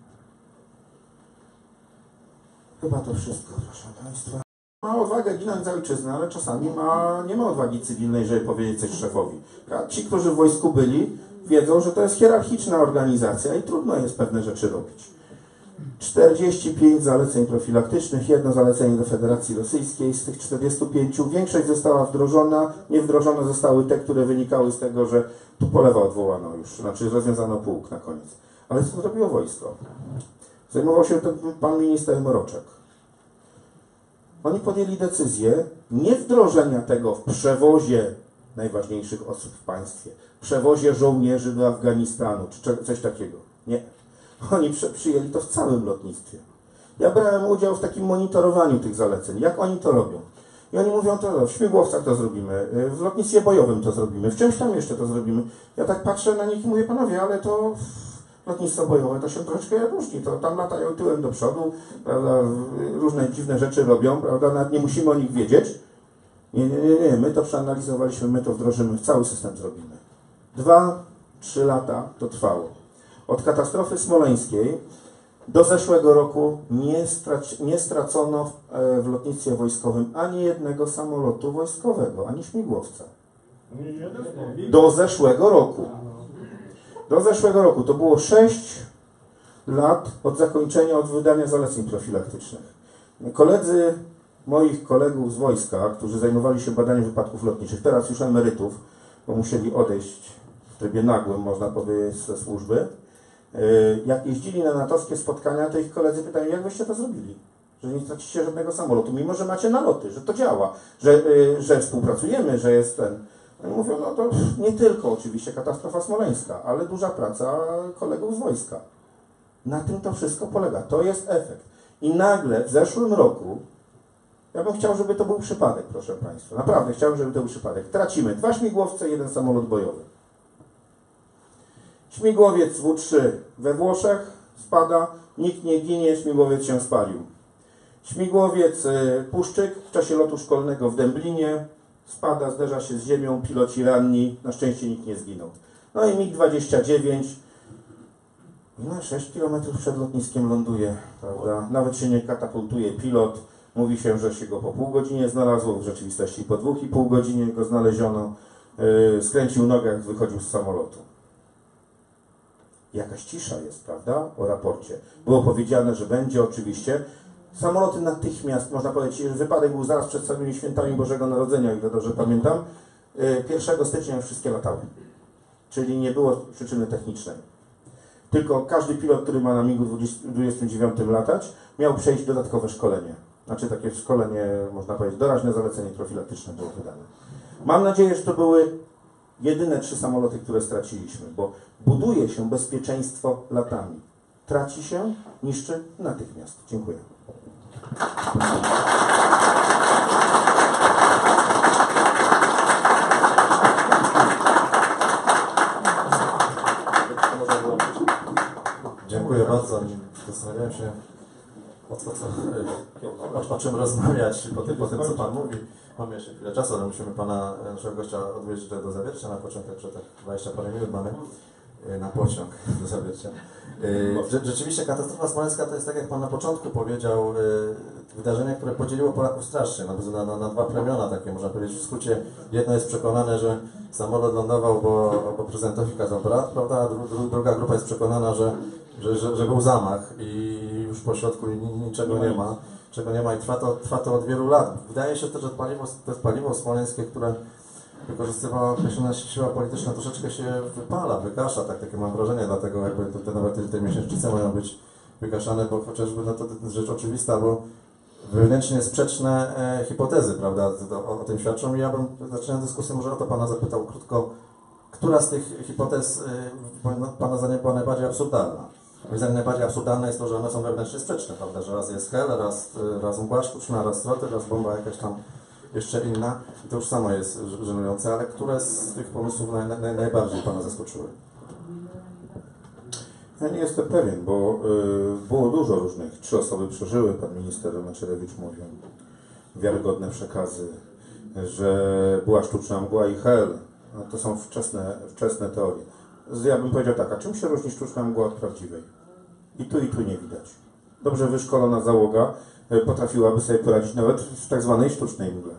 Chyba to wszystko, proszę Państwa. Ma odwagę ginąć za ojczyznę, ale czasami nie ma odwagi cywilnej, żeby powiedzieć coś szefowi. A ci, którzy w wojsku byli, wiedzą, że to jest hierarchiczna organizacja i trudno jest pewne rzeczy robić. 45 zaleceń profilaktycznych, 1 zalecenie do Federacji Rosyjskiej. Z tych 45 większość została wdrożona, nie wdrożone zostały te, które wynikały z tego, że tu polewa odwołano już, znaczy rozwiązano pułk na koniec. Ale co zrobiło wojsko? Zajmował się tym pan minister Mroczek. Oni podjęli decyzję nie wdrożenia tego w przewozie najważniejszych osób w państwie, przewozie żołnierzy do Afganistanu, czy coś takiego. Nie. Oni przyjęli to w całym lotnictwie. Ja brałem udział w takim monitorowaniu tych zaleceń, jak oni to robią. I oni mówią, to w śmigłowcach to zrobimy, w lotnictwie bojowym to zrobimy, w czymś tam jeszcze to zrobimy. Ja tak patrzę na nich i mówię, panowie, ale to lotnictwo bojowe to się troszeczkę różni, to tam latają tyłem do przodu, prawda, różne dziwne rzeczy robią, prawda, nawet nie musimy o nich wiedzieć. Nie, my to przeanalizowaliśmy, my to wdrożymy, cały system zrobimy. 2-3 lata to trwało. Od katastrofy smoleńskiej do zeszłego roku nie stracono w lotnictwie wojskowym ani jednego samolotu wojskowego, ani śmigłowca. Do zeszłego roku. Do zeszłego roku. To było 6 lat od zakończenia, od wydania zaleceń profilaktycznych. Koledzy moich kolegów z wojska, którzy zajmowali się badaniem wypadków lotniczych, teraz już emerytów, bo musieli odejść w trybie nagłym, można powiedzieć, ze służby, jak jeździli na natowskie spotkania, to ich koledzy pytają, jak wyście to zrobili? Że nie tracicie żadnego samolotu, mimo że macie naloty, że to działa, że współpracujemy, że jest ten. Oni mówią, no to nie tylko oczywiście katastrofa smoleńska, ale duża praca kolegów z wojska. Na tym to wszystko polega. To jest efekt. I nagle w zeszłym roku, ja bym chciał, żeby to był przypadek, proszę Państwa. Naprawdę chciałbym, żeby to był przypadek. Tracimy 2 śmigłowce, 1 samolot bojowy. Śmigłowiec W3 we Włoszech spada, nikt nie ginie, śmigłowiec się spalił. Śmigłowiec Puszczyk w czasie lotu szkolnego w Dęblinie spada, zderza się z ziemią, piloci ranni, na szczęście nikt nie zginął. No i MiG-29 no 6 km przed lotniskiem ląduje, prawda? Nawet się nie katapultuje pilot, mówi się, że się go po pół godzinie znalazło, w rzeczywistości po 2,5 godzinie go znaleziono, skręcił nogę, jak wychodził z samolotu. Jakaś cisza jest, prawda, o raporcie. Było powiedziane, że będzie oczywiście. Samoloty natychmiast, można powiedzieć, że wypadek był zaraz przed samymi świętami Bożego Narodzenia, ile dobrze pamiętam. 1 stycznia już wszystkie latały. Czyli nie było przyczyny technicznej. Tylko każdy pilot, który ma na MiG-29 latać, miał przejść dodatkowe szkolenie. Znaczy takie szkolenie, można powiedzieć, doraźne zalecenie profilaktyczne było wydane. Mam nadzieję, że to były jedyne 3 samoloty, które straciliśmy, bo buduje się bezpieczeństwo latami. Traci się, niszczy natychmiast. Dziękuję. Dziękuję bardzo. Zastanawiałem się, o czym rozmawiać po tym, co Pan mówi. Mamy jeszcze chwilę czasu, ale musimy Pana, naszego gościa, odwieźć do Zawiercia na początek, że tak 20 parę minut mamy na pociąg do Zawiercia. Rzeczywiście katastrofa smoleńska to jest, tak jak Pan na początku powiedział, wydarzenie, które podzieliło Polaków strasznie na 2 plemiona, takie można powiedzieć w skrócie. Jedno jest przekonane, że samolot lądował, bo prezydentowi kazał brat, prawda? A druga grupa jest przekonana, że był zamach i już po środku niczego nie ma i trwa to od wielu lat. Wydaje się też, że to paliwo smoleńskie, które wykorzystywała określona siła polityczna, troszeczkę się wypala, wygasza, takie mam wrażenie, dlatego jakby nawet te miesięcznice mają być wygaszane, bo chociażby no to rzecz oczywista, bo wewnętrznie sprzeczne hipotezy, prawda, o tym świadczą i ja bym, zaczynając dyskusję, może o to Pana zapytał krótko, która z tych hipotez Pana zdaniem była najbardziej absurdalna? Moim zdaniem najbardziej absurdalne jest to, że one są wewnętrznie sprzeczne, prawda, że raz jest hel, raz mgła sztuczna, raz sroty, raz bomba jakaś tam jeszcze inna. I to już samo jest żenujące, ale które z tych pomysłów najbardziej Pana zaskoczyły? Ja nie jestem pewien, bo było dużo różnych. 3 osoby przeżyły, pan minister Macierewicz mówił, wiarygodne przekazy, że była sztuczna mgła i hel. No, to są wczesne teorie. Ja bym powiedział tak, a czym się różni sztuczna mgła od prawdziwej? I tu nie widać. Dobrze wyszkolona załoga potrafiłaby sobie poradzić nawet w tak zwanej sztucznej mgle.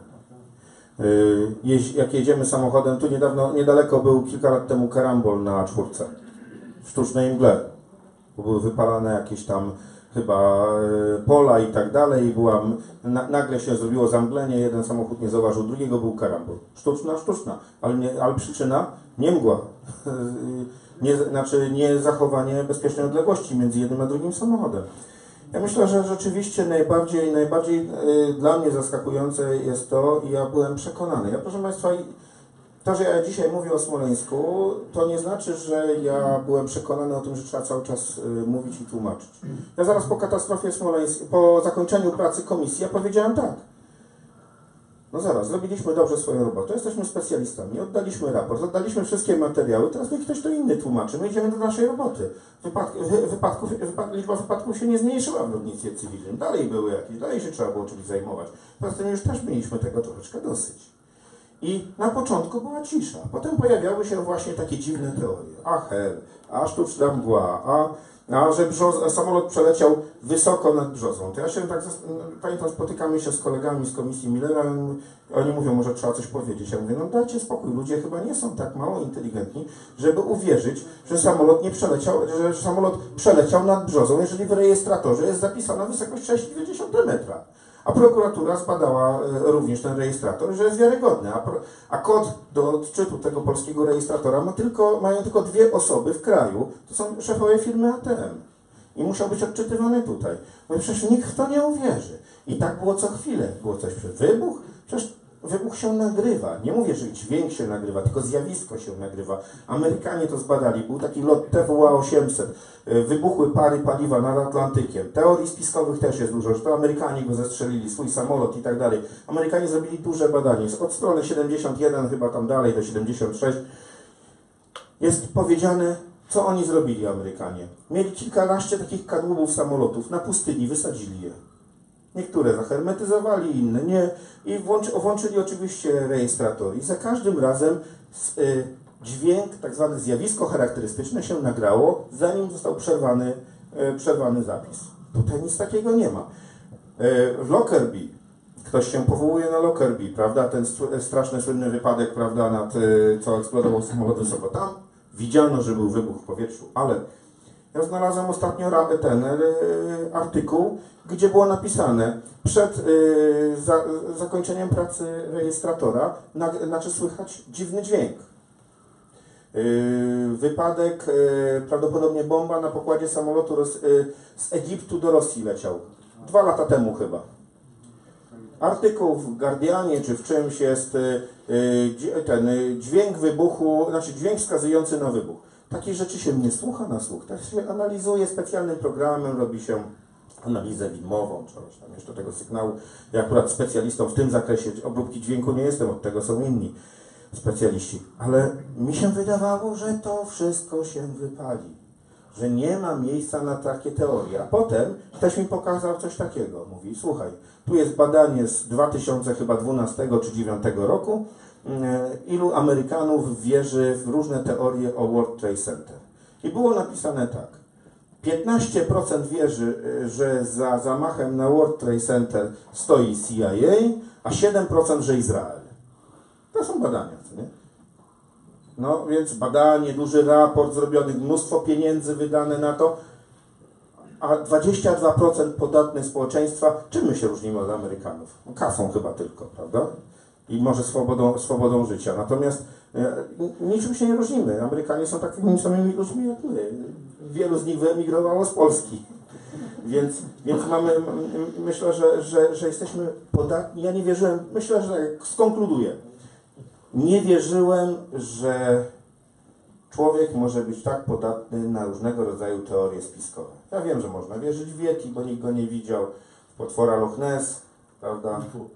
Jak jedziemy samochodem, tu niedaleko był kilka lat temu karambol na A4 w sztucznej mgle, bo były wypalane jakieś tam chyba pola i tak dalej i nagle się zrobiło zamglenie, jeden samochód nie zauważył, drugiego był karambol. Sztuczna, ale przyczyna nie mgła. Nie zachowanie bezpiecznej odległości między jednym a drugim samochodem. Ja myślę, że rzeczywiście najbardziej dla mnie zaskakujące jest to i ja byłem przekonany. Ja, proszę Państwa, To, że ja dzisiaj mówię o Smoleńsku, to nie znaczy, że ja byłem przekonany o tym, że trzeba cały czas mówić i tłumaczyć. Ja zaraz po katastrofie smoleńskiej, po zakończeniu pracy komisji, ja powiedziałem tak. No zaraz, zrobiliśmy dobrze swoją robotę, jesteśmy specjalistami, oddaliśmy raport, oddaliśmy wszystkie materiały, teraz niech ktoś to inny tłumaczy, my idziemy do naszej roboty. Liczba wypadków się nie zmniejszyła w lotnictwie cywilnym, dalej były jakieś, dalej się trzeba było czymś zajmować. Poza tym już też mieliśmy tego troszeczkę dosyć. I na początku była cisza, potem pojawiały się właśnie takie dziwne teorie. A hel, a sztuczna mgła, a że samolot przeleciał wysoko nad Brzozą. To ja się tak, pamiętam, spotykamy się z kolegami z komisji Millera, oni mówią, może trzeba coś powiedzieć. Ja mówię, no dajcie spokój, ludzie chyba nie są tak mało inteligentni, żeby uwierzyć, że samolot nie przeleciał, że samolot przeleciał nad Brzozą, jeżeli w rejestratorze jest zapisana wysokość 6,2 metra. A prokuratura zbadała również ten rejestrator, że jest wiarygodny. A kod do odczytu tego polskiego rejestratora mają tylko 2 osoby w kraju. To są szefowie firmy ATM. I musiał być odczytywany tutaj. Bo przecież nikt w to nie uwierzy. I tak było co chwilę. Było coś przed wybuch. Przecież wybuch się nagrywa. Nie mówię, że dźwięk się nagrywa, tylko zjawisko się nagrywa. Amerykanie to zbadali. Był taki lot TWA-800. Wybuchły pary paliwa nad Atlantykiem. Teorii spiskowych też jest dużo, że to Amerykanie go zestrzelili, swój samolot i tak dalej. Amerykanie zrobili duże badanie. Od strony 71 chyba tam dalej do 76 jest powiedziane, co oni zrobili, Amerykanie. Mieli kilkanaście takich kadłubów samolotów na pustyni, wysadzili je. Niektóre zahermetyzowali, inne nie. I włączyli oczywiście rejestrator. I za każdym razem dźwięk, tak zwane zjawisko charakterystyczne się nagrało, zanim został przerwany zapis. Tutaj nic takiego nie ma. W Lockerbie, ktoś się powołuje na Lockerbie, prawda, ten straszny, słynny wypadek, prawda, co eksplodował samolot wysoko. Tam widziano, że był wybuch w powietrzu, ale ja znalazłem ostatnio ten artykuł, gdzie było napisane, przed zakończeniem pracy rejestratora, słychać dziwny dźwięk. Wypadek, prawdopodobnie bomba na pokładzie samolotu z Egiptu do Rosji leciał. 2 lata temu chyba. Artykuł w Guardianie czy w czymś jest ten dźwięk wybuchu, znaczy dźwięk wskazujący na wybuch. Takich rzeczy się nie słucha na słuch. Tak się analizuje specjalnym programem, robi się analizę widmową, czy tam jeszcze tego sygnału. Ja akurat specjalistą w tym zakresie obróbki dźwięku nie jestem, od tego są inni specjaliści. Ale mi się wydawało, że to wszystko się wypali. Że nie ma miejsca na takie teorie. A potem ktoś mi pokazał coś takiego. Mówi, słuchaj, tu jest badanie z 2012 czy 2009 roku, ilu Amerykanów wierzy w różne teorie o World Trade Center. I było napisane tak. 15% wierzy, że za zamachem na World Trade Center stoi CIA, a 7% że Izrael. To są badania, co nie? No więc badanie, duży raport zrobiony, mnóstwo pieniędzy wydane na to, a 22% podatne społeczeństwa, czym my się różnimy od Amerykanów? Kasą chyba tylko, prawda? I może swobodą życia. Natomiast niczym się nie różnimy. Amerykanie są takimi samymi ludźmi jak my. Wielu z nich wyemigrowało z Polski. Więc mamy, myślę, że jesteśmy podatni. Ja nie wierzyłem, myślę, że skonkluduję. Nie wierzyłem, że człowiek może być tak podatny na różnego rodzaju teorie spiskowe. Ja wiem, że można wierzyć w Yeti, bo nikt go nie widział, w potwora Loch Ness, prawda?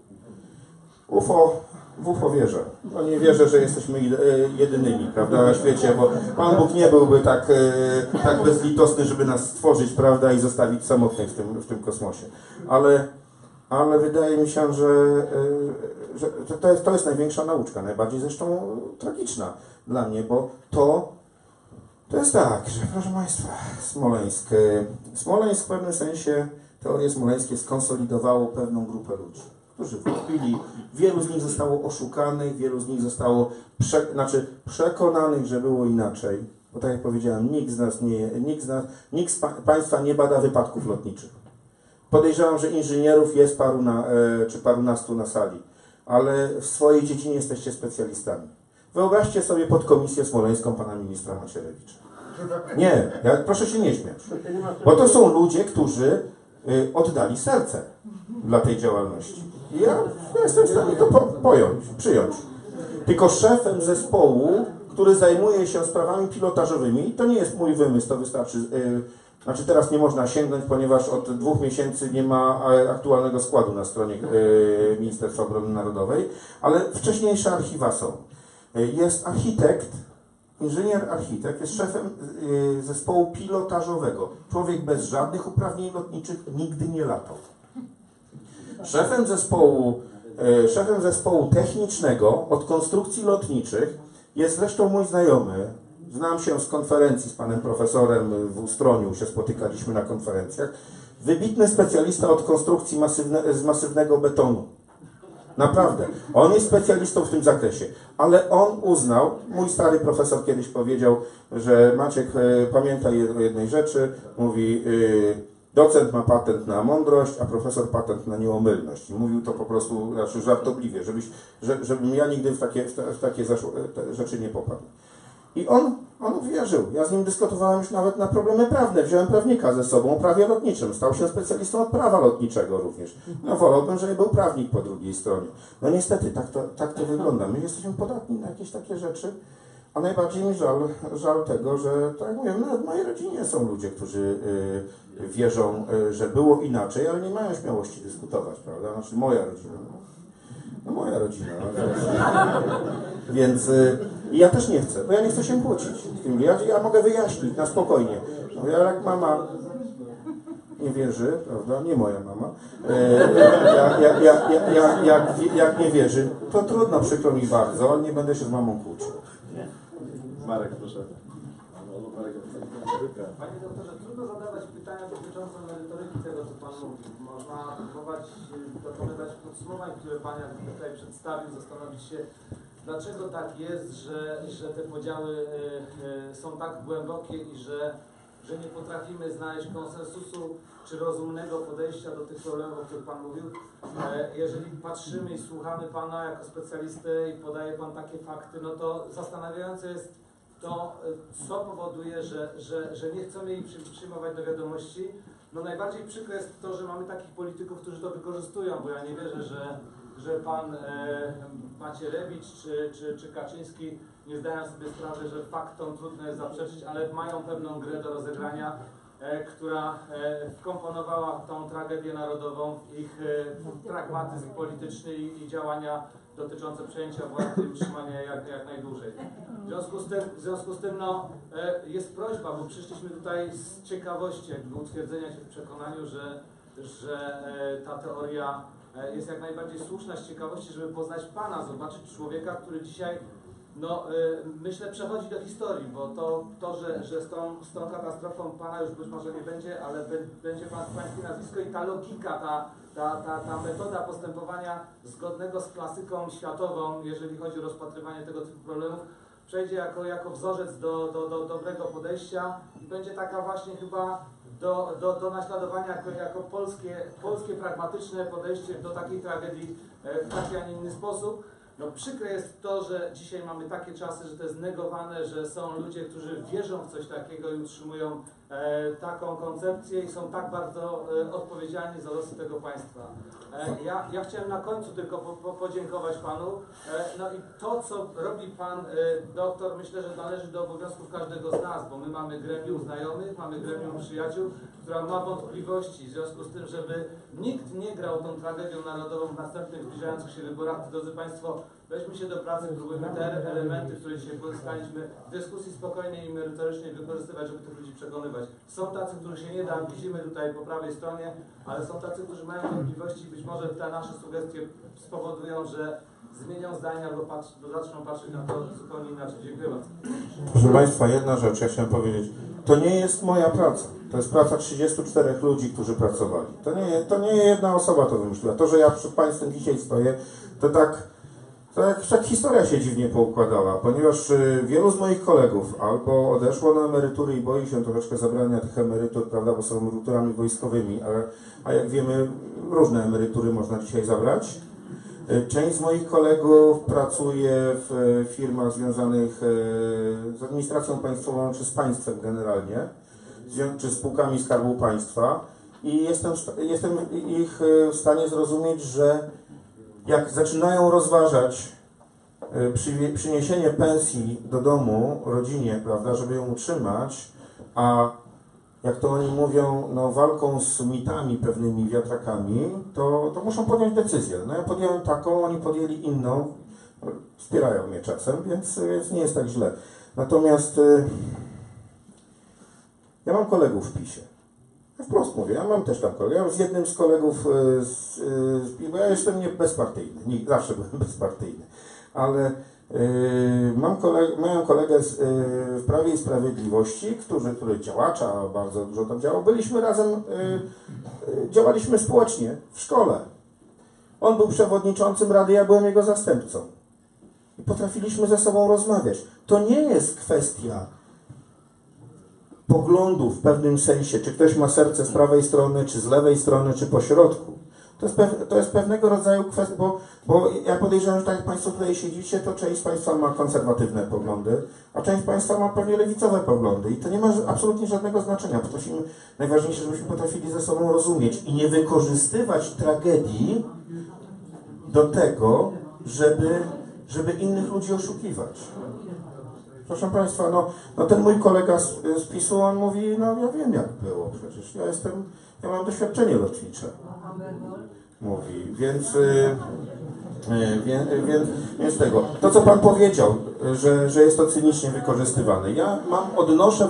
W UFO wierzę. No nie wierzę, że jesteśmy jedynymi, prawda, na świecie, bo Pan Bóg nie byłby tak bezlitosny, żeby nas stworzyć, prawda, i zostawić samotnych w tym kosmosie. Ale wydaje mi się, że to jest największa nauczka, najbardziej zresztą tragiczna dla mnie, bo to jest tak, że proszę Państwa, Smoleńsk w pewnym sensie, teorie smoleńskie skonsolidowało pewną grupę ludzi, którzy wykupili, wielu z nich zostało oszukanych, wielu z nich zostało przekonanych, że było inaczej, bo tak jak powiedziałem, nikt z Państwa nie bada wypadków lotniczych. Podejrzewam, że inżynierów jest parunastu na sali, ale w swojej dziedzinie jesteście specjalistami. Wyobraźcie sobie podkomisję smoleńską pana ministra Macierewicza. Nie, proszę się nie śmiać. Bo to są ludzie, którzy oddali serce dla tej działalności. I ja jestem w stanie to przyjąć. tylko szefem zespołu, który zajmuje się sprawami pilotażowymi. To nie jest mój wymysł, to wystarczy. Znaczy teraz nie można sięgnąć, ponieważ od 2 miesięcy nie ma aktualnego składu na stronie Ministerstwa Obrony Narodowej, ale wcześniejsze archiwa są. Jest architekt, inżynier architekt, jest szefem zespołu pilotażowego. Człowiek bez żadnych uprawnień lotniczych, nigdy nie latał. Szefem zespołu technicznego od konstrukcji lotniczych jest zresztą mój znajomy. Znam się z konferencji z panem profesorem w Ustroniu, się spotykaliśmy na konferencjach. Wybitny specjalista od konstrukcji z masywnego betonu. Naprawdę. On jest specjalistą w tym zakresie. Ale on uznał, mój stary profesor kiedyś powiedział, że Maciek, pamiętaj o jednej rzeczy, mówi, docent ma patent na mądrość, a profesor patent na nieomylność. I mówił to po prostu znaczy żartobliwie, żebym ja nigdy w takie rzeczy nie popadł. I on wierzył. Ja z nim dyskutowałem już nawet na problemy prawne. Wziąłem prawnika ze sobą o prawie lotniczym. Stał się specjalistą od prawa lotniczego również. No wolałbym, żeby był prawnik po drugiej stronie. No niestety, tak to wygląda. My jesteśmy podatni na jakieś takie rzeczy, a najbardziej mi żal tego, że tak jak mówię, nawet w mojej rodzinie są ludzie, którzy wierzą, że było inaczej, ale nie mają śmiałości dyskutować, prawda? Znaczy moja rodzina. No moja rodzina. Więc ja też nie chcę, bo ja nie chcę się kłócić. Ja mogę wyjaśnić na spokojnie. No, jak mama nie wierzy, prawda? Nie moja mama. Jak nie wierzy, to trudno, przykro mi bardzo, ale nie będę się z mamą kłócił. Marek, proszę. Panie doktorze, trudno zadawać pytania dotyczące merytoryki tego, co Pan mówił. Można próbować dokonywać podsumowań, które Pan tutaj przedstawił, zastanowić się, dlaczego tak jest, że te podziały są tak głębokie i że nie potrafimy znaleźć konsensusu czy rozumnego podejścia do tych problemów, o których Pan mówił. Jeżeli patrzymy i słuchamy Pana jako specjalisty i podaje Pan takie fakty, no to zastanawiające jest to, co powoduje, że nie chcemy ich przyjmować do wiadomości. No najbardziej przykre jest to, że mamy takich polityków, którzy to wykorzystują, bo ja nie wierzę, że pan Macierewicz czy Kaczyński nie zdają sobie sprawy, że faktom trudno jest zaprzeczyć, ale mają pewną grę do rozegrania, która wkomponowała tą tragedię narodową w ich pragmatyzm polityczny i działania dotyczące przejęcia władzy i utrzymania jak najdłużej. W związku z tym no, jest prośba, bo przyszliśmy tutaj z ciekawości, jakby utwierdzenia się w przekonaniu, że ta teoria jest jak najbardziej słuszna, z ciekawości, żeby poznać Pana, zobaczyć człowieka, który dzisiaj, no myślę, przechodzi do historii, bo to że z tą katastrofą Pana już być może nie będzie, ale będzie Pańskie nazwisko i ta logika, ta metoda postępowania zgodnego z klasyką światową, jeżeli chodzi o rozpatrywanie tego typu problemów, przejdzie jako wzorzec do dobrego podejścia i będzie taka właśnie chyba do naśladowania jako polskie pragmatyczne podejście do takiej tragedii w taki, a nie inny sposób. No przykre jest to, że dzisiaj mamy takie czasy, że to jest negowane, że są ludzie, którzy wierzą w coś takiego i utrzymują taką koncepcję i są tak bardzo odpowiedzialni za losy tego państwa. Ja chciałem na końcu tylko podziękować Panu. No i to, co robi Pan doktor, myślę, że należy do obowiązków każdego z nas, bo my mamy gremium znajomych, mamy gremium przyjaciół, która ma wątpliwości w związku z tym, żeby nikt nie grał tą tragedią narodową w następnych zbliżających się wyborach. Drodzy Państwo, weźmy się do pracy, próbujmy te elementy, które dzisiaj pozyskaliśmy w dyskusji spokojnej i merytorycznej wykorzystywać, żeby tych ludzi przekonywać. Są tacy, których się nie da, widzimy tutaj po prawej stronie, ale są tacy, którzy mają wątpliwości. Być może te nasze sugestie spowodują, że zmienią zdania albo zaczną patrzeć na to zupełnie inaczej. Dziękuję bardzo. Proszę Państwa, jedna rzecz, ja chciałem powiedzieć. To nie jest moja praca. To jest praca 34 ludzi, którzy pracowali. To nie jedna osoba to wymyśliła. To, że ja przed Państwem dzisiaj stoję, to tak historia się dziwnie poukładała, ponieważ wielu z moich kolegów albo odeszło na emerytury i boi się troszeczkę zabrania tych emerytur, prawda, bo są emeryturami wojskowymi, a jak wiemy, różne emerytury można dzisiaj zabrać. Część z moich kolegów pracuje w firmach związanych z administracją państwową, czy z państwem generalnie, czy spółkami Skarbu Państwa i jestem ich w stanie zrozumieć, że jak zaczynają rozważać przyniesienie pensji do domu rodzinie, prawda, żeby ją utrzymać, a jak to oni mówią, no walką z mitami, pewnymi wiatrakami, to muszą podjąć decyzję. No ja podjąłem taką, oni podjęli inną, wspierają mnie czasem, więc nie jest tak źle. Natomiast ja mam kolegów w PiS-ie. Ja wprost mówię, ja mam też tam kolegów. Ja z jednym z kolegów, bo ja jestem nie bezpartyjny, zawsze byłem bezpartyjny, ale miałem kolegę w Prawie i Sprawiedliwości, który działacza, bardzo dużo tam działał. Byliśmy razem, działaliśmy społecznie w szkole. On był przewodniczącym rady, ja byłem jego zastępcą. I potrafiliśmy ze sobą rozmawiać. To nie jest kwestia poglądów w pewnym sensie, czy ktoś ma serce z prawej strony, czy z lewej strony, czy po środku. To jest pewnego rodzaju kwestia, bo ja podejrzewam, że tak jak Państwo tutaj siedzicie, to część z Państwa ma konserwatywne poglądy, a część z Państwa ma pewnie lewicowe poglądy i to nie ma absolutnie żadnego znaczenia. Najważniejsze, żebyśmy potrafili ze sobą rozumieć i nie wykorzystywać tragedii do tego, żeby innych ludzi oszukiwać. Proszę Państwa, no ten mój kolega z PiS-u, on mówi, no ja wiem jak było przecież, ja mam doświadczenie lotnicze. Mówi, więc tego. To, co Pan powiedział, że jest to cynicznie wykorzystywane. Ja odnoszę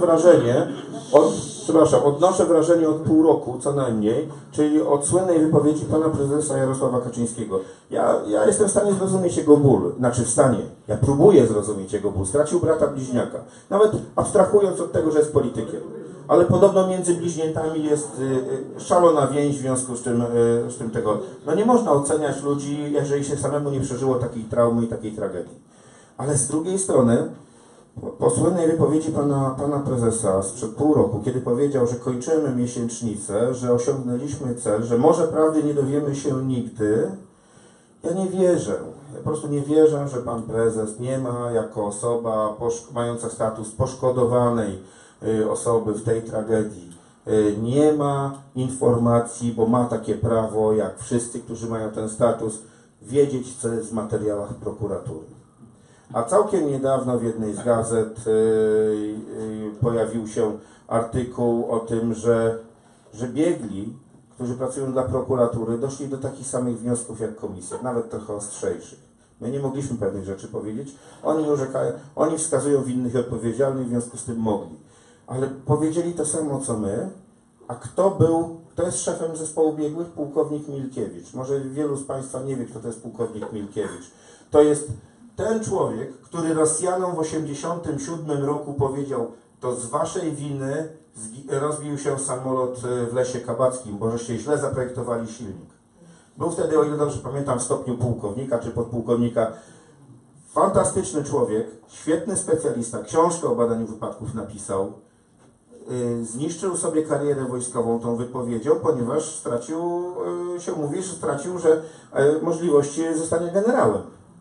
wrażenie od pół roku co najmniej, czyli od słynnej wypowiedzi Pana Prezesa Jarosława Kaczyńskiego. Ja jestem w stanie zrozumieć jego ból, ja próbuję zrozumieć jego ból. Stracił brata bliźniaka. Nawet abstrahując od tego, że jest politykiem. Ale podobno między bliźniętami jest szalona więź w związku z tym tego. No nie można oceniać ludzi, jeżeli się samemu nie przeżyło takiej traumy i takiej tragedii. Ale z drugiej strony, po słynnej wypowiedzi pana prezesa sprzed pół roku, kiedy powiedział, że kończymy miesięcznicę, że osiągnęliśmy cel, że może prawdy nie dowiemy się nigdy, ja nie wierzę. Ja po prostu nie wierzę, że pan prezes nie ma jako osoba mająca status poszkodowanej osoby w tej tragedii, nie ma informacji, bo ma takie prawo, jak wszyscy, którzy mają ten status, wiedzieć, co jest w materiałach prokuratury. A całkiem niedawno w jednej z gazet pojawił się artykuł o tym, że biegli, którzy pracują dla prokuratury, doszli do takich samych wniosków jak komisja, nawet trochę ostrzejszych. My nie mogliśmy pewnych rzeczy powiedzieć, oni wskazują winnych i odpowiedzialnych, w związku z tym mogli. Ale powiedzieli to samo, co my, a kto jest szefem zespołu biegłych? Pułkownik Milkiewicz. Może wielu z Państwa nie wie, kto to jest pułkownik Milkiewicz. To jest ten człowiek, który Rosjanom w 1987 roku powiedział, to z waszej winy rozbił się samolot w Lesie Kabackim, bo żeście źle zaprojektowali silnik. Był wtedy, o ile dobrze pamiętam, w stopniu pułkownika czy podpułkownika. Fantastyczny człowiek, świetny specjalista, książkę o badaniu wypadków napisał. Zniszczył sobie karierę wojskową tą wypowiedzią, ponieważ stracił możliwości zostania generałem.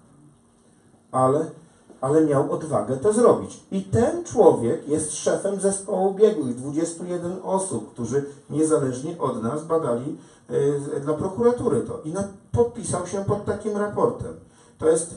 Ale miał odwagę to zrobić. I ten człowiek jest szefem zespołu biegłych, 21 osób, którzy niezależnie od nas badali dla prokuratury to. I podpisał się pod takim raportem. To jest,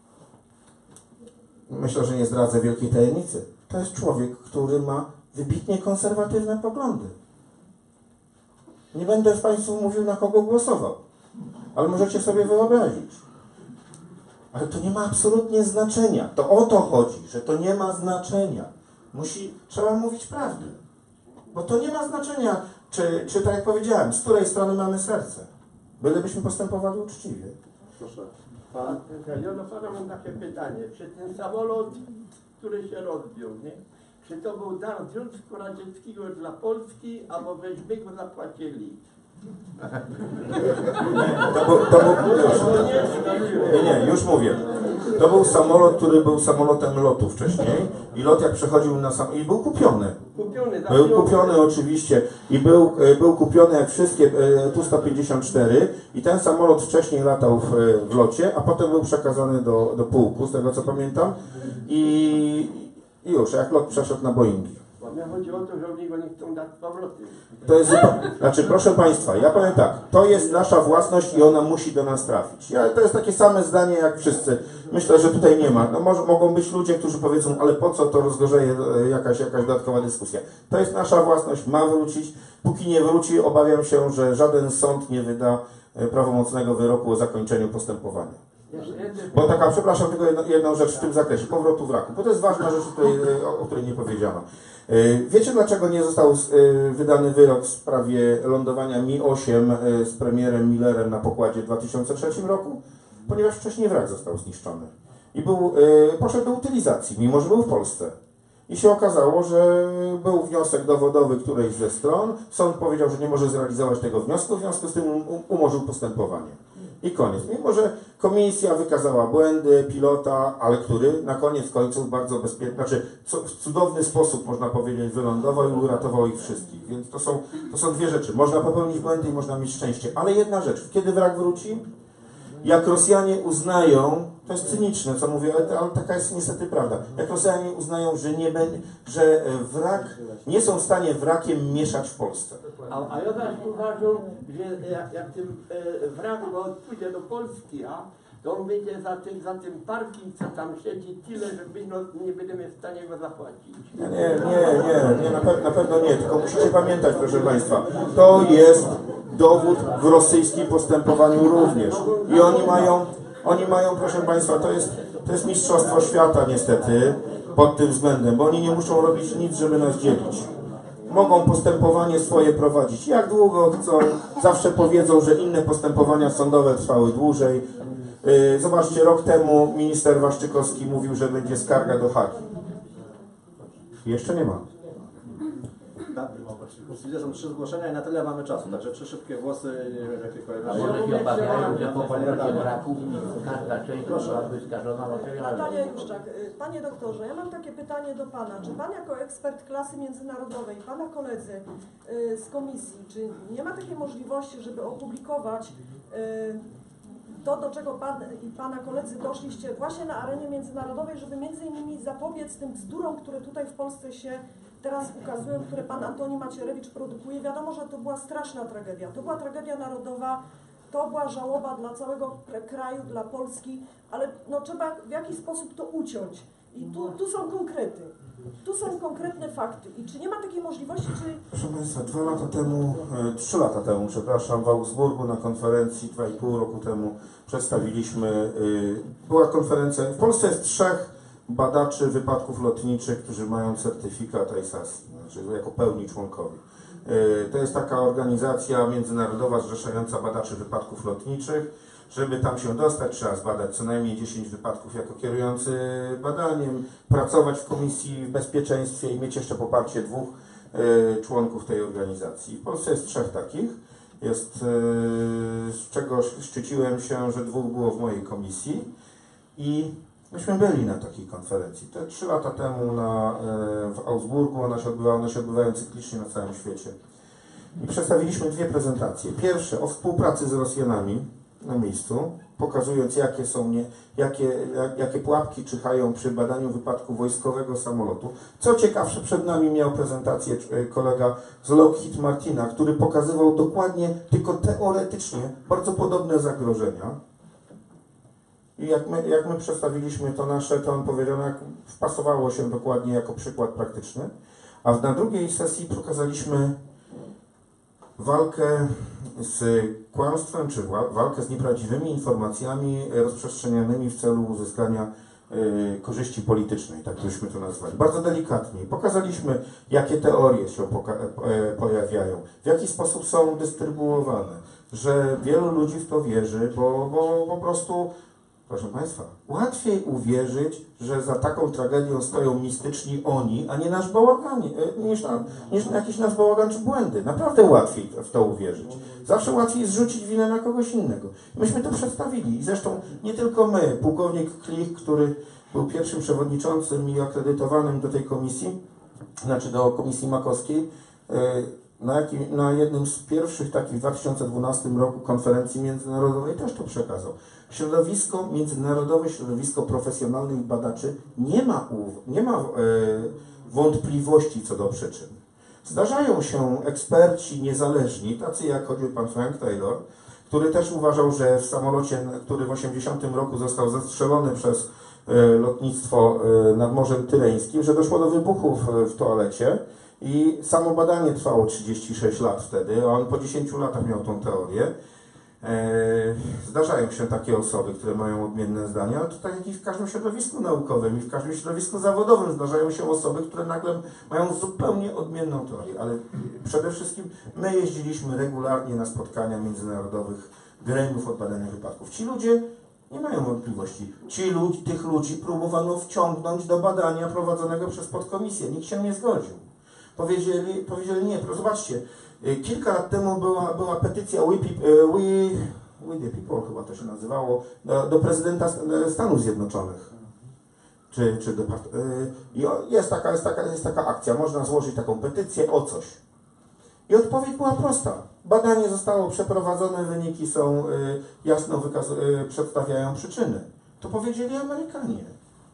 myślę, że nie zdradzę wielkiej tajemnicy, to jest człowiek, który ma wybitnie konserwatywne poglądy. Nie będę Państwu mówił, na kogo głosował, ale możecie sobie wyobrazić. Ale to nie ma absolutnie znaczenia. To o to chodzi, że to nie ma znaczenia. Trzeba mówić prawdę. Bo to nie ma znaczenia, czy tak jak powiedziałem, z której strony mamy serce. Bylebyśmy postępowali uczciwie. Proszę. Pan, ja do Pana mam takie pytanie. Czy ten samolot, który się rozbił, nie? Czy to był dar Związku Radzieckiego dla Polski, albo byśmy go zapłacili? Nie, już mówię. To był samolot, który był samolotem lotu wcześniej i lot jak przechodził i był kupiony. Był kupiony oczywiście i był kupiony jak wszystkie Tu-154 i ten samolot wcześniej latał w locie, a potem był przekazany do pułku, z tego co pamiętam i już, jak lot przeszedł na Boeingi. Bo mnie chodzi o to, że oni go nie chcą dać z powrotem. To jest, znaczy, proszę Państwa, ja powiem tak, to jest nasza własność i ona musi do nas trafić. To jest takie same zdanie jak wszyscy. Myślę, że tutaj nie ma. No mogą być ludzie, którzy powiedzą, ale po co to rozgorzeje jakaś dodatkowa dyskusja. To jest nasza własność, ma wrócić. Póki nie wróci, obawiam się, że żaden sąd nie wyda prawomocnego wyroku o zakończeniu postępowania. Bo taka, przepraszam, tylko jedną rzecz w tym zakresie, powrotu wraku, bo to jest ważna rzecz, o której nie powiedziano. Wiecie, dlaczego nie został wydany wyrok w sprawie lądowania Mi-8 z premierem Millerem na pokładzie w 2003 roku? Ponieważ wcześniej wrak został zniszczony i poszedł do utylizacji, mimo że był w Polsce. I się okazało, że był wniosek dowodowy którejś ze stron, sąd powiedział, że nie może zrealizować tego wniosku, w związku z tym umorzył postępowanie. I koniec. Mimo że komisja wykazała błędy pilota, ale który na koniec końców bardzo bezpiecznie, znaczy w cudowny sposób, można powiedzieć, wylądował i uratował ich wszystkich. Więc to są dwie rzeczy. Można popełnić błędy i można mieć szczęście. Ale jedna rzecz, kiedy wrak wróci? Jak Rosjanie uznają, to jest cyniczne, co mówię, ale taka jest niestety prawda. Jak Rosjanie uznają, że wrak, nie są w stanie wrakiem mieszać w Polsce. A ja też uważam, że jak ten wrak pójdzie do Polski, to on będzie za tym parking, co tam siedzi, tyle, że nie będziemy w stanie go zapłacić. Nie, na pewno nie, tylko musicie pamiętać, proszę Państwa, to jest dowód w rosyjskim postępowaniu również. I oni mają, proszę Państwa, to jest mistrzostwo świata niestety pod tym względem, bo oni nie muszą robić nic, żeby nas dzielić. Mogą postępowanie swoje prowadzić jak długo chcą, zawsze powiedzą, że inne postępowania sądowe trwały dłużej. Zobaczcie, rok temu minister Waszczykowski mówił, że będzie skarga do Hagi. Jeszcze nie ma. Widzę, są 3 zgłoszenia i na tyle mamy czasu, także 3 szybkie głosy, jakie kolejne. Może się obawiają, że po powrocie braku każda część byłaby skażona materialnie. Natalia Juszczak. Panie doktorze, ja mam takie pytanie do Pana. Czy Pan jako ekspert klasy międzynarodowej, Pana koledzy z komisji, czy nie ma takiej możliwości, żeby opublikować to, do czego Pan i Pana koledzy doszliście właśnie na arenie międzynarodowej, żeby między innymi zapobiec tym bzdurom, które tutaj w Polsce się teraz ukazują, które Pan Antoni Macierewicz produkuje. Wiadomo, że to była straszna tragedia. To była tragedia narodowa, to była żałoba dla całego kraju, dla Polski, ale no, trzeba w jakiś sposób to uciąć. I tu są konkrety. Tu są konkretne fakty. I czy nie ma takiej możliwości, czy... Proszę Państwa, 3 lata temu, przepraszam, w Augsburgu na konferencji, 2,5 roku temu przedstawiliśmy, była konferencja, w Polsce jest 3 badaczy wypadków lotniczych, którzy mają certyfikat ISASI, znaczy jako pełni członkowie. To jest taka organizacja międzynarodowa zrzeszająca badaczy wypadków lotniczych. Żeby tam się dostać, trzeba zbadać co najmniej 10 wypadków jako kierujący badaniem, pracować w Komisji w Bezpieczeństwie i mieć jeszcze poparcie 2 członków tej organizacji. W Polsce jest 3 takich, z czego szczyciłem się, że 2 było w mojej komisji i myśmy byli na takiej konferencji. To 3 lata temu w Augsburgu, one się odbywają cyklicznie na całym świecie. I przedstawiliśmy 2 prezentacje. Pierwsze o współpracy z Rosjanami na miejscu, pokazując jakie pułapki czyhają przy badaniu wypadku wojskowego samolotu. Co ciekawsze, przed nami miał prezentację kolega z Lockheed Martina, który pokazywał dokładnie, tylko teoretycznie, bardzo podobne zagrożenia. I jak my przedstawiliśmy to nasze, to on powiedział, jak wpasowało się dokładnie jako przykład praktyczny. A na drugiej sesji pokazaliśmy walkę z kłamstwem, czy walkę z nieprawdziwymi informacjami rozprzestrzenianymi w celu uzyskania korzyści politycznej, tak byśmy to nazwali. Bardzo delikatnie. Pokazaliśmy, jakie teorie się pojawiają, w jaki sposób są dystrybuowane, że wielu ludzi w to wierzy, bo po prostu, proszę Państwa, łatwiej uwierzyć, że za taką tragedią stoją mistyczni oni, a nie nasz bałagan, niż jakiś nasz bałagan czy błędy. Naprawdę łatwiej w to uwierzyć. Zawsze łatwiej zrzucić winę na kogoś innego. Myśmy to przedstawili i zresztą nie tylko my. Pułkownik Klich, który był pierwszym przewodniczącym i akredytowanym do tej komisji, znaczy do Komisji Makowskiej, na jednym z pierwszych takich w 2012 roku konferencji międzynarodowej też to przekazał. Środowisko międzynarodowe, środowisko profesjonalnych badaczy nie ma wątpliwości co do przyczyn. Zdarzają się eksperci niezależni, tacy jak choćby pan Frank Taylor, który też uważał, że w samolocie, który w 1980 roku został zestrzelony przez lotnictwo nad Morzem Tyreńskim, że doszło do wybuchów w toalecie i samo badanie trwało 36 lat wtedy, a on po 10 latach miał tą teorię. Zdarzają się takie osoby, które mają odmienne zdania, ale to tak jak i w każdym środowisku naukowym i w każdym środowisku zawodowym zdarzają się osoby, które nagle mają zupełnie odmienną teorię, ale przede wszystkim my jeździliśmy regularnie na spotkania międzynarodowych gremiów od badania wypadków. Ci ludzie nie mają wątpliwości. Tych ludzi próbowano wciągnąć do badania prowadzonego przez podkomisję. Nikt się nie zgodził. Powiedzieli nie. Zobaczcie, kilka lat temu była petycja We the People, chyba to się nazywało, do prezydenta Stanów Zjednoczonych. Jest taka akcja, można złożyć taką petycję o coś. I odpowiedź była prosta. Badanie zostało przeprowadzone, wyniki są jasno przedstawiają przyczyny. To powiedzieli Amerykanie.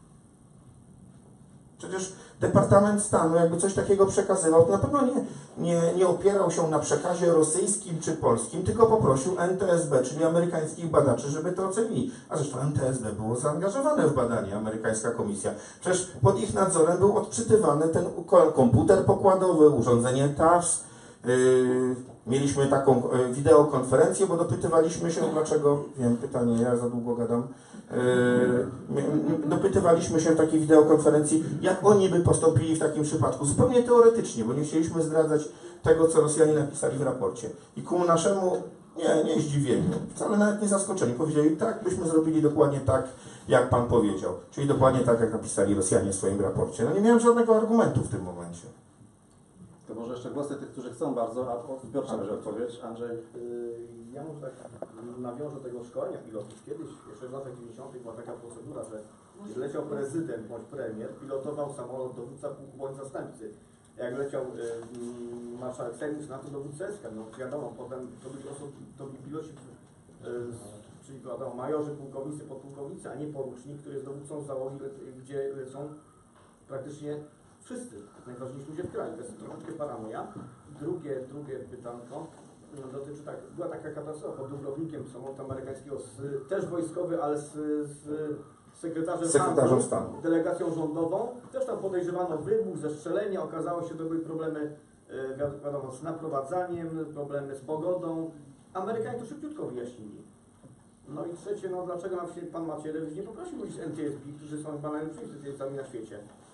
Przecież Departament Stanu, jakby coś takiego przekazywał, to na pewno nie opierał się na przekazie rosyjskim czy polskim, tylko poprosił NTSB, czyli amerykańskich badaczy, żeby to ocenili. A zresztą NTSB było zaangażowane w badanie, amerykańska komisja. Przecież pod ich nadzorem był odczytywany ten komputer pokładowy, urządzenie TAFS. Mieliśmy taką wideokonferencję, bo dopytywaliśmy się, dlaczego, wiem, pytanie, ja za długo gadam, dopytywaliśmy się w takiej wideokonferencji, jak oni by postąpili w takim przypadku, zupełnie teoretycznie, bo nie chcieliśmy zdradzać tego, co Rosjanie napisali w raporcie. I ku naszemu, nie zdziwieniu, wcale nawet nie zaskoczeni, powiedzieli, tak, byśmy zrobili dokładnie tak, jak pan powiedział, czyli dokładnie tak, jak napisali Rosjanie w swoim raporcie. No nie miałem żadnego argumentu w tym momencie. To może jeszcze głosy tych, którzy chcą bardzo, a Piotrze będzie odpowiedź. Andrzej. Ja może tak nawiążę do tego szkolenia pilotów. Kiedyś, jeszcze w latach 90. była taka procedura, że jeżeli leciał prezydent bądź premier, pilotował samolot dowódca pułku bądź zastępcy. Jak leciał marszałek Sejmu, senatu dowódca SK, no wiadomo, potem to byli piloci, czyli wiadomo, majorzy, pułkownicy, podpułkownicy, a nie porucznik, który jest dowódcą załogi, gdzie są praktycznie wszyscy najważniejsi ludzie w kraju. To jest troszeczkę paranoja. Drugie pytanko dotyczy była taka katastrofa pod Dubrownikiem samolotu amerykańskiego, też wojskowy, ale z sekretarzem stanu, delegacją rządową. Też tam podejrzewano wybuch, zestrzelenie, okazało się, że były problemy wiadomo, z naprowadzaniem, problemy z pogodą. Amerykanie to szybciutko wyjaśnili. No i trzecie, dlaczego na przykład pan Macierewicz nie poprosił ludzi z NTSB, którzy są chyba najlepszymi specjalistami na świecie,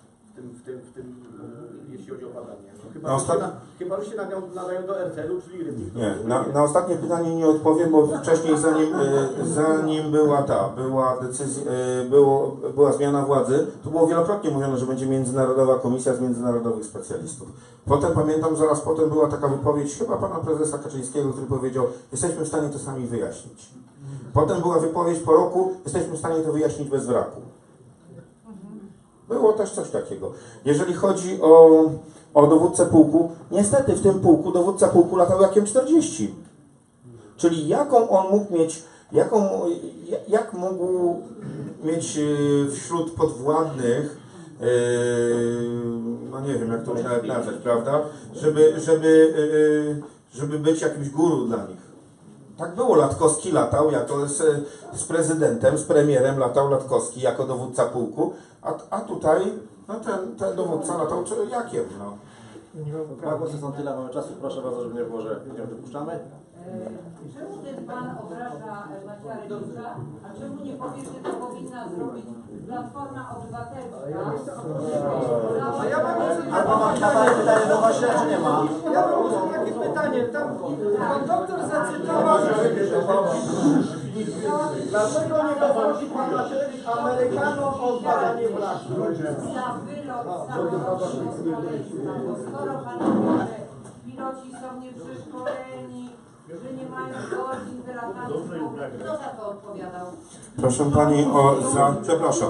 jeśli chodzi o badanie. No, chyba już się nadają do RTL-u, czyli Rybnik. Nie, na ostatnie pytanie nie odpowiem, bo wcześniej zanim była zmiana władzy, to było wielokrotnie mówione, że będzie międzynarodowa komisja z międzynarodowych specjalistów. Potem pamiętam, zaraz potem była taka wypowiedź chyba pana prezesa Kaczyńskiego, który powiedział, jesteśmy w stanie to sami wyjaśnić. Potem była wypowiedź po roku, jesteśmy w stanie to wyjaśnić bez wraku. Było też coś takiego. Jeżeli chodzi o dowódcę pułku, niestety w tym pułku dowódca pułku latał jakiem 40. Czyli jaką on mógł mieć, jak mógł mieć wśród podwładnych, no nie wiem jak to nawet nazwać, prawda, żeby być jakimś guru dla nich. Tak było, Latkowski latał jako z prezydentem, z premierem latał Latkowski jako dowódca pułku, a tutaj no ten dowódca latał jakiem, no. Dwa głosy są tyle, mamy czasu, proszę bardzo, żeby nie było, że nie dopuszczamy. Czemu ten pan obraża Macierewicza, a czemu nie powie, że to powinna zrobić Platforma Obywatelska? Pytanie do Wasia, czy nie ma? Ja mam takie pytanie, tam pan doktor zacytował, dlaczego nie poprosi pan Macierewicz Amerykanom o zbadanie braku? Za wylot samolotu skoro pan mówi, że piloci są nieprzeszkoleni, że nie mają godzin wylatania, kto za to odpowiadał? Proszę pani, przepraszam.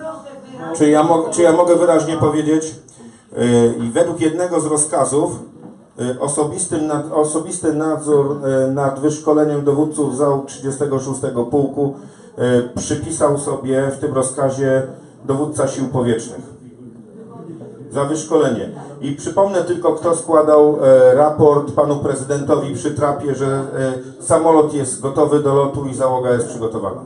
Czy ja mogę wyraźnie powiedzieć, i według jednego z rozkazów Osobisty nadzór nad wyszkoleniem dowódców załóg 36 Pułku przypisał sobie w tym rozkazie dowódca Sił Powietrznych za wyszkolenie. I przypomnę tylko, kto składał raport panu prezydentowi przy trapie, że samolot jest gotowy do lotu i załoga jest przygotowana.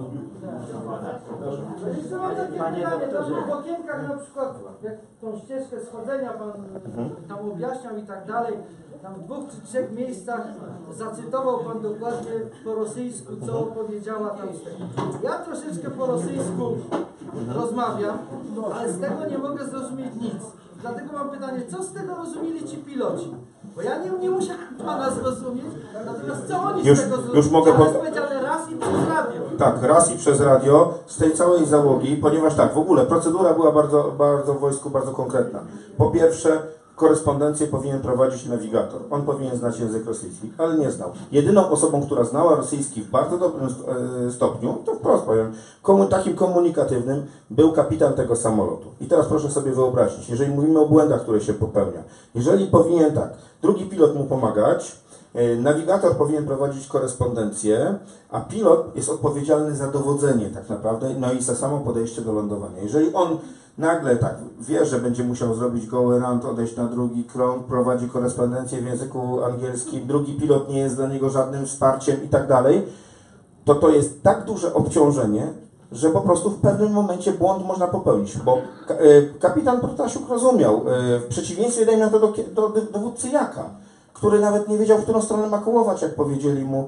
Panie doktorze, w okienkach na przykład, jak tą ścieżkę schodzenia pan tam objaśniał i tak dalej, tam w 2 czy 3 miejscach zacytował pan dokładnie po rosyjsku, co powiedziała tam z tego. Ja troszeczkę po rosyjsku rozmawiam, ale z tego nie mogę zrozumieć nic. Dlatego mam pytanie, co z tego rozumieli ci piloci? Bo ja nie musiałem pana zrozumieć, natomiast co oni z tego zrozumieli? Już mogę powiedziane raz i przez radio. Tak, raz i przez radio z tej całej załogi, ponieważ tak, w ogóle procedura była bardzo w wojsku bardzo konkretna. Po pierwsze, korespondencję powinien prowadzić nawigator. On powinien znać język rosyjski, ale nie znał. Jedyną osobą, która znała rosyjski w bardzo dobrym stopniu, to wprost powiem, takim komunikatywnym, był kapitan tego samolotu. I teraz proszę sobie wyobrazić, jeżeli mówimy o błędach, które się popełnia, jeżeli powinien tak, drugi pilot mu pomagać, nawigator powinien prowadzić korespondencję, a pilot jest odpowiedzialny za dowodzenie tak naprawdę, no i za samo podejście do lądowania. Jeżeli on nagle tak wie, że będzie musiał zrobić goły rant, odejść na drugi krąg, prowadzi korespondencję w języku angielskim, drugi pilot nie jest dla niego żadnym wsparciem i tak dalej, to jest tak duże obciążenie, że po prostu w pewnym momencie błąd można popełnić, bo kapitan Protasiuk rozumiał, w przeciwieństwie dajmy na to do dowódcy Jaka, który nawet nie wiedział, w którą stronę ma kołować, jak powiedzieli mu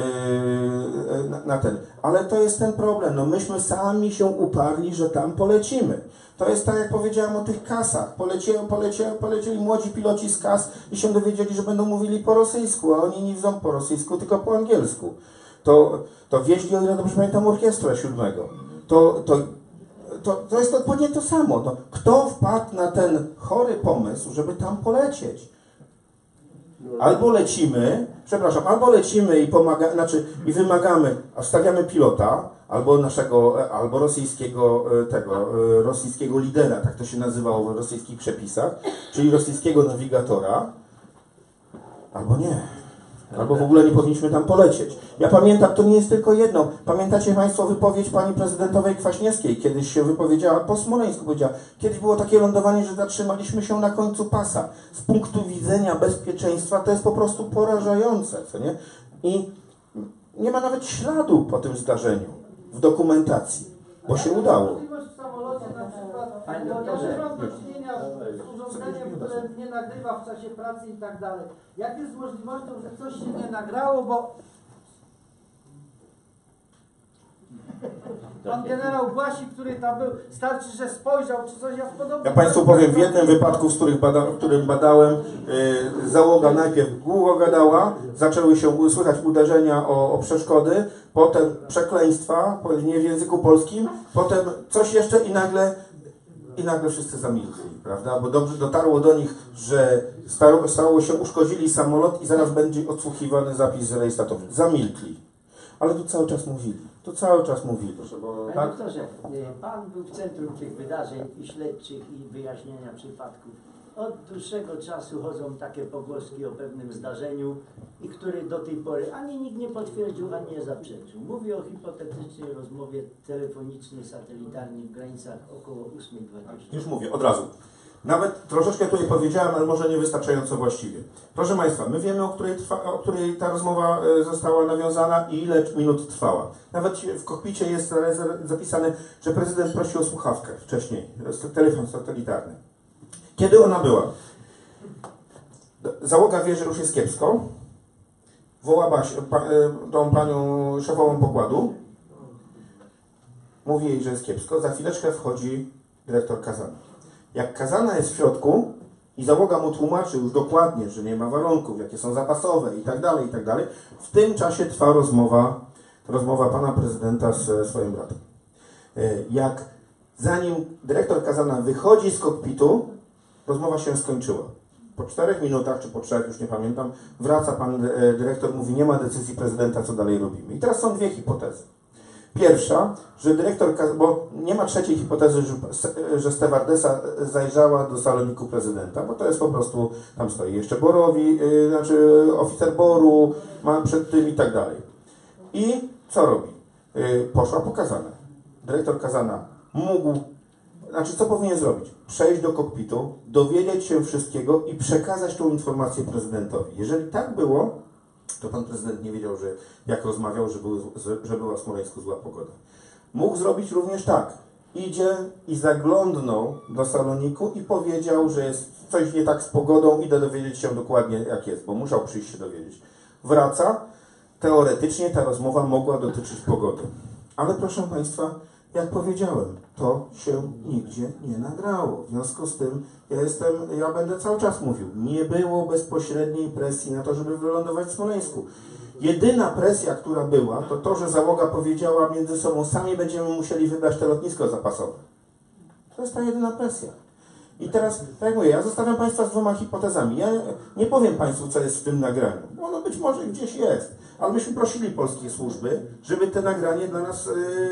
na ten. Ale to jest ten problem. No myśmy sami się uparli, że tam polecimy. To jest tak, jak powiedziałem o tych kasach. Polecieli młodzi piloci z kas i się dowiedzieli, że będą mówili po rosyjsku, a oni nie wiedzą po rosyjsku, tylko po angielsku. To wieźli, o ile dobrze pamiętam, orkiestra 7. To jest dokładnie to samo. No, kto wpadł na ten chory pomysł, żeby tam polecieć? Albo lecimy i wymagamy, a wstawiamy pilota, albo rosyjskiego lidera, tak to się nazywało w rosyjskich przepisach, czyli rosyjskiego nawigatora, albo nie. Albo w ogóle nie powinniśmy tam polecieć. Ja pamiętam, to nie jest tylko jedno. Pamiętacie Państwo wypowiedź pani prezydentowej Kwaśniewskiej? Kiedyś się wypowiedziała, po Smoleńsku powiedziała, kiedyś było takie lądowanie, że zatrzymaliśmy się na końcu pasa. Z punktu widzenia bezpieczeństwa to jest po prostu porażające, co nie? I nie ma nawet śladu po tym zdarzeniu w dokumentacji, bo się udało. W samolocie na przykład, ja mam do czynienia z urządzeniem, które nie nagrywa w czasie pracy i tak dalej. Jak jest z możliwością, że coś się nie nagrało, bo pan generał Błasik, który tam był, starczy, że spojrzał, czy coś, ja podobnie... Ja Państwu powiem, w jednym wypadku, w którym badałem, załoga najpierw długo gadała, zaczęły się słychać uderzenia o przeszkody, potem przekleństwa, nie w języku polskim, potem coś jeszcze i nagle wszyscy zamilkli, prawda? Bo dobrze dotarło do nich, że stało się, uszkodzili samolot i zaraz będzie odsłuchiwany zapis rejestratorów. Zamilkli. Ale tu cały czas mówili. Proszę, bo Panie tak? doktorze, pan był w centrum tych wydarzeń i śledczych i wyjaśnienia przypadków. Od dłuższego czasu chodzą takie pogłoski o pewnym zdarzeniu, i który do tej pory ani nikt nie potwierdził, ani nie zaprzeczył. Mówię o hipotetycznej rozmowie telefonicznej, satelitarnej w granicach około 8:20. Już mówię, od razu. Nawet troszeczkę tutaj powiedziałem, ale może niewystarczająco właściwie. Proszę Państwa, my wiemy, o której ta rozmowa została nawiązana i ile minut trwała. Nawet w kokpicie jest zapisane, że prezydent prosił o słuchawkę wcześniej, telefon satelitarny. Kiedy ona była? Załoga wie, że już jest kiepsko. Woła tą panią szefową pokładu. Mówi jej, że jest kiepsko. Za chwileczkę wchodzi dyrektor Kazana. Jak Kazana jest w środku i załoga mu tłumaczy już dokładnie, że nie ma warunków, jakie są zapasowe i tak dalej, w tym czasie trwa rozmowa pana prezydenta z swoim bratem. Zanim dyrektor Kazana wychodzi z kokpitu, rozmowa się skończyła. Po 4 minutach, czy po 3, już nie pamiętam, wraca pan dyrektor, mówi, nie ma decyzji prezydenta, co dalej robimy. I teraz są dwie hipotezy. Pierwsza, że dyrektor, bo nie ma trzeciej hipotezy, że stewardesa zajrzała do saloniku prezydenta, bo to jest po prostu, tam stoi jeszcze oficer BOR-u, ma przed tym i tak dalej. I co robi? Poszła po Kazana. Dyrektor Kazana mógł, co powinien zrobić? Przejść do kokpitu, dowiedzieć się wszystkiego i przekazać tą informację prezydentowi. Jeżeli tak było, to pan prezydent nie wiedział, że jak rozmawiał, że była w Smoleńsku zła pogoda. Mógł zrobić również tak. Idzie i zaglądnął do saloniku i powiedział, że jest coś nie tak z pogodą, idę dowiedzieć się dokładnie jak jest, bo musiał przyjść się dowiedzieć. Wraca, teoretycznie ta rozmowa mogła dotyczyć pogody. Ale proszę Państwa, jak powiedziałem, to się nigdzie nie nagrało. W związku z tym ja będę cały czas mówił, nie było bezpośredniej presji na to, żeby wylądować w Smoleńsku. Jedyna presja, która była, to to, że załoga powiedziała między sobą, sami będziemy musieli wybrać te lotnisko zapasowe. To jest ta jedyna presja. I teraz, tak jak mówię, ja zostawiam Państwa z dwoma hipotezami. Ja nie powiem Państwu, co jest w tym nagraniu. Ono być może gdzieś jest, ale myśmy prosili polskie służby, żeby te nagranie dla nas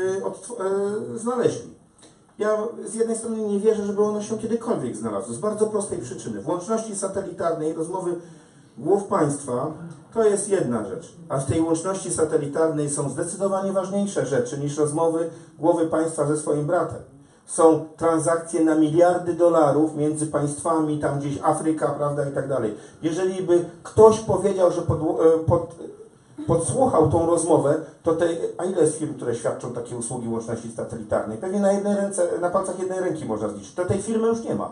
znaleźli. Ja z jednej strony nie wierzę, żeby ono się kiedykolwiek znalazło, z bardzo prostej przyczyny. W łączności satelitarnej rozmowy głów państwa to jest jedna rzecz, a w tej łączności satelitarnej są zdecydowanie ważniejsze rzeczy niż rozmowy głowy państwa ze swoim bratem. Są transakcje na miliardy dolarów między państwami, tam gdzieś Afryka, prawda, i tak dalej. Jeżeli by ktoś powiedział, że podsłuchał tą rozmowę, to a ile jest firm, które świadczą takie usługi łączności satelitarnej? Pewnie na palcach jednej ręki można zliczyć. To tej firmy już nie ma.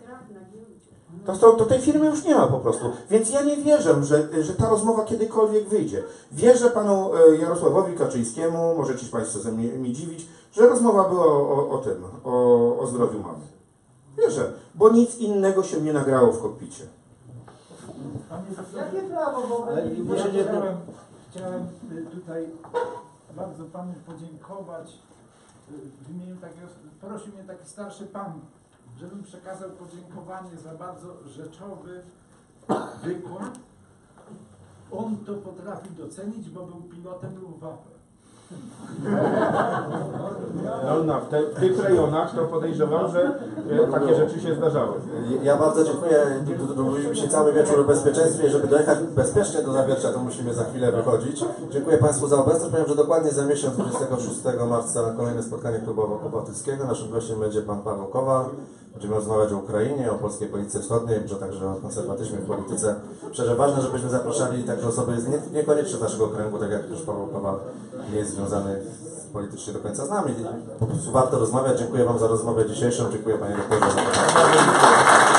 To tej firmy już nie ma po prostu. Więc ja nie wierzę, że ta rozmowa kiedykolwiek wyjdzie. Wierzę panu Jarosławowi Kaczyńskiemu, możecie Państwo ze mnie dziwić, że rozmowa była o zdrowiu mamy. Wierzę, bo nic innego się nie nagrało w kokpicie. Jakie prawo wobec... Chciałem tutaj bardzo Panu podziękować. W imieniu takiego, prosił mnie taki starszy Pan, żebym przekazał podziękowanie za bardzo rzeczowy wykład. On to potrafi docenić, bo był pilotem Luftwaffe. No, w tych rejonach to podejrzewam, że takie rzeczy się zdarzały. Ja bardzo dziękuję. Mówiliśmy się cały wieczór o bezpieczeństwie. Żeby dojechać bezpiecznie do Zawiercia, to musimy za chwilę wychodzić. Dziękuję Państwu za obecność. Powiem, że dokładnie za miesiąc, 26 marca, na kolejne spotkanie klubu obywatelskiego. Naszym gościem będzie Pan Paweł Kowal. Będziemy rozmawiać o Ukrainie, o polskiej polityce wschodniej, że także o konserwatyzmie w polityce. Szczerze ważne, żebyśmy zapraszali także osoby niekoniecznie z naszego kręgu, tak jak już Paweł Kowal nie jest związany politycznie do końca z nami. Po prostu warto rozmawiać. Dziękuję Wam za rozmowę dzisiejszą. Dziękuję Panie Doktorze.